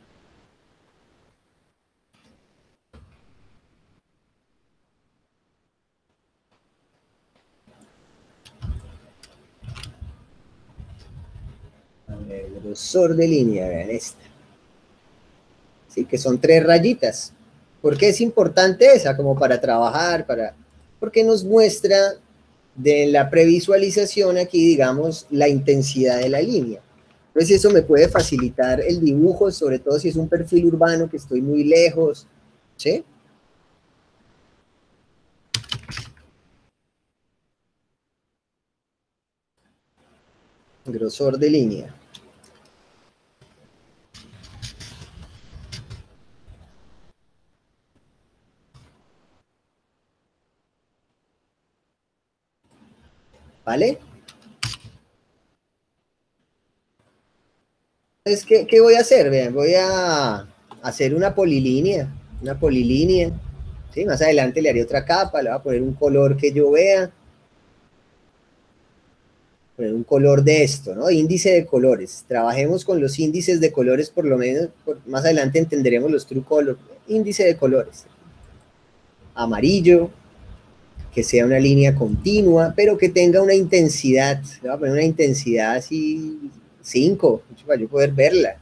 A ver, grosor de línea, vean esta. Sí, que son 3 rayitas. ¿Por qué es importante esa? Como para trabajar, porque nos muestra de la previsualización aquí, digamos, la intensidad de la línea. Entonces eso me puede facilitar el dibujo, sobre todo si es un perfil urbano que estoy muy lejos, ¿sí? Grosor de línea. ¿Vale? Entonces, ¿qué voy a hacer? Vean, voy a hacer una polilínea, ¿sí? Más adelante le haré otra capa, le voy a poner un color que yo vea. Poner un color de esto, ¿no? Índice de colores. Trabajemos con los índices de colores, por lo menos, más adelante entenderemos los true color. Índice de colores. Amarillo, que sea una línea continua, pero que tenga una intensidad. Le voy a poner una intensidad así, 5, para yo poder verla.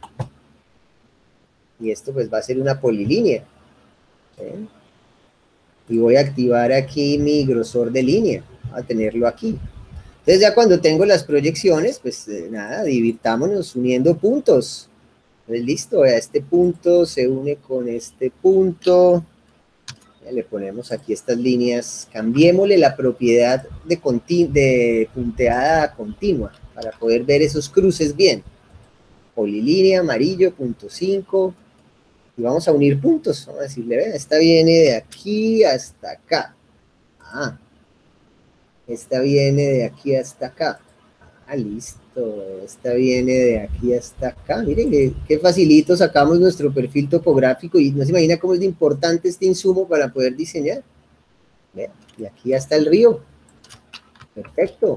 Y esto pues va a ser una polilínea. ¿Sí? Y voy a activar aquí mi grosor de línea. Voy a tenerlo aquí. Entonces ya cuando tengo las proyecciones, pues nada, divirtámonos uniendo puntos. Entonces listo, este punto se une con este punto. Ya le ponemos aquí estas líneas. Cambiémosle la propiedad de punteada continua para poder ver esos cruces bien. Polilínea, amarillo, punto 5. Y vamos a unir puntos. Vamos a decirle, vean, esta viene de aquí hasta acá. Ah. Esta viene de aquí hasta acá. Ah, listo. Esta viene de aquí hasta acá. Miren qué facilito sacamos nuestro perfil topográfico y no se imagina cómo es de importante este insumo para poder diseñar. Vean, y aquí hasta el río. Perfecto.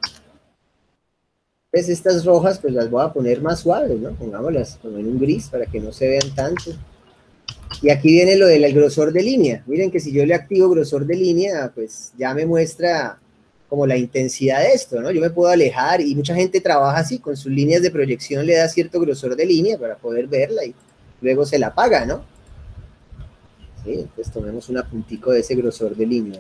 Pues estas rojas pues las voy a poner más suaves, ¿no? Pongámoslas como en un gris para que no se vean tanto. Y aquí viene lo del grosor de línea. Miren que si yo le activo grosor de línea, pues ya me muestra como la intensidad de esto, ¿no? Yo me puedo alejar y mucha gente trabaja así, con sus líneas de proyección le da cierto grosor de línea para poder verla y luego se la apaga, ¿no? Sí, entonces tomemos un puntico de ese grosor de línea.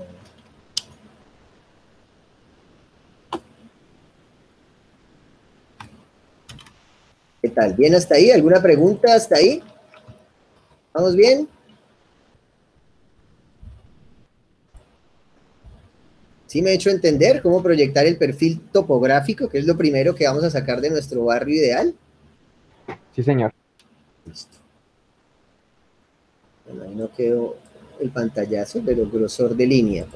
¿Qué tal? ¿Bien hasta ahí? ¿Alguna pregunta hasta ahí? ¿Vamos bien? ¿Sí me he hecho entender cómo proyectar el perfil topográfico, que es lo primero que vamos a sacar de nuestro barrio ideal? Sí, señor. Listo. Bueno, ahí no quedó el pantallazo, pero el grosor de línea.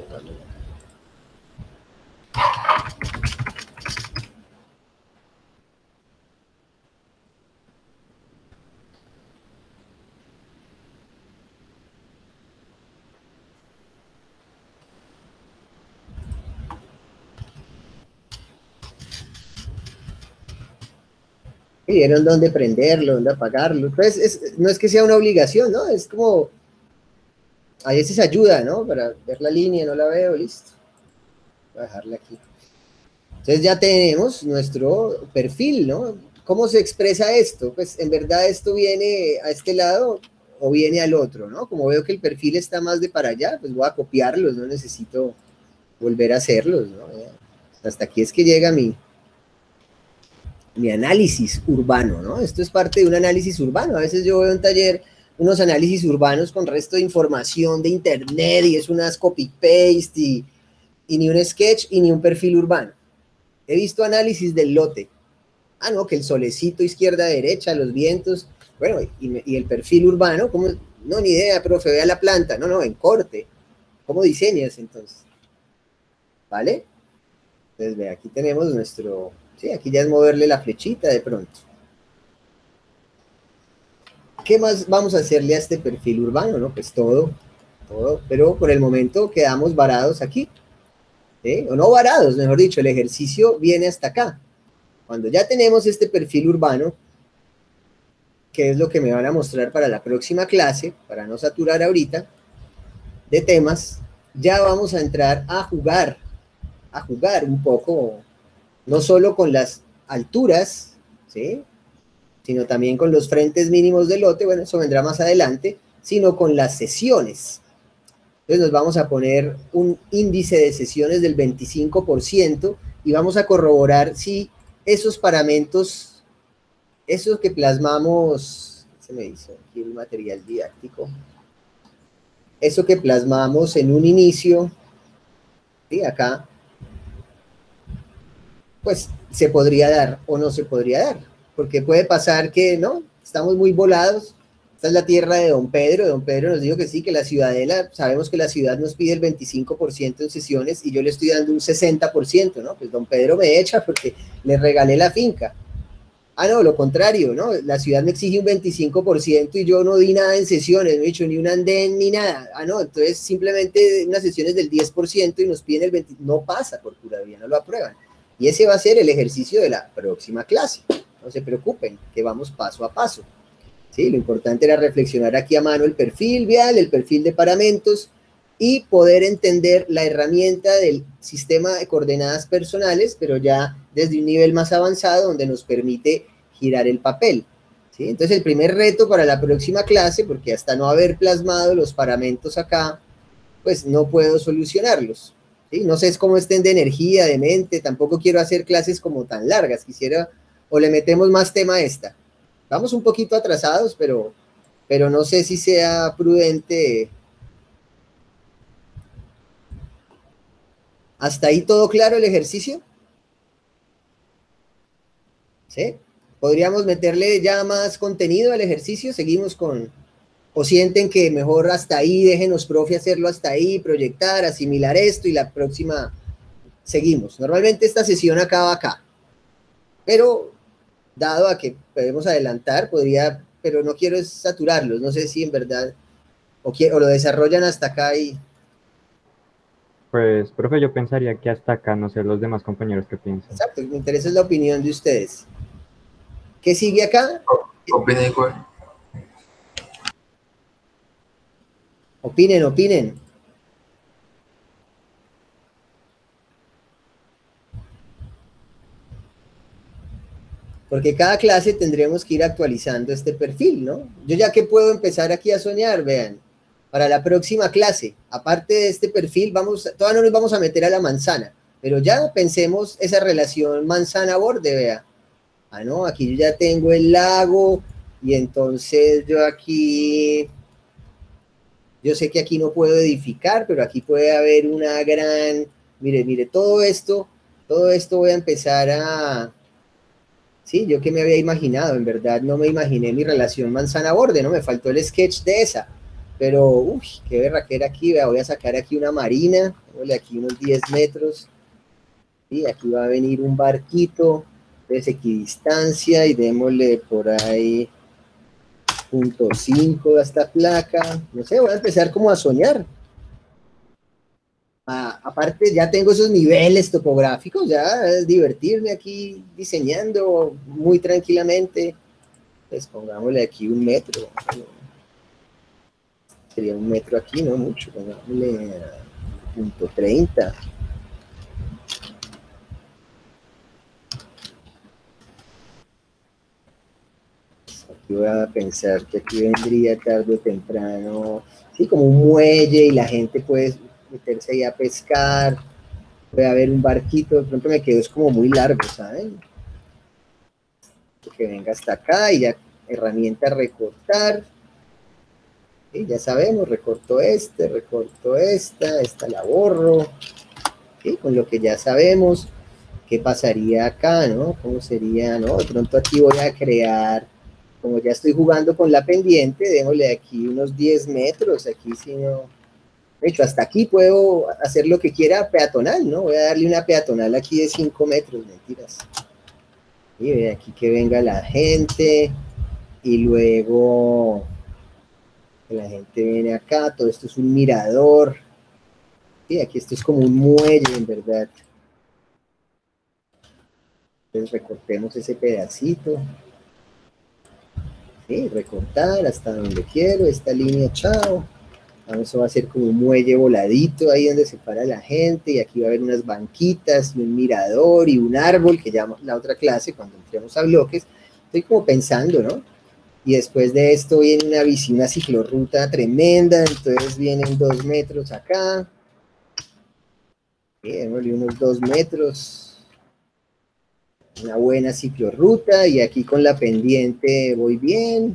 Y vieron dónde prenderlo, dónde apagarlo. Entonces, no es que sea una obligación, ¿no? Es como, a veces ayuda, ¿no? Para ver la línea, no la veo, listo. Voy a dejarla aquí. Entonces ya tenemos nuestro perfil, ¿no? ¿Cómo se expresa esto? Pues en verdad esto viene a este lado o viene al otro, ¿no? Como veo que el perfil está más de para allá, pues voy a copiarlos, no necesito volver a hacerlos, ¿no? Hasta aquí es que llega mi análisis urbano, ¿no? Esto es parte de un análisis urbano. A veces yo veo en taller unos análisis urbanos con resto de información de internet y es unas copy-paste y ni un sketch y ni un perfil urbano. He visto análisis del lote. Ah, no, que el solecito izquierda-derecha, los vientos. Bueno, y el perfil urbano, ¿cómo? No, ni idea, profe, vea la planta. No, no, en corte. ¿Cómo diseñas entonces? ¿Vale? Entonces, ve, aquí tenemos nuestro... Sí, aquí ya es moverle la flechita de pronto. ¿Qué más vamos a hacerle a este perfil urbano? ¿No? Pues todo, pero por el momento quedamos varados aquí. ¿Sí? O no varados, mejor dicho, el ejercicio viene hasta acá. Cuando ya tenemos este perfil urbano, que es lo que me van a mostrar para la próxima clase, para no saturar ahorita de temas, ya vamos a entrar a jugar un poco, no solo con las alturas, ¿sí?, sino también con los frentes mínimos del lote, bueno, eso vendrá más adelante, sino con las sesiones. Entonces nos vamos a poner un índice de sesiones del 25% y vamos a corroborar si esos paramentos, esos que plasmamos, se me hizo aquí el material didáctico, eso que plasmamos en un inicio, ¿sí?, acá, pues se podría dar o no se podría dar, porque puede pasar que, ¿no?, estamos muy volados. Esta es la tierra de Don Pedro. Don Pedro nos dijo que sí, que la ciudadela, sabemos que la ciudad nos pide el 25% en sesiones y yo le estoy dando un 60%, ¿no? Pues Don Pedro me echa porque le regalé la finca. Ah, no, lo contrario, ¿no? La ciudad me exige un 25% y yo no di nada en sesiones, no he hecho ni un andén ni nada. Ah, no, entonces simplemente unas sesiones del 10% y nos piden el 20%. No pasa por curaduría, no lo aprueban. Y ese va a ser el ejercicio de la próxima clase. No se preocupen, que vamos paso a paso. ¿Sí? Lo importante era reflexionar aquí a mano el perfil vial, el perfil de paramentos y poder entender la herramienta del sistema de coordenadas personales, pero ya desde un nivel más avanzado donde nos permite girar el papel. ¿Sí? Entonces el primer reto para la próxima clase, porque hasta no haber plasmado los paramentos acá, pues no puedo solucionarlos. ¿Sí? No sé cómo estén de energía, de mente, tampoco quiero hacer clases como tan largas, quisiera, o le metemos más tema a esta. Vamos un poquito atrasados, pero no sé si sea prudente. ¿Hasta ahí todo claro el ejercicio? ¿Sí? ¿Podríamos meterle ya más contenido al ejercicio? ¿Seguimos con...? ¿O sienten que mejor hasta ahí, déjenos, profe, hacerlo hasta ahí, proyectar, asimilar esto y la próxima seguimos? Normalmente esta sesión acaba acá, pero dado a que podemos adelantar, podría, pero no quiero saturarlos, no sé si en verdad, o lo desarrollan hasta acá y... Pues, profe, yo pensaría que hasta acá, no sé los demás compañeros qué piensan. Exacto, me interesa la opinión de ustedes. ¿Qué sigue acá? Opinen igual. Opinen. Porque cada clase tendremos que ir actualizando este perfil, ¿no? Yo ya que puedo empezar aquí a soñar, vean, para la próxima clase, aparte de este perfil, todavía no nos vamos a meter a la manzana, pero ya pensemos esa relación manzana-borde, vea. Ah, no, aquí yo ya tengo el lago, y entonces yo aquí, yo sé que aquí no puedo edificar, pero aquí puede haber una gran, mire, todo esto voy a empezar a, sí, yo que me había imaginado, en verdad no me imaginé mi relación manzana-borde, ¿no? Me faltó el sketch de esa, pero, uy, qué berraquera aquí, vea, voy a sacar aquí una marina, démosle aquí unos 10 metros, y aquí va a venir un barquito, de equidistancia, y démosle por ahí 0.5 a esta placa, no sé, voy a empezar como a soñar. Aparte ya tengo esos niveles topográficos, ya es divertirme aquí diseñando muy tranquilamente. Pues pongámosle aquí 1 metro, sería 1 metro aquí, no mucho, pongámosle 0.30. Aquí voy a pensar que aquí vendría tarde o temprano, sí, como un muelle, y la gente puede meterse ahí a pescar, puede haber un barquito, de pronto me quedo, es como muy largo, ¿saben? Que venga hasta acá, y ya herramienta recortar, y ya sabemos, recorto esta la borro, ¿sí? Con lo que ya sabemos, ¿qué pasaría acá, no? ¿Cómo sería, no? De pronto aquí voy a crear, como ya estoy jugando con la pendiente, démosle aquí unos 10 metros, aquí si no, de hecho, hasta aquí puedo hacer lo que quiera peatonal, ¿no? Voy a darle una peatonal aquí de 5 metros, mentiras. Y ve aquí que venga la gente, y luego la gente viene acá, todo esto es un mirador. Sí, aquí esto es como un muelle, en verdad. Entonces recortemos ese pedacito. Sí, recortar hasta donde quiero, esta línea, chao. Eso va a ser como un muelle voladito ahí donde se para la gente, y aquí va a haber unas banquitas y un mirador y un árbol, que llama la otra clase cuando entremos a bloques. Estoy como pensando, ¿no? Y después de esto viene una ciclorruta tremenda, entonces vienen 2 metros acá. Démosle unos 2 metros. Una buena ciclorruta, y aquí con la pendiente voy bien.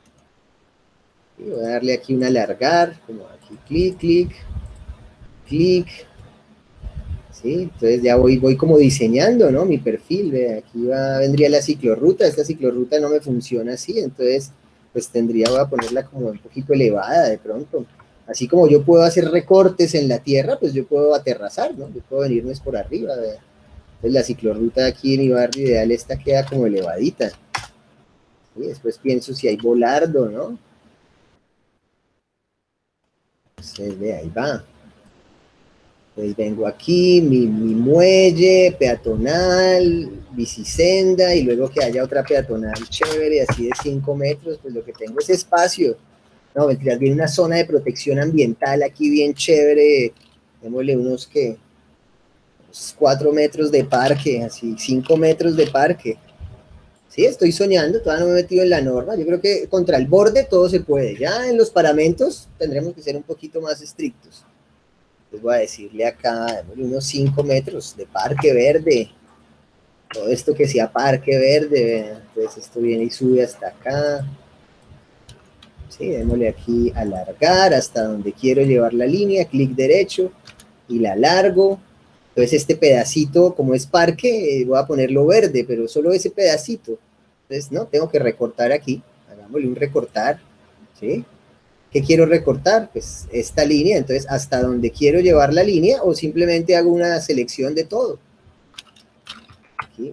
Y voy a darle aquí un alargar, como aquí, clic, clic, clic. ¿Sí? Entonces ya voy como diseñando, ¿no? Mi perfil, ve, aquí vendría la ciclorruta, esta ciclorruta no me funciona así, entonces pues voy a ponerla como un poquito elevada de pronto. Así como yo puedo hacer recortes en la tierra, pues yo puedo aterrazar, ¿no? Yo puedo venirme por arriba, ve. Entonces la ciclorruta aquí en mi barrio ideal, esta queda como elevadita. Y después pienso si hay volardo, ¿no? Entonces, ve, ahí va. Entonces vengo aquí, mi muelle, peatonal, bicisenda, y luego que haya otra peatonal chévere, así de 5 metros, pues lo que tengo es espacio. No, mentira, viene una zona de protección ambiental aquí bien chévere, démosle unos 4 metros de parque, así, 5 metros de parque. Sí, estoy soñando, todavía no me he metido en la norma, yo creo que contra el borde todo se puede, ya en los paramentos tendremos que ser un poquito más estrictos. Les voy a decirle acá, unos 5 metros de parque verde, todo esto que sea parque verde, entonces esto viene y sube hasta acá. Sí, démosle aquí alargar hasta donde quiero llevar la línea, clic derecho, y la alargo. Entonces este pedacito, como es parque, voy a ponerlo verde, pero solo ese pedacito. Entonces, no, tengo que recortar aquí, hagámosle un recortar, ¿sí? ¿Qué quiero recortar? Pues esta línea, entonces hasta donde quiero llevar la línea, o simplemente hago una selección de todo. Aquí.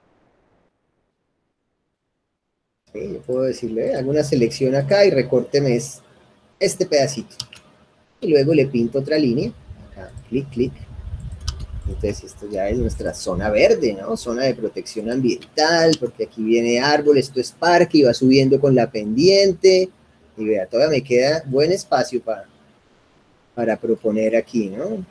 Sí, yo puedo decirle, hago una selección acá y recórteme este pedacito. Y luego le pinto otra línea, acá, clic, clic. Entonces esto ya es nuestra zona verde, ¿no? Zona de protección ambiental, porque aquí viene árbol, esto es parque, y va subiendo con la pendiente. Y vea, todavía me queda buen espacio para proponer aquí, ¿no?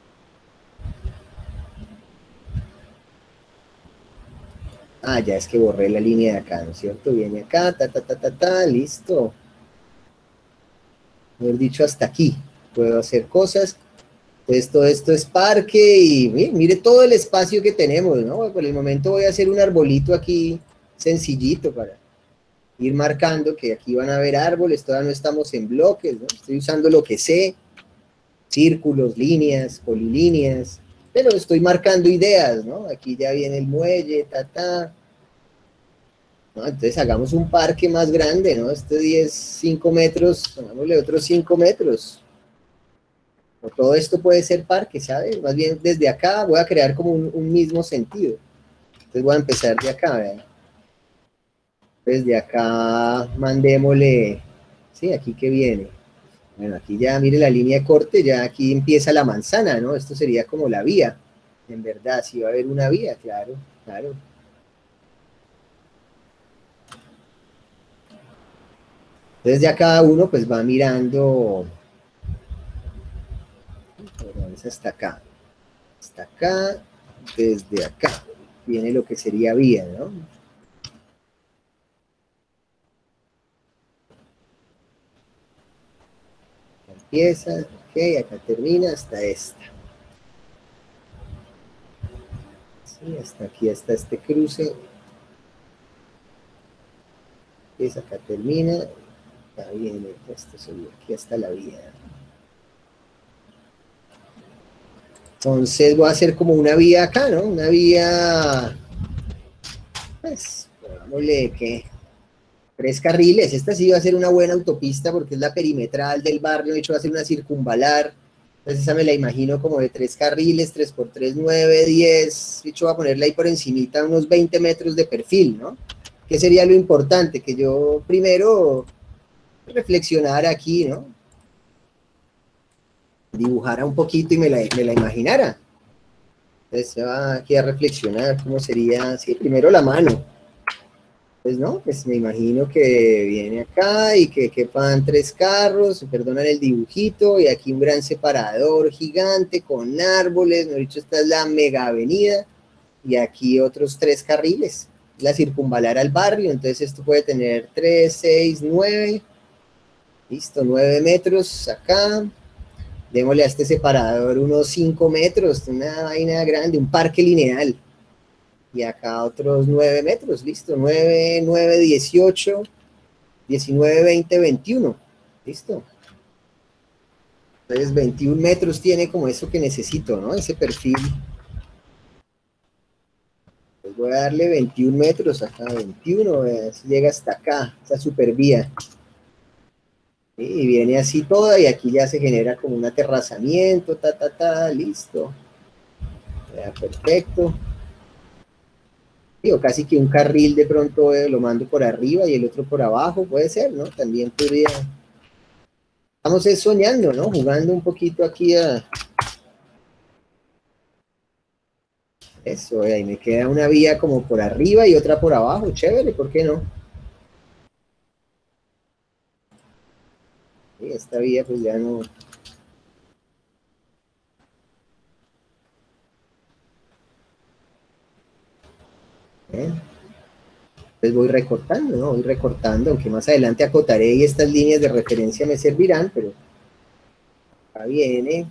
Ah, ya es que borré la línea de acá, ¿no es cierto? Viene acá, listo. Mejor dicho, hasta aquí puedo hacer cosas. Entonces todo esto es parque, y mire todo el espacio que tenemos, ¿no? Por el momento voy a hacer un arbolito aquí sencillito para ir marcando que aquí van a haber árboles, todavía no estamos en bloques, ¿no? Estoy usando lo que sé, círculos, líneas, polilíneas, pero estoy marcando ideas, ¿no? Aquí ya viene el muelle, ¿no? Entonces hagamos un parque más grande, ¿no? 5 metros, hagámosle otros 5 metros. O todo esto puede ser parque, ¿sabes? Más bien desde acá voy a crear como un mismo sentido. Entonces voy a empezar de acá, ¿verdad? Desde acá mandémosle, sí, aquí que viene. Bueno, aquí ya, mire la línea de corte, ya aquí empieza la manzana, ¿no? Esto sería como la vía. En verdad, sí va a haber una vía, claro, claro. Entonces ya cada uno pues va mirando, hasta acá, desde acá, viene lo que sería vía, ¿no? Empieza, ok, acá termina hasta esta. Sí, hasta aquí, hasta este cruce. Empieza, acá termina, acá viene, esto sería aquí hasta la vía. Entonces voy a hacer como una vía acá, ¿no? Una vía, pues, pongámosle que 3 carriles. Esta sí va a ser una buena autopista porque es la perimetral del barrio, de hecho va a ser una circunvalar. Entonces esa me la imagino como de 3 carriles, 3 por 3, 9, 10. De hecho voy a ponerla ahí por encimita unos 20 metros de perfil, ¿no? ¿Qué sería lo importante? Que yo primero reflexionara aquí, ¿no? Dibujara un poquito y me la imaginara. Entonces se va aquí a reflexionar cómo sería, sí, primero la mano. Pues no, pues me imagino que viene acá y que quepan 3 carros, perdonan el dibujito, y aquí un gran separador gigante con árboles, no he dicho, esta es la mega avenida, y aquí otros 3 carriles, la circunvalar al barrio, entonces esto puede tener 3, 6, 9, listo, 9 metros acá. Démosle a este separador unos 5 metros, una vaina grande, un parque lineal. Y acá otros 9 metros, listo. 9, 9, 18, 19, 20, 21. Listo. Entonces 21 metros tiene como eso que necesito, ¿no? Ese perfil. Pues voy a darle 21 metros acá, 21, llega hasta acá, esa supervía. Y viene así toda, y aquí ya se genera como un aterrazamiento, listo. Ya, perfecto. Digo, casi que un carril de pronto lo mando por arriba y el otro por abajo, puede ser, ¿no? También podría... Estamos soñando, ¿no? Jugando un poquito aquí a... Eso, ahí me queda una vía como por arriba y otra por abajo, chévere, ¿por qué no? Y esta vía pues ya no... Entonces voy recortando, ¿no? Voy recortando, aunque más adelante acotaré y estas líneas de referencia me servirán, pero acá viene.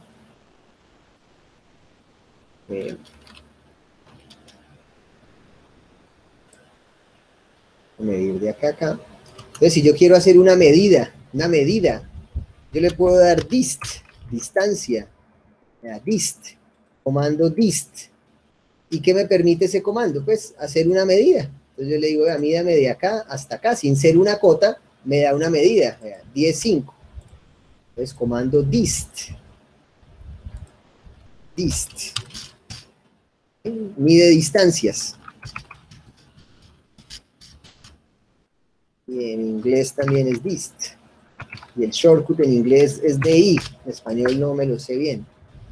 Medir de acá a acá. Entonces, si yo quiero hacer una medida, yo le puedo dar dist, distancia, dist, comando dist. ¿Y qué me permite ese comando? Pues hacer una medida. Entonces yo le digo, mídame de acá hasta acá, sin ser una cota, me da una medida, 10,5. Entonces comando dist. Dist. Mide distancias. Y en inglés también es dist. Y el shortcut en inglés es DI. En español no me lo sé bien.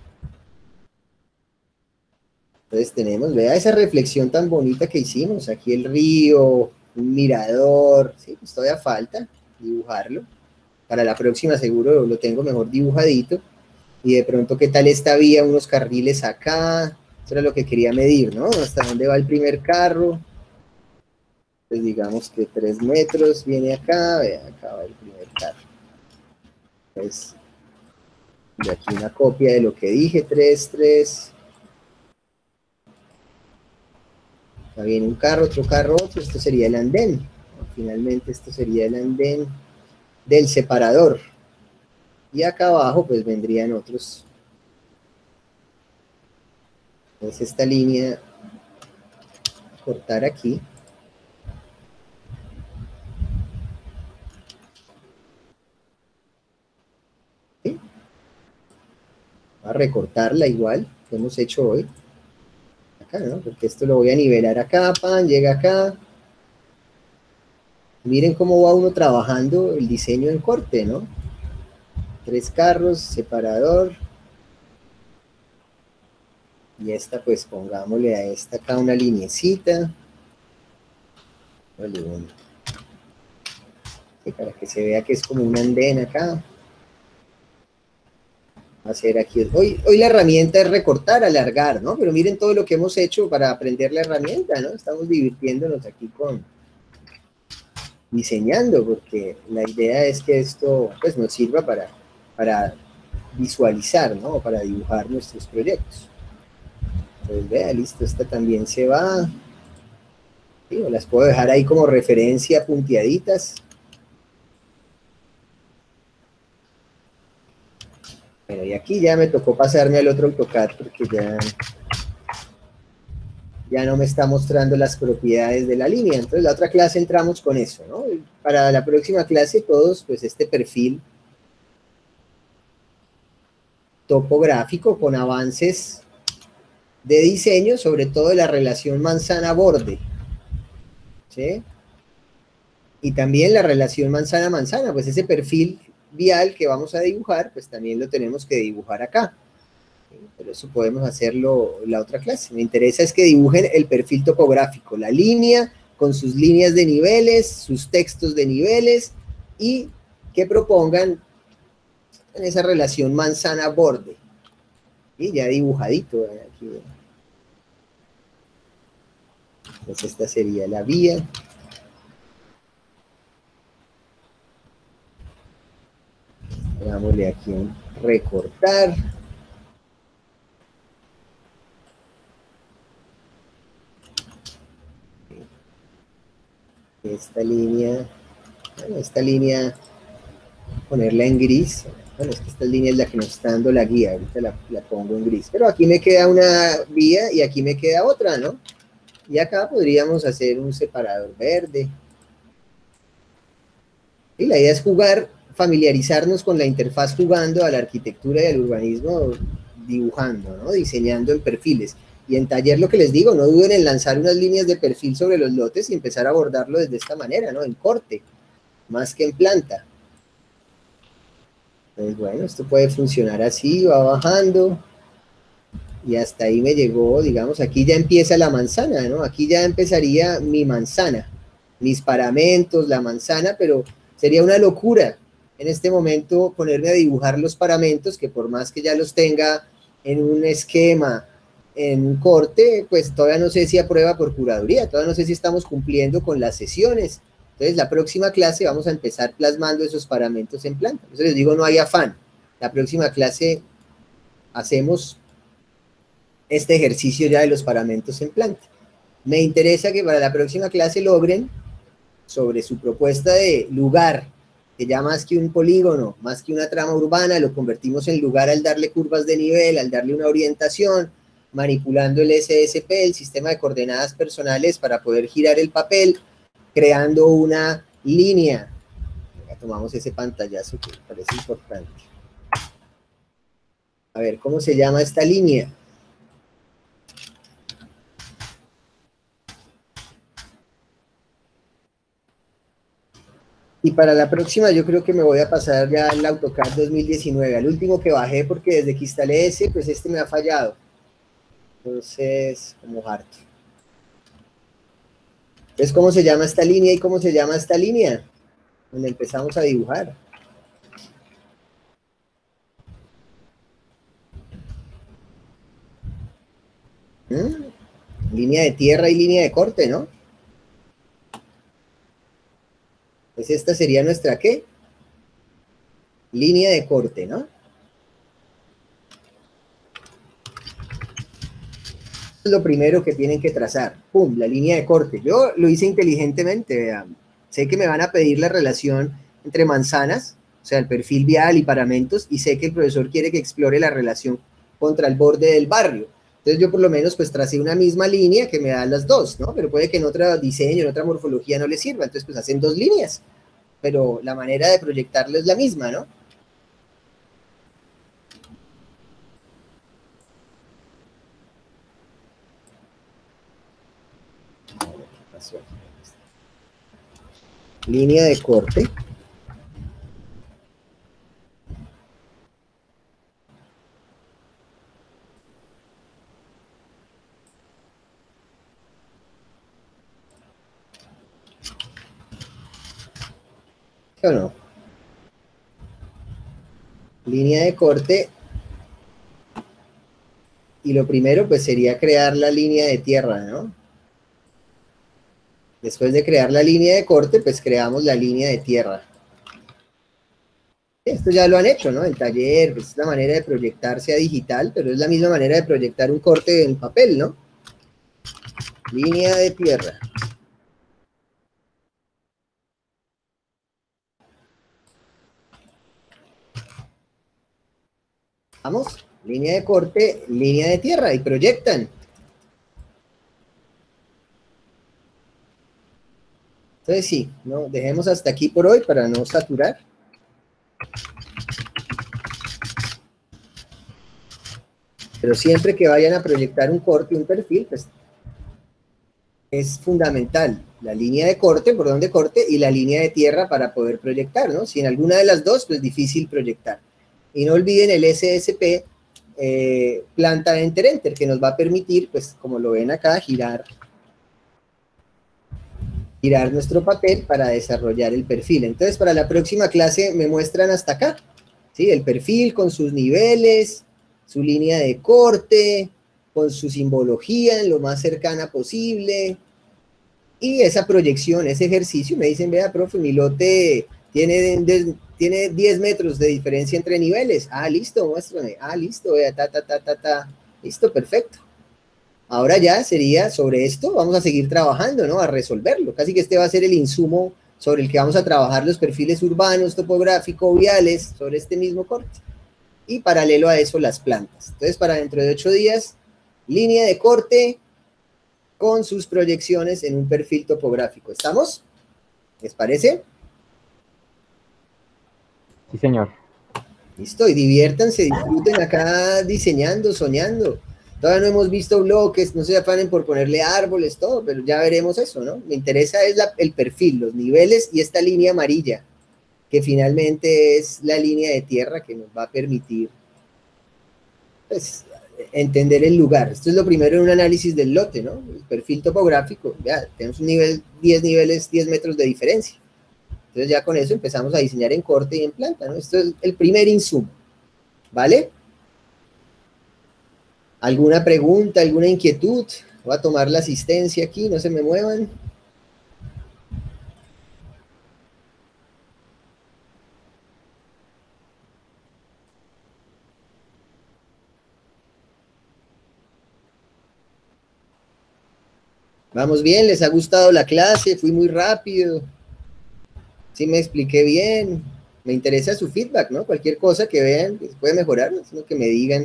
Entonces tenemos, vea esa reflexión tan bonita que hicimos. Aquí el río, un mirador. Sí, pues todavía falta dibujarlo. Para la próxima seguro lo tengo mejor dibujadito. Y de pronto, ¿qué tal esta vía? Unos carriles acá. Eso era lo que quería medir, ¿no? ¿Hasta dónde va el primer carro? Pues digamos que 3 metros viene acá. Vea, acá va el primer carro. Entonces, de aquí una copia de lo que dije. 3, 3. Acá viene un carro, otro, esto sería el andén. Finalmente esto sería el andén del separador. Y acá abajo pues vendrían otros. Entonces esta línea, cortar aquí. ¿Sí? Voy a recortarla igual que hemos hecho hoy. Acá, ¿no? Porque esto lo voy a nivelar acá, pan, llega acá. Miren cómo va uno trabajando el diseño en corte, ¿no? 3 carros, separador. Y esta, pues pongámosle a esta acá una linecita. Vale, bueno. Y para que se vea que es como un andén acá. Va a ser aquí. Hoy la herramienta es recortar, alargar, ¿no? Pero miren todo lo que hemos hecho para aprender la herramienta, ¿no? Estamos divirtiéndonos aquí con diseñando, porque la idea es que esto pues nos sirva para visualizar, ¿no? Para dibujar nuestros proyectos. Entonces, vea, listo, esta también se va. ¿Sí? Las puedo dejar ahí como referencia punteaditas. Bueno, y aquí ya me tocó pasarme al otro AutoCAD porque ya no me está mostrando las propiedades de la línea. Entonces, la otra clase entramos con eso, ¿no? Para la próxima clase, todos, pues, este perfil topográfico con avances de diseño, sobre todo de la relación manzana-borde, ¿sí? Y también la relación manzana-manzana, pues ese perfil vial que vamos a dibujar, pues también lo tenemos que dibujar acá. ¿Sí? Pero eso podemos hacerlo en la otra clase. Me interesa es que dibujen el perfil topográfico, la línea con sus líneas de niveles, sus textos de niveles, y que propongan en esa relación manzana-borde. Y ya dibujadito, aquí. Entonces esta sería la vía. Hagámosle aquí un recortar. Esta línea, ponerla en gris. Bueno, es que esta línea es la que nos está dando la guía, ahorita la pongo en gris. Pero aquí me queda una vía y aquí me queda otra, ¿no? Y acá podríamos hacer un separador verde. Y la idea es jugar, familiarizarnos con la interfaz jugando a la arquitectura y al urbanismo dibujando, ¿no? Diseñando en perfiles. Y en taller lo que les digo, no duden en lanzar unas líneas de perfil sobre los lotes y empezar a abordarlo desde esta manera, ¿no? En corte, más que en planta. Entonces, bueno, esto puede funcionar así, va bajando. Y hasta ahí me llegó, digamos, aquí ya empieza la manzana, ¿no? Aquí ya empezaría mi manzana, mis paramentos, la manzana, pero sería una locura en este momento ponerme a dibujar los paramentos, que por más que ya los tenga en un esquema, en un corte, pues todavía no sé si aprueba por curaduría, todavía no sé si estamos cumpliendo con las sesiones. Entonces, la próxima clase vamos a empezar plasmando esos paramentos en planta. Por eso les digo, no hay afán. La próxima clase hacemos este ejercicio ya de los paramentos en planta. Me interesa que para la próxima clase logren, sobre su propuesta de lugar, que ya más que un polígono, más que una trama urbana, lo convertimos en lugar al darle curvas de nivel, al darle una orientación, manipulando el SSP, el sistema de coordenadas personales, para poder girar el papel, creando una línea. Ya tomamos ese pantallazo que me parece importante. A ver, ¿cómo se llama esta línea? Y para la próxima yo creo que me voy a pasar ya al AutoCAD 2019, al último que bajé, porque desde que instalé ese, pues este me ha fallado. Entonces, como harto. Entonces, ¿cómo se llama esta línea y cómo se llama esta línea? Donde empezamos a dibujar. Línea de tierra y línea de corte, ¿no? Pues esta sería nuestra, ¿qué? Línea de corte, ¿no? es lo primero que tienen que trazar. ¡Pum! La línea de corte. Yo lo hice inteligentemente, vean. Sé que me van a pedir la relación entre manzanas, o sea, el perfil vial y paramentos, y sé que el profesor quiere que explore la relación contra el borde del barrio. Entonces yo por lo menos pues tracé una misma línea que me da las dos, ¿no? Pero puede que en otro diseño, en otra morfología no le sirva, entonces pues hacen dos líneas, pero la manera de proyectarlo es la misma, ¿no? Línea de corte. ¿Sí o no? Línea de corte. Y lo primero pues sería crear la línea de tierra, ¿no? Después de crear la línea de corte, pues creamos la línea de tierra. Esto ya lo han hecho, ¿no? El taller, pues es la manera de proyectarse a digital, pero es la misma manera de proyectar un corte en papel, ¿no? Línea de tierra. Vamos, línea de corte, línea de tierra, y proyectan. Entonces sí, ¿no? Dejemos hasta aquí por hoy para no saturar. Pero siempre que vayan a proyectar un corte, un perfil, pues es fundamental la línea de corte, por donde corte, y la línea de tierra para poder proyectar, ¿no? Si en alguna de las dos, pues difícil proyectar. Y no olviden el SSP, planta enter, que nos va a permitir, pues como lo ven acá, girar nuestro papel para desarrollar el perfil. Entonces, para la próxima clase me muestran hasta acá, ¿sí? El perfil con sus niveles, su línea de corte, con su simbología en lo más cercana posible, y esa proyección, ese ejercicio. Me dicen, vea, profe, mi lote tiene 10 metros de diferencia entre niveles. Ah, listo, muéstrame. Ah, listo, vea, listo, perfecto. Ahora ya sería sobre esto, vamos a seguir trabajando, ¿no? A resolverlo. Casi que este va a ser el insumo sobre el que vamos a trabajar los perfiles urbanos, topográficos, viales, sobre este mismo corte. Y paralelo a eso, las plantas. Entonces, para dentro de 8 días, línea de corte con sus proyecciones en un perfil topográfico. ¿Estamos? ¿Les parece? Sí, señor. Listo, y diviértanse, disfruten acá diseñando, soñando. Todavía no hemos visto bloques, no se afanen por ponerle árboles, todo, pero ya veremos eso, ¿no? Me interesa es el perfil, los niveles y esta línea amarilla, que finalmente es la línea de tierra que nos va a permitir, pues, entender el lugar. Esto es lo primero en un análisis del lote, ¿no? El perfil topográfico, ya tenemos un nivel, 10 niveles, 10 metros de diferencia. Entonces ya con eso empezamos a diseñar en corte y en planta, ¿no? Esto es el primer insumo, ¿vale? ¿Alguna pregunta, alguna inquietud? Voy a tomar la asistencia aquí, no se me muevan. Vamos bien, ¿les ha gustado la clase? Fui muy rápido. Sí me expliqué bien. Me interesa su feedback, ¿no? Cualquier cosa que vean, pues puede mejorar, sino que me digan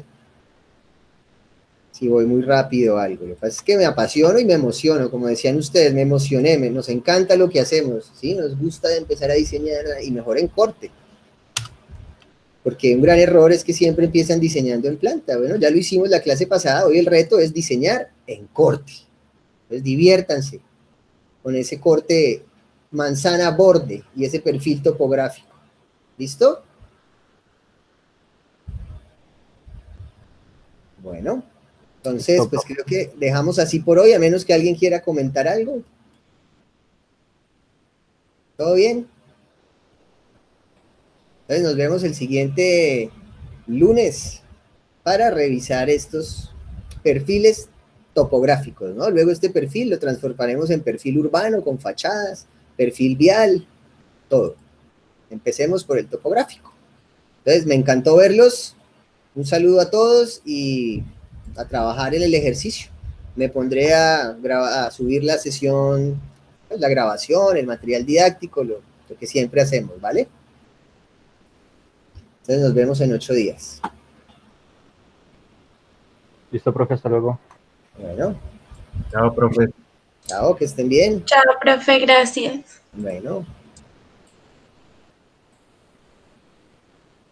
si voy muy rápido o algo. Lo que pasa es que me apasiono y me emociono, como decían ustedes, me emocioné, nos encanta lo que hacemos, ¿sí? Nos gusta empezar a diseñar y mejor en corte. Porque un gran error es que siempre empiezan diseñando en planta. Bueno, ya lo hicimos la clase pasada, hoy el reto es diseñar en corte. Entonces diviértanse con ese corte manzana borde y ese perfil topográfico. ¿Listo? Bueno, entonces pues creo que dejamos así por hoy, a menos que alguien quiera comentar algo. ¿Todo bien? Entonces nos vemos el siguiente lunes para revisar estos perfiles topográficos, ¿no? Luego este perfil lo transformaremos en perfil urbano con fachadas, perfil vial, todo. Empecemos por el topográfico. Entonces me encantó verlos. Un saludo a todos y a trabajar en el ejercicio. me pondré a subir la sesión, pues, la grabación, el material didáctico, lo que siempre hacemos, ¿vale? Entonces nos vemos en 8 días. Listo, profe, hasta luego. Bueno. Chao, profe. Chao, que estén bien. Chao, profe, gracias. Bueno.